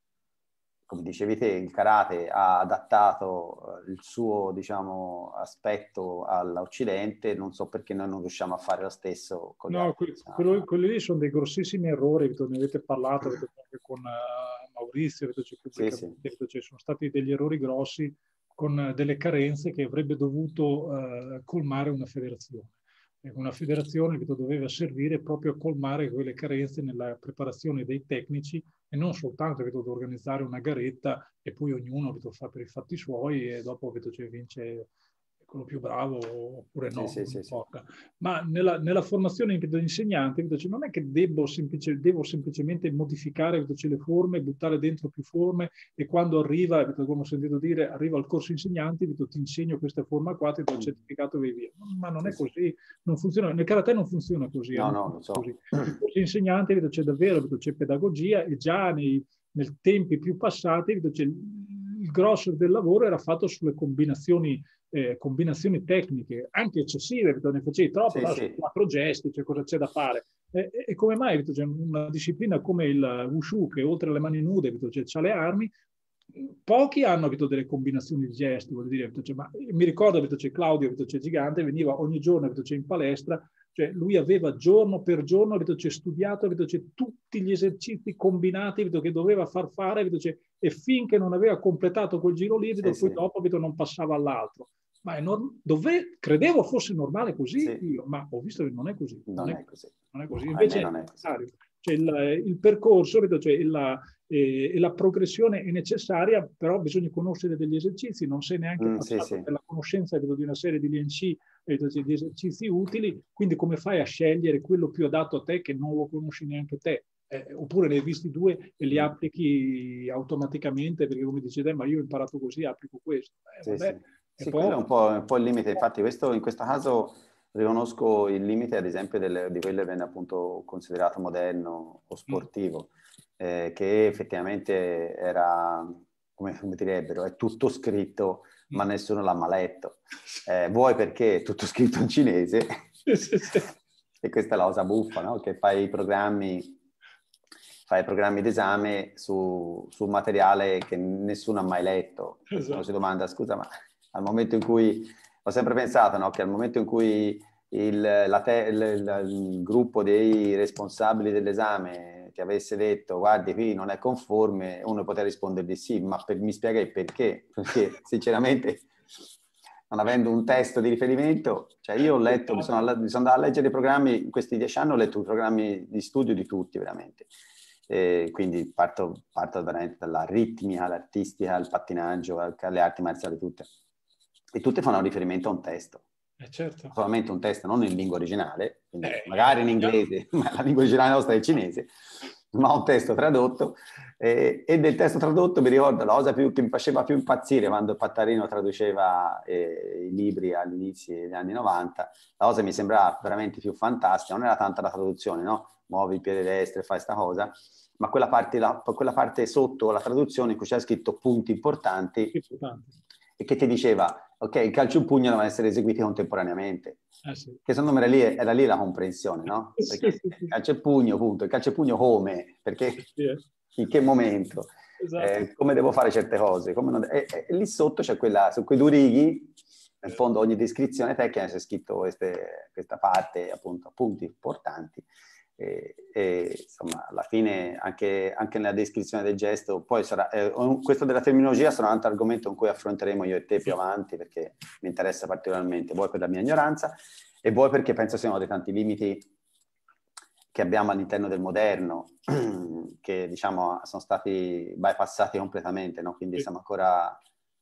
come dicevi te, il karate ha adattato il suo, diciamo, aspetto all'Occidente, non so perché noi non riusciamo a fare lo stesso con gli no, altri. Que- quello, quelli lì sono dei grossissimi errori, ne avete parlato avete anche con uh, Maurizio, avete pubblicamente, sì, sì. Sono stati degli errori grossi con uh, delle carenze che avrebbe dovuto uh, colmare una federazione. una federazione che doveva servire proprio a colmare quelle carenze nella preparazione dei tecnici e non soltanto che doveva organizzare una garetta e poi ognuno fa per i fatti suoi e dopo cioè, vince quello più bravo oppure no, sì, sì, non sì, importa. Ma nella, nella formazione dell'insegnante cioè, non è che devo, semplice, devo semplicemente modificare cioè, le forme, buttare dentro più forme e quando arriva, come ho sentito dire, arriva al corso insegnanti, ti insegno questa forma qua, ti do il certificato e via via. Ma non è così, non funziona, nel karate non funziona così. No, non no, lo so. Così. Il corso insegnanti c'è davvero, c'è pedagogia e già nei, nei tempi più passati c'è, il grosso del lavoro era fatto sulle combinazioni Eh, combinazioni tecniche, anche eccessive, perché ne facevi troppo, sì, no? sì. Quattro gesti, cioè cosa c'è da fare. E, e come mai cioè, una disciplina come il Wushu, che oltre alle mani nude cioè, c'ha le armi, pochi hanno delle combinazioni di gesti, voglio dire, cioè, ma mi ricordo che c'è Claudio, c'è Gigante, veniva ogni giorno c'è in palestra, cioè lui aveva giorno per giorno c'è studiato c'è tutti gli esercizi combinati che doveva far fare c'è, e finché non aveva completato quel giro lì, sì, poi sì. dopo non passava all'altro. Ma è norm- dove credevo fosse normale così, sì. io, ma ho visto che non è così. Non, non è così. Non è così. No, invece non è così. Cioè il, il percorso cioè la, eh, la progressione è necessaria, però bisogna conoscere degli esercizi, non sei neanche mm, passato sì, sì. per la conoscenza di una serie di Lien Chi e di esercizi utili, quindi come fai a scegliere quello più adatto a te che non lo conosci neanche te? Eh, oppure ne hai visti due e li applichi automaticamente perché come dice te, ma io ho imparato così, applico questo. Eh, sì, vabbè, sì. Sì, quello è un po', un po' il limite. Infatti questo, in questo caso riconosco il limite, ad esempio, del, di quello che viene appunto considerato moderno o sportivo, mm. eh, che effettivamente era, come, come direbbero, è tutto scritto, mm. ma nessuno l'ha mai letto. Eh, vuoi perché è tutto scritto in cinese, sì, sì, sì. e questa è la cosa buffa, no? Che fai i programmi... fai programmi d'esame su, su materiale che nessuno ha mai letto. Esatto. Uno si domanda, scusa, ma al momento in cui... Ho sempre pensato, no, che al momento in cui il, la te, il, il, il gruppo dei responsabili dell'esame ti avesse detto, guardi, qui non è conforme, uno poteva rispondere di sì, ma per, mi spiega il perché? Perché, sinceramente, non avendo un testo di riferimento, cioè io ho letto, mi sono, mi sono andato a leggere i programmi, in questi dieci anni ho letto i programmi di studio di tutti, veramente. E quindi parto, parto veramente dalla ritmica, all'artistica, al pattinaggio, alle arti marziali tutte. E tutte fanno riferimento a un testo. Eh certo. Solamente un testo, non in lingua originale, quindi eh, magari in inglese, ma la lingua originale nostra è cinese, ma un testo tradotto. Eh, e del testo tradotto mi ricordo la cosa più, che mi faceva più impazzire quando Pattarino traduceva eh, i libri all'inizio degli anni novanta, la cosa mi sembrava veramente più fantastica, non era tanto la traduzione, no? Muovi il piede destro e fai sta cosa, ma quella parte, la, quella parte sotto la traduzione in cui c'era scritto punti importanti, importanti e che ti diceva, ok, il calcio e il pugno devono essere eseguiti contemporaneamente. Eh sì. Che secondo me era lì, era lì la comprensione, no? Perché sì, sì, sì. il calcio e pugno, punto. Il calcio e pugno come? Perché sì, eh. in che momento? Esatto. Eh, come devo fare certe cose? Come non... e, e, e lì sotto c'è quella, su quei due righi, in fondo ogni descrizione tecnica c'è scritto queste, questa parte, appunto, punti importanti. E, e insomma, alla fine anche, anche nella descrizione del gesto, poi sarà, eh, questo della terminologia sarà un altro argomento in cui affronteremo io e te più avanti, perché mi interessa particolarmente, vuoi per la mia ignoranza e vuoi perché penso siano dei tanti limiti che abbiamo all'interno del moderno, che diciamo sono stati bypassati completamente, no? Quindi sì. siamo ancora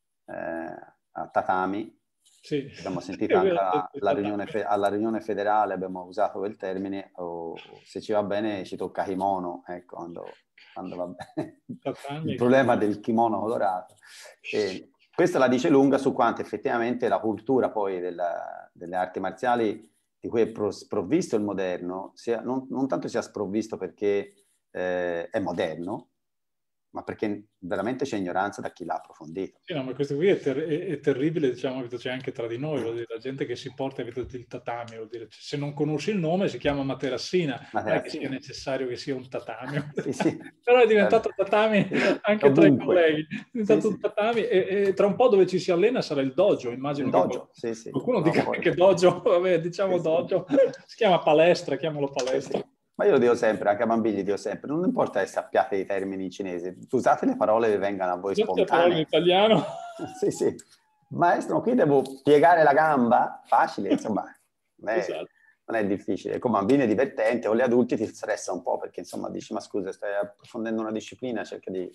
eh, a tatami. Sì. Abbiamo sentito anche alla, alla, riunione fe, alla riunione federale, abbiamo usato quel termine, o se ci va bene ci tocca kimono, ecco, quando, quando va bene. Il problema del kimono colorato. E questa la dice lunga su quanto effettivamente la cultura poi della, delle arti marziali di cui è sprovvisto il moderno, sia, non, non tanto sia sprovvisto perché eh, è moderno, ma perché veramente c'è ignoranza da chi l'ha approfondito. Sì, no, ma questo qui è, ter è, è terribile, diciamo, c'è anche tra di noi, vuol dire, la gente che si porta il tatami, vuol dire, se non conosci il nome si chiama materassina, materassina. Non è che sia necessario che sia un tatami, sì, sì. Però è diventato tatami anche ovunque. Tra i colleghi, è diventato sì, un tatami e, e tra un po' dove ci si allena sarà il dojo, immagino. Il dojo, che sì, sì. Qualcuno no, dica poi... che dojo, vabbè, diciamo sì, dojo, sì. Si chiama palestra, chiamalo palestra. Sì, sì. Ma io lo dico sempre, anche a bambini dico sempre, non importa che sappiate i termini in cinese, usate le parole che vengano a voi usate spontanee. Le parole in italiano. Sì, sì. Maestro, qui devo piegare la gamba? Facile, insomma. Beh, esatto. non è difficile. Con bambini è divertente, con gli adulti ti stressa un po', perché insomma dici, ma scusa, stai approfondendo una disciplina, cerca di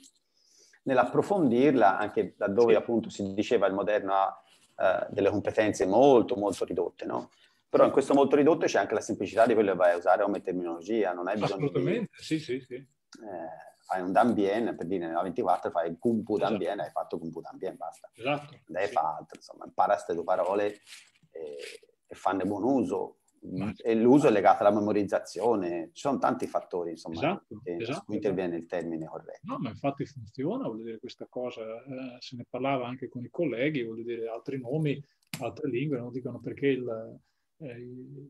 nell'approfondirla, anche laddove Sì. appunto si diceva il moderno ha eh, delle competenze molto molto ridotte, no? Però in questo molto ridotto c'è anche la semplicità di quello che vai a usare come terminologia, non hai bisogno di... Assolutamente, sì, sì, sì. Eh, fai un Dambien, per dire nella ventiquattro fai il Kung Fu Esatto. Dambien, hai fatto Kung Fu Dambien, basta. Esatto. Non hai Sì. fatto, insomma, impara queste due parole e, e fanne buon uso. Ma... E l'uso è legato alla memorizzazione, ci sono tanti fattori, insomma, Esatto, che, esatto, su cui esatto. interviene il termine corretto. No, ma infatti funziona, voglio dire, questa cosa, eh, se ne parlava anche con i colleghi, voglio dire, altri nomi, altre lingue, non dicono perché il, eh, il,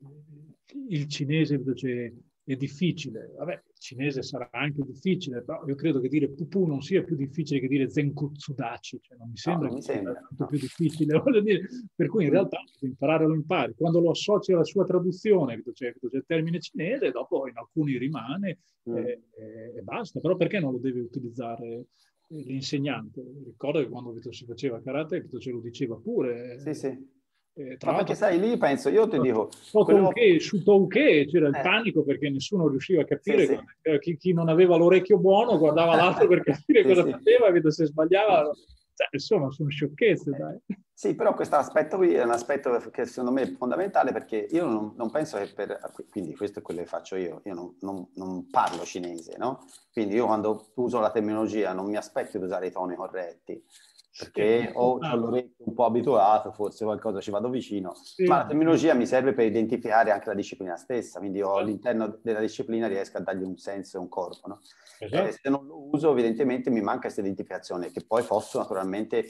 il cinese cioè, è difficile. Vabbè, il cinese sarà anche difficile, però io credo che dire pupù non sia più difficile che dire zenkutsudachi, cioè non mi No, sembra non che mi sia sembra. tanto No. più difficile, voglio dire, per cui in realtà imparare lo impari. Quando lo associ alla sua traduzione, cioè, cioè il termine cinese, dopo in alcuni rimane Mm. e, e, e basta. Però perché non lo deve utilizzare l'insegnante? Ricordo che quando Vito si faceva karate, Vito ce lo diceva pure. Sì, sì. Eh, tra Ma perché l'altro, sai, lì penso, io ti dico... quello... Quello... su Touquet c'era il Eh, panico perché nessuno riusciva a sì, capire, sì. chi, chi non aveva l'orecchio buono guardava l'altro per capire Sì, cosa sì. faceva, e Vito se sbagliava, cioè, insomma, sono sciocchezze, dai. Sì, però questo aspetto qui è un aspetto che secondo me è fondamentale, perché io non, non penso che per... Quindi questo è quello che faccio io, io non, non, non parlo cinese, no? Quindi io quando uso la terminologia non mi aspetto di usare i toni corretti, perché o ho l'orecchio un po' abituato, forse qualcosa ci vado vicino, Sì. ma la terminologia mi serve per identificare anche la disciplina stessa, quindi io all'interno della disciplina riesco a dargli un senso e un corpo, no? Esatto. Eh, se non lo uso, evidentemente mi manca questa identificazione, che poi posso naturalmente...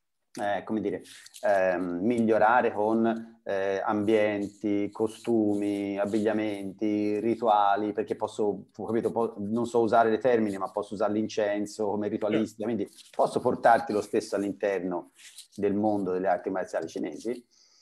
Eh, come dire, ehm, migliorare con eh, ambienti, costumi, abbigliamenti, rituali, perché posso, capito, po- non so usare le termini, ma posso usare l'incenso come ritualista, quindi posso portarti lo stesso all'interno del mondo delle arti marziali cinesi,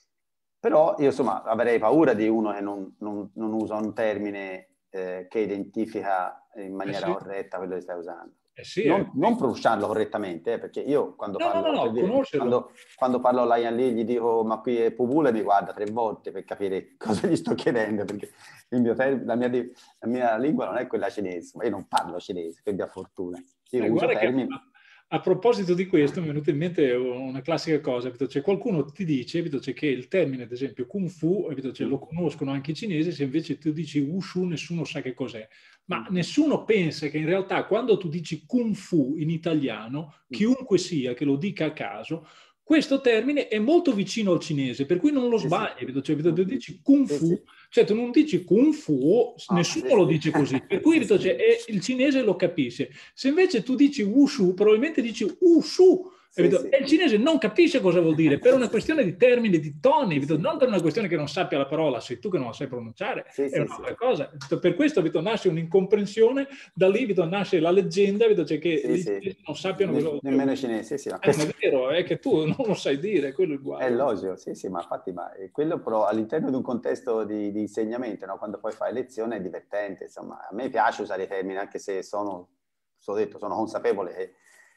però io insomma avrei paura di uno che non, non, non usa un termine eh, che identifica in maniera Eh sì. corretta quello che stai usando. Eh sì, Non, eh. non pronunciarlo correttamente, eh, perché io quando No, parlo, no, no, per no, dire, conoscerlo. quando, quando parlo a Lion Lee gli dico ma qui è Pupula e mi guarda tre volte per capire cosa gli sto chiedendo, perché il mio ter- la, mia, la mia lingua non è quella cinese, ma io non parlo cinese, per mia fortuna. Io Eh, uso guarda che termini... a, a proposito di questo mi è venuta in mente una classica cosa, cioè qualcuno ti dice cioè, che il termine, ad esempio, Kung Fu, cioè, lo conoscono anche i cinesi, se invece tu dici Wushu nessuno sa che cos'è. Ma nessuno pensa che in realtà quando tu dici Kung Fu in italiano, chiunque sia che lo dica a caso, questo termine è molto vicino al cinese, per cui non lo Sì, sbagli, sì. cioè, tu dici Kung Sì, Fu, sì. cioè tu non dici Kung Fu, Ah, nessuno sì, lo sì. dice così, per cui Sì, sì. cioè, è, il cinese lo capisce. Se invece tu dici Wushu, probabilmente dici Wushu, Sì, sì. e il cinese non capisce cosa vuol dire, per una questione di termini, di toni, Sì, sì. non per una questione che non sappia la parola, sei tu che non la sai pronunciare, Sì, è sì, un'altra sì. cosa. Per questo Vito, nasce un'incomprensione, da lì Vito, nasce la leggenda, Vito, cioè che Sì, i sì. cinesi non sappiano Ne- cosa vuol nemmeno i dire. cinesi, sì, ma Eh, non è questo vero, è che tu non lo sai dire, quello è il è guaio. logico, sì, sì, ma infatti, ma eh, quello però all'interno di un contesto di, di insegnamento, no? Quando poi fai lezione è divertente, insomma, a me piace usare i termini, anche se sono, sono detto, sono consapevole che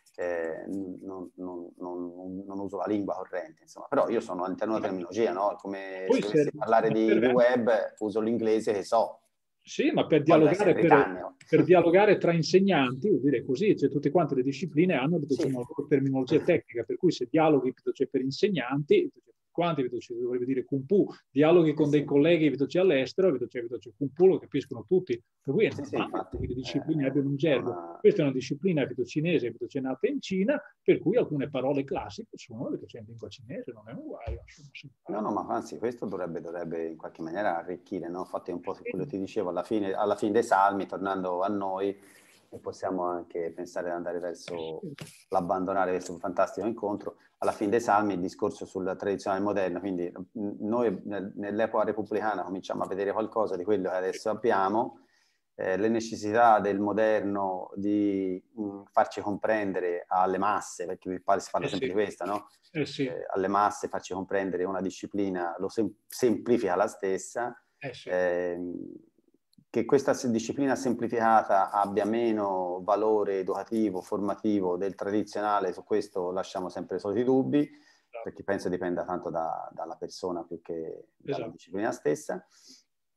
eh, non, non, non, non uso la lingua corrente, insomma, però io sono all'interno della terminologia, no? Come Poi se dovessi serve, parlare ma di, di serve anche... web, uso l'inglese che so, Sì, ma per quando è dialogare, sempre per, Caneo. per dialogare tra insegnanti, vuol dire così, cioè tutte quante le discipline hanno Sì. una loro terminologia tecnica, per cui se dialoghi cioè, per insegnanti, tutti quanti cioè, dovrebbe dire Kung Fu, dialoghi con Sì, dei sì. colleghi cioè, all'estero, cioè, cioè, Kung Fu lo capiscono tutti, per cui è Sì, sì, normale infatti, che le eh, discipline abbiano un è gergo. una... Questa è una disciplina cinese, cioè, nata in Cina, per cui alcune parole classiche sono cioè, in lingua cinese, non è un guaio. No, no, ma anzi, questo dovrebbe, dovrebbe in qualche maniera arricchire, no? Infatti è un po' su quello che ti dicevo, alla fine, alla fine dei salmi, tornando a noi, e possiamo anche pensare di andare verso l'abbandonare questo fantastico incontro, alla fine dei salmi il discorso sul tradizionale moderno, quindi noi nel, nell'epoca repubblicana cominciamo a vedere qualcosa di quello che adesso abbiamo, eh, le necessità del moderno di mh, farci comprendere alle masse, perché si parla Eh sempre sì. di questo, no? Eh sì. Eh, alle masse, farci comprendere una disciplina, lo sem- semplifica la stessa, Eh sì. ehm, che questa disciplina semplificata abbia meno valore educativo, formativo del tradizionale, su questo lasciamo sempre i soliti dubbi, Esatto. perché penso dipenda tanto da, dalla persona più che dalla Esatto. disciplina stessa.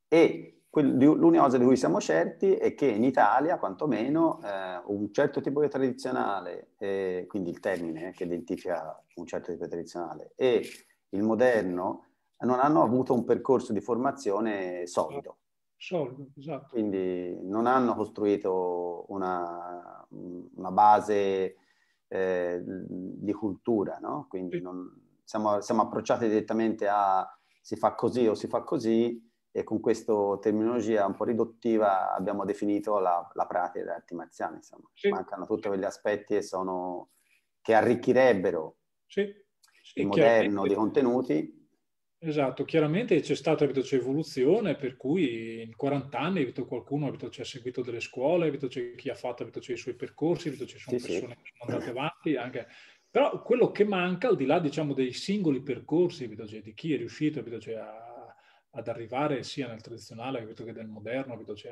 E l'unica cosa di cui siamo certi è che in Italia, quantomeno, eh, un certo tipo di tradizionale, eh, quindi il termine che identifica un certo tipo di tradizionale, e il moderno non hanno avuto un percorso di formazione solido. Solido, esatto. Quindi non hanno costruito una, una base eh, di cultura, no? Quindi Sì. non, siamo, siamo approcciati direttamente a si fa così o si fa così, e con questa terminologia un po' riduttiva abbiamo definito la, la pratica delle arti marziali. Insomma. Sì. Mancano tutti quegli aspetti che, sono, che arricchirebbero sì. Sì, il moderno di contenuti. Esatto, chiaramente c'è stata c'è evoluzione, per cui in quaranta anni qualcuno ci ha seguito delle scuole, c'è chi ha fatto c'è i suoi percorsi, ci sono Sì, persone sì. che sono andate avanti, anche. Però quello che manca, al di là diciamo, dei singoli percorsi, di chi è riuscito a, ad arrivare sia nel tradizionale che nel moderno, a,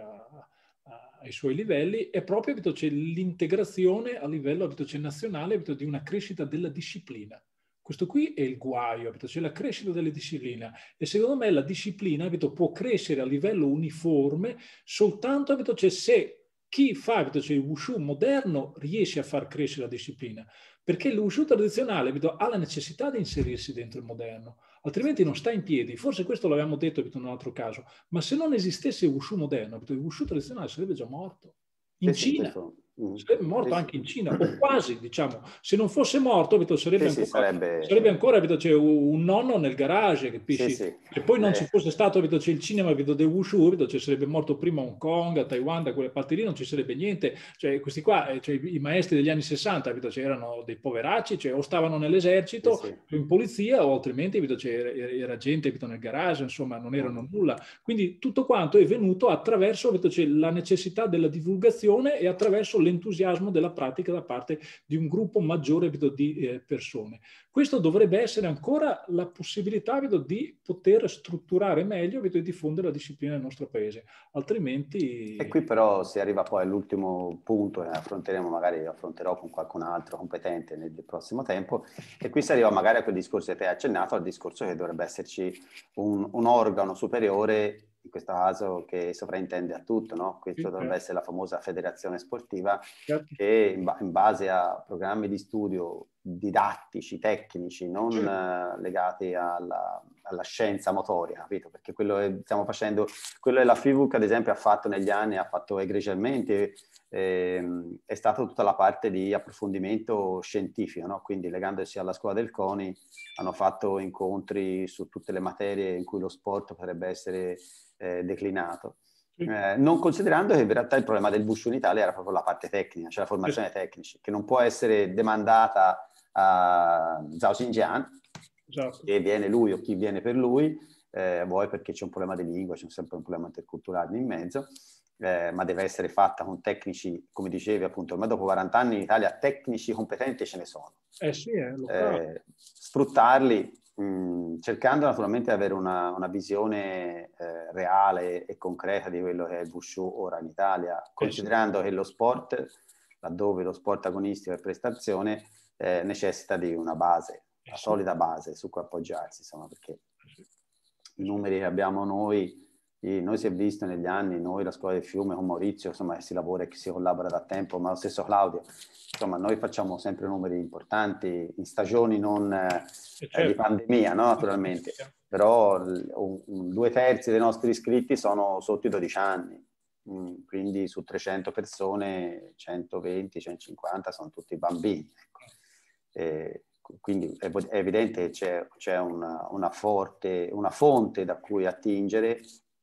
a, ai suoi livelli, è proprio l'integrazione a livello nazionale di una crescita della disciplina. Questo qui è il guaio, c'è la crescita delle discipline, e secondo me la disciplina può crescere a livello uniforme soltanto se chi fa il wushu moderno riesce a far crescere la disciplina, perché il wushu tradizionale ha la necessità di inserirsi dentro il moderno, altrimenti non sta in piedi. Forse questo l'avevamo detto in un altro caso, ma se non esistesse il wushu moderno, il wushu tradizionale sarebbe già morto. In sì, Cina. Sì, mm. Sarebbe morto sì, anche sì. in Cina, o quasi, diciamo. Se non fosse morto, sarebbe, sì, ancora, sì, sarebbe... sarebbe ancora un nonno nel garage, capisci? Sì, sì. Se poi non eh. ci fosse stato il cinema del wushu, ci sarebbe morto prima Hong Kong, a Taiwan, da quelle parti lì non ci sarebbe niente. Cioè, questi qua, cioè, i maestri degli anni sessanta, erano dei poveracci, cioè, o stavano nell'esercito, Sì, sì. in polizia, o altrimenti era, era gente nel garage, insomma, non erano mm. nulla. Quindi tutto quanto è venuto attraverso la necessità della divulgazione e attraverso l'entusiasmo della pratica da parte di un gruppo maggiore di eh, persone. Questo dovrebbe essere ancora la possibilità di poter strutturare meglio e diffondere la disciplina nel nostro paese, altrimenti... E qui però si arriva poi all'ultimo punto che affronteremo, magari affronterò con qualcun altro competente nel prossimo tempo, e qui si arriva magari a quel discorso che te hai accennato, al discorso che dovrebbe esserci un, un organo superiore, in questo caso che sovrintende a tutto, no? Questo sì, dovrebbe certo. essere la famosa federazione sportiva, certo. che in, ba in base a programmi di studio didattici, tecnici, non sì. uh, legati alla, alla scienza motoria, capito? Perché quello che stiamo facendo, quello che la F I V U C ad esempio ha fatto negli anni, ha fatto egregiamente, ehm, è stata tutta la parte di approfondimento scientifico, no? Quindi legandosi alla scuola del CONI hanno fatto incontri su tutte le materie in cui lo sport potrebbe essere eh, declinato. Eh, non considerando che in realtà il problema del Wushu in Italia era proprio la parte tecnica, cioè la formazione tecnica, che non può essere demandata a Zhao Xinjiang, esatto. che viene lui o chi viene per lui, eh, vuoi perché c'è un problema di lingua, c'è sempre un problema interculturale in mezzo, eh, ma deve essere fatta con tecnici, come dicevi appunto, ormai dopo quaranta anni in Italia tecnici competenti ce ne sono. Eh sì, eh, eh, sfruttarli, mh, cercando naturalmente di avere una, una visione eh, reale e concreta di quello che è il Wushu ora in Italia, considerando eh sì. che lo sport, laddove lo sport agonistico è prestazione, eh, necessita di una base, una eh sì. solida base su cui appoggiarsi, insomma, perché i numeri che abbiamo noi, noi si è visto negli anni, noi la scuola del Fiume con Maurizio, insomma, si lavora e si collabora da tempo, ma lo stesso Claudio, insomma, noi facciamo sempre numeri importanti in stagioni non eh, certo. di pandemia, no? Naturalmente, però un, un, due terzi dei nostri iscritti sono sotto i dodici anni, mm, quindi su trecento persone, centoventi, centocinquanta sono tutti bambini. Ecco. E, quindi è, è evidente che c'è una, una forte, una fonte da cui attingere,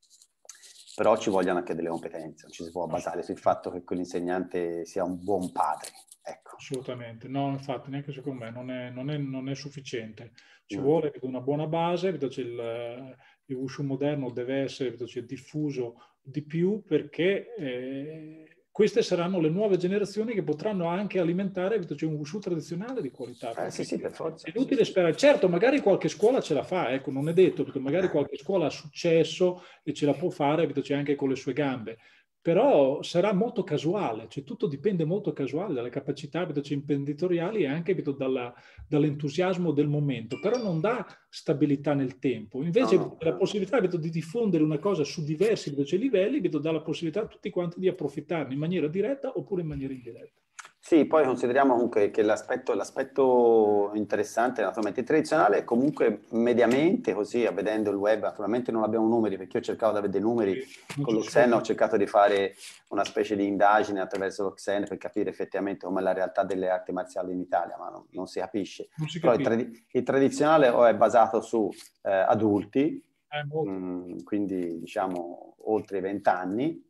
però ci vogliono anche delle competenze, non ci si può basare sul fatto che quell'insegnante sia un buon padre. Ecco. Assolutamente, no, infatti neanche secondo me non è, non è, non è sufficiente, ci mm. vuole una buona base, il, il Wushu moderno deve essere diffuso di più, perché eh, queste saranno le nuove generazioni che potranno anche alimentare un Wushu tradizionale di qualità. Eh, sì, sì, per forza. È inutile sperare. Certo, magari qualche scuola ce la fa, ecco, non è detto, perché magari qualche scuola ha successo e ce la può fare anche con le sue gambe. però sarà molto casuale, cioè tutto dipende molto casuale dalle capacità cioè, imprenditoriali e anche dalla, dall'entusiasmo del momento, però non dà stabilità nel tempo. Invece no, no, la no. possibilità di diffondere una cosa su diversi cioè, livelli dà la possibilità a tutti quanti di approfittarne in maniera diretta oppure in maniera indiretta. Sì, poi consideriamo comunque che l'aspetto, l'aspetto interessante, naturalmente tradizionale, è comunque mediamente così, vedendo il web, naturalmente non abbiamo numeri, perché io cercavo di avere dei numeri, Sì, con lo Xen ho cercato di fare una specie di indagine attraverso lo Xen per capire effettivamente com'è la realtà delle arti marziali in Italia, ma non, non si capisce. Non si Però il, capisce. tradi- il tradizionale o è basato su eh, adulti, Eh, mh, quindi diciamo oltre i venti anni,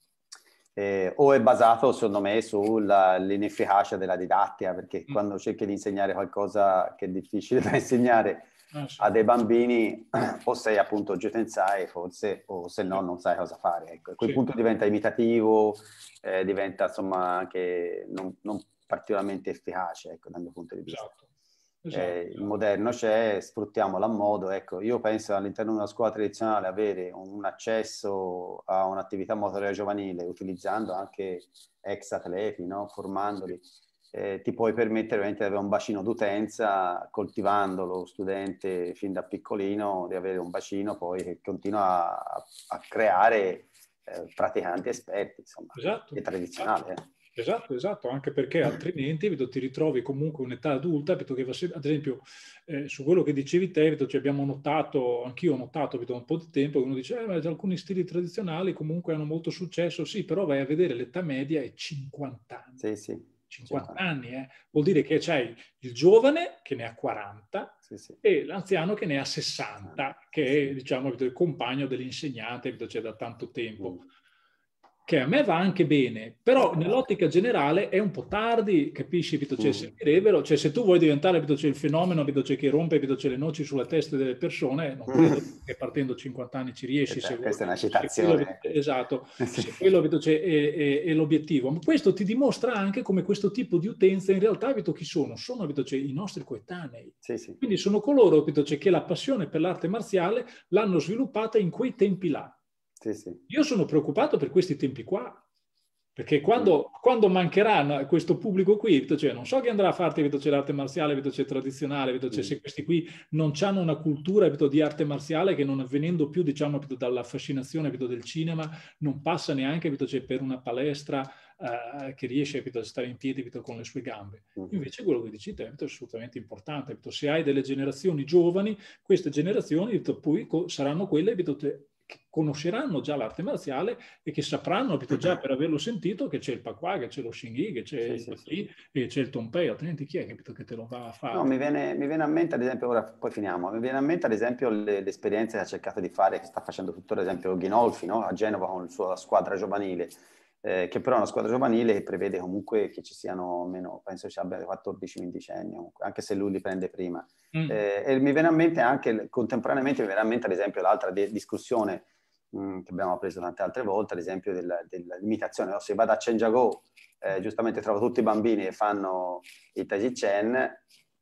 Eh, o è basato, secondo me, sull'inefficacia della didattica, perché mm. quando cerchi di insegnare qualcosa che è difficile da insegnare ah, sì. a dei bambini, o sei appunto Jutensai, forse, o se no non sai cosa fare. Ecco. A quel Sì. punto diventa imitativo, eh, diventa insomma anche non, non particolarmente efficace, ecco, dal mio punto di vista. Esatto. Esatto, Eh, esatto. il moderno c'è, sfruttiamolo a modo. Ecco, io penso all'interno di una scuola tradizionale avere un accesso a un'attività motoria giovanile utilizzando anche ex atleti, no? Formandoli, eh, ti puoi permettere veramente di avere un bacino d'utenza, coltivando lo studente fin da piccolino, di avere un bacino poi che continua a, a creare eh, praticanti esperti, insomma, Esatto. è tradizionale. Eh. Esatto, esatto, anche perché altrimenti vedo, ti ritrovi comunque un'età adulta, vedo che va sempre, ad esempio eh, su quello che dicevi te, vedo, cioè abbiamo notato, anch'io ho notato vedo, un po' di tempo, uno dice eh, ma alcuni stili tradizionali comunque hanno molto successo, sì, però vai a vedere l'età media è cinquanta anni. Sì, sì. cinquanta anni, eh. Vuol dire che c'hai il giovane che ne ha quaranta sì, sì. e l'anziano che ne ha sessanta, che è diciamo il compagno dell'insegnante, c'è da tanto tempo. Mm. Che a me va anche bene, però nell'ottica generale è un po' tardi, capisci? Cioè, servirebbero, cioè se tu vuoi diventare c'è il fenomeno c'è che rompe c'è le noci sulla testa delle persone, non credo che partendo da cinquanta anni ci riesci. Questa, se questa vuoi. è una citazione. Se quello, esatto, se quello c'è, è, è, è l'obiettivo. Ma questo ti dimostra anche come questo tipo di utenza in realtà chi sono? Sono c'è, i nostri coetanei. Sì, sì. Quindi sono coloro c'è, che la passione per l'arte marziale l'hanno sviluppata in quei tempi là. Sì, sì. Io sono preoccupato per questi tempi qua, perché quando, mm. quando mancherà questo pubblico qui, cioè non so chi andrà a farti c'è l'arte marziale, c'è tradizionale, c'è, mm. se questi qui non hanno una cultura di arte marziale che non avvenendo più diciamo dalla fascinazione del cinema, non passa neanche c'è, per una palestra uh, che riesce a stare in piedi con le sue gambe. Mm. Invece quello che dici te è assolutamente importante. Se hai delle generazioni giovani, queste generazioni poi saranno quelle che conosceranno già l'arte marziale e che sapranno già per averlo sentito che c'è il Pakwa, che c'è lo Xingyi, che c'è sì, il Baki sì, sì. e c'è il Tonpei, altrimenti chi è capito, che te lo va a fare? No, mi viene, mi viene a mente ad esempio, ora poi finiamo, mi viene a mente ad esempio le, le esperienze che ha cercato di fare, che sta facendo tuttora ad esempio Ghinolfi, no? A Genova con la sua squadra giovanile, eh, che però è una squadra giovanile che prevede comunque che ci siano almeno, penso ci abbia quattordici quindici anni, anche se lui li prende prima. Mm. Eh, e mi viene a mente anche, contemporaneamente mi viene a mente ad esempio l'altra di, discussione mh, che abbiamo preso tante altre volte, ad esempio della, della limitazione, no? Se vado a Cengiagò, eh, giustamente trovo tutti i bambini che fanno il Tai Chi Chen,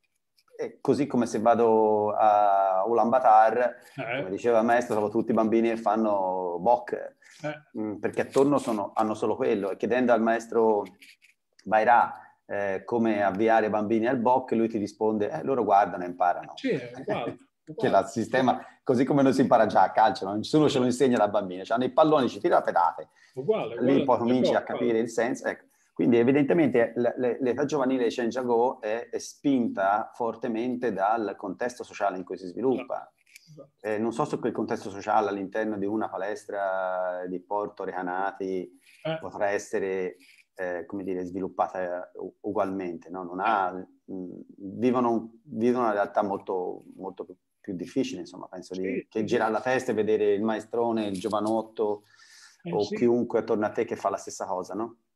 e così come se vado a Ulaanbaatar, eh. come diceva il maestro, trovo tutti i bambini che fanno Bok, eh. mh, perché attorno sono, hanno solo quello, e chiedendo al maestro Bairà eh, come avviare i bambini al Bok, lui ti risponde, eh, loro guardano e imparano. Sì, è uguale. Che il sistema, così come non si impara già a calcio, no? Nessuno ce lo insegna da bambino, hanno i palloni, ci tira la pedate, uguale, lì uguale, poi cominci uguale, a capire il senso. Ecco. Quindi evidentemente l'età giovanile di Cengiagò è, è spinta fortemente dal contesto sociale in cui si sviluppa. Eh, non so se quel contesto sociale all'interno di una palestra di Porto Recanati eh. potrà essere eh, come dire, sviluppata ugualmente. No? Non ha, mh, vivono, vivono una realtà molto, molto più, più difficile, insomma, penso sì, di, che sì. girare la testa e vedere il maestrone, il giovanotto eh, o sì. chiunque attorno a te che fa la stessa cosa, no?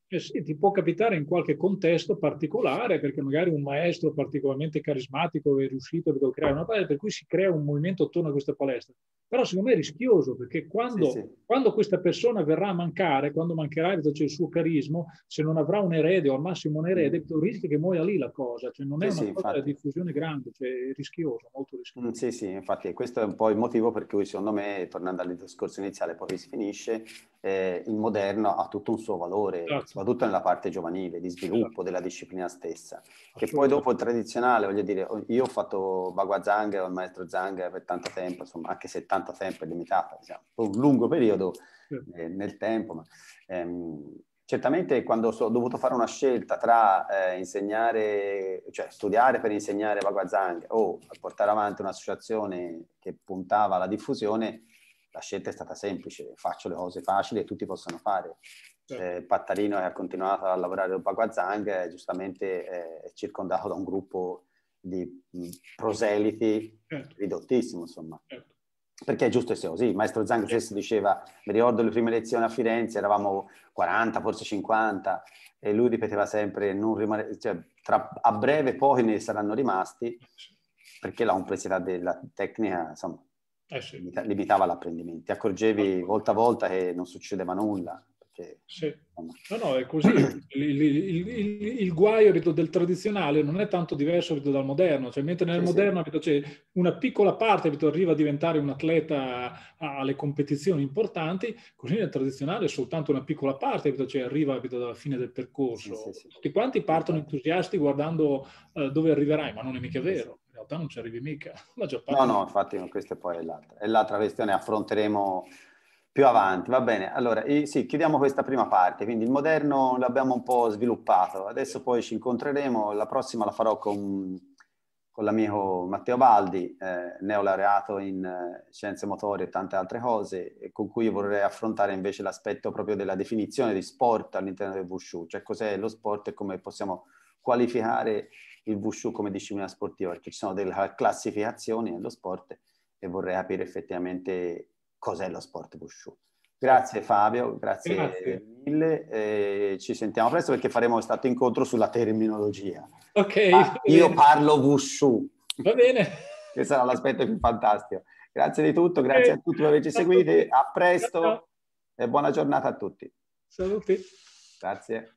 Eh sì, ti può capitare in qualche contesto particolare, perché magari un maestro particolarmente carismatico è riuscito a creare una palestra, per cui si crea un movimento attorno a questa palestra. Però secondo me è rischioso, perché Sì, quando, sì. quando questa persona verrà a mancare, quando mancherà cioè, il suo carisma, se non avrà un erede o al massimo un erede, Mm. rischia che muoia lì la cosa. Cioè non è Sì, una sì, cosa di infatti. diffusione grande, cioè è rischioso, molto Mm, rischioso. sì, sì, infatti questo è un po' il motivo per cui secondo me, tornando al discorso iniziale, poi si finisce, eh, il moderno ha tutto un suo valore, Esatto, soprattutto nella parte giovanile, di esatto, sviluppo della disciplina stessa, che poi assolutamente. dopo il tradizionale, voglio dire, io ho fatto Bagua Zhang, ho il maestro Zhang per tanto tempo, insomma, anche se tanto tempo è limitata, diciamo, un lungo periodo eh, nel tempo, ma ehm, certamente quando ho dovuto fare una scelta tra eh, insegnare, cioè studiare per insegnare Bagua Zhang o portare avanti un'associazione che puntava alla diffusione, la scelta è stata semplice, faccio le cose facili e tutti possono fare. Eh, Pattarino ha continuato a lavorare con Bagua Zhang, eh, giustamente eh, è circondato da un gruppo di mh, proseliti Certo, ridottissimo, insomma. certo. Perché è giusto sia così. Il maestro Zhang stesso diceva, mi ricordo le prime lezioni a Firenze, eravamo quaranta, forse cinquanta, e lui ripeteva sempre, non rimane, cioè, tra, a breve poi ne saranno rimasti, perché la complessità della tecnica, insomma, Eh sì. limita, limitava l'apprendimento. Ti accorgevi volta a volta che non succedeva nulla. Perché, Sì. insomma... No, no, è così. Il, il, il, il guaio ripeto, del tradizionale non è tanto diverso ripeto, dal moderno, cioè, mentre nel Sì, moderno sì. ripeto, c'è una piccola parte ripeto, arriva a diventare un atleta alle competizioni importanti, così nel tradizionale è soltanto una piccola parte ripeto, cioè, arriva ripeto, alla fine del Sì, sì, percorso. sì. Tutti quanti partono Infatti. entusiasti guardando uh, dove arriverai, ma non è mica Sì, sì. vero. In realtà non ci arrivi mica. La maggior No, parte no, non... infatti no, questa poi è l'altra. È l'altra questione, affronteremo più avanti. Va bene, allora, eh, sì, chiudiamo questa prima parte. Quindi il moderno l'abbiamo un po' sviluppato, adesso poi ci incontreremo, la prossima la farò con, con l'amico Matteo Baldi, eh, neolaureato in eh, scienze motorie e tante altre cose, e con cui vorrei affrontare invece l'aspetto proprio della definizione di sport all'interno del Wushu, cioè cos'è lo sport e come possiamo qualificare il Wushu come disciplina sportiva, perché ci sono delle classificazioni nello sport e vorrei capire effettivamente cos'è lo sport Wushu. Grazie Fabio, grazie Grazie. mille, eh, ci sentiamo presto perché faremo questo incontro sulla terminologia. Ok, Ah, va io bene. parlo Wushu, Va bene. che sarà l'aspetto più fantastico. Grazie di tutto, grazie a Ok. tutti per averci Ciao a tutti. seguiti, a Ciao, ciao. presto e buona giornata a tutti. Saluti. Grazie.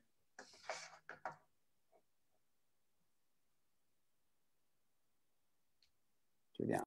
Chiudiamo.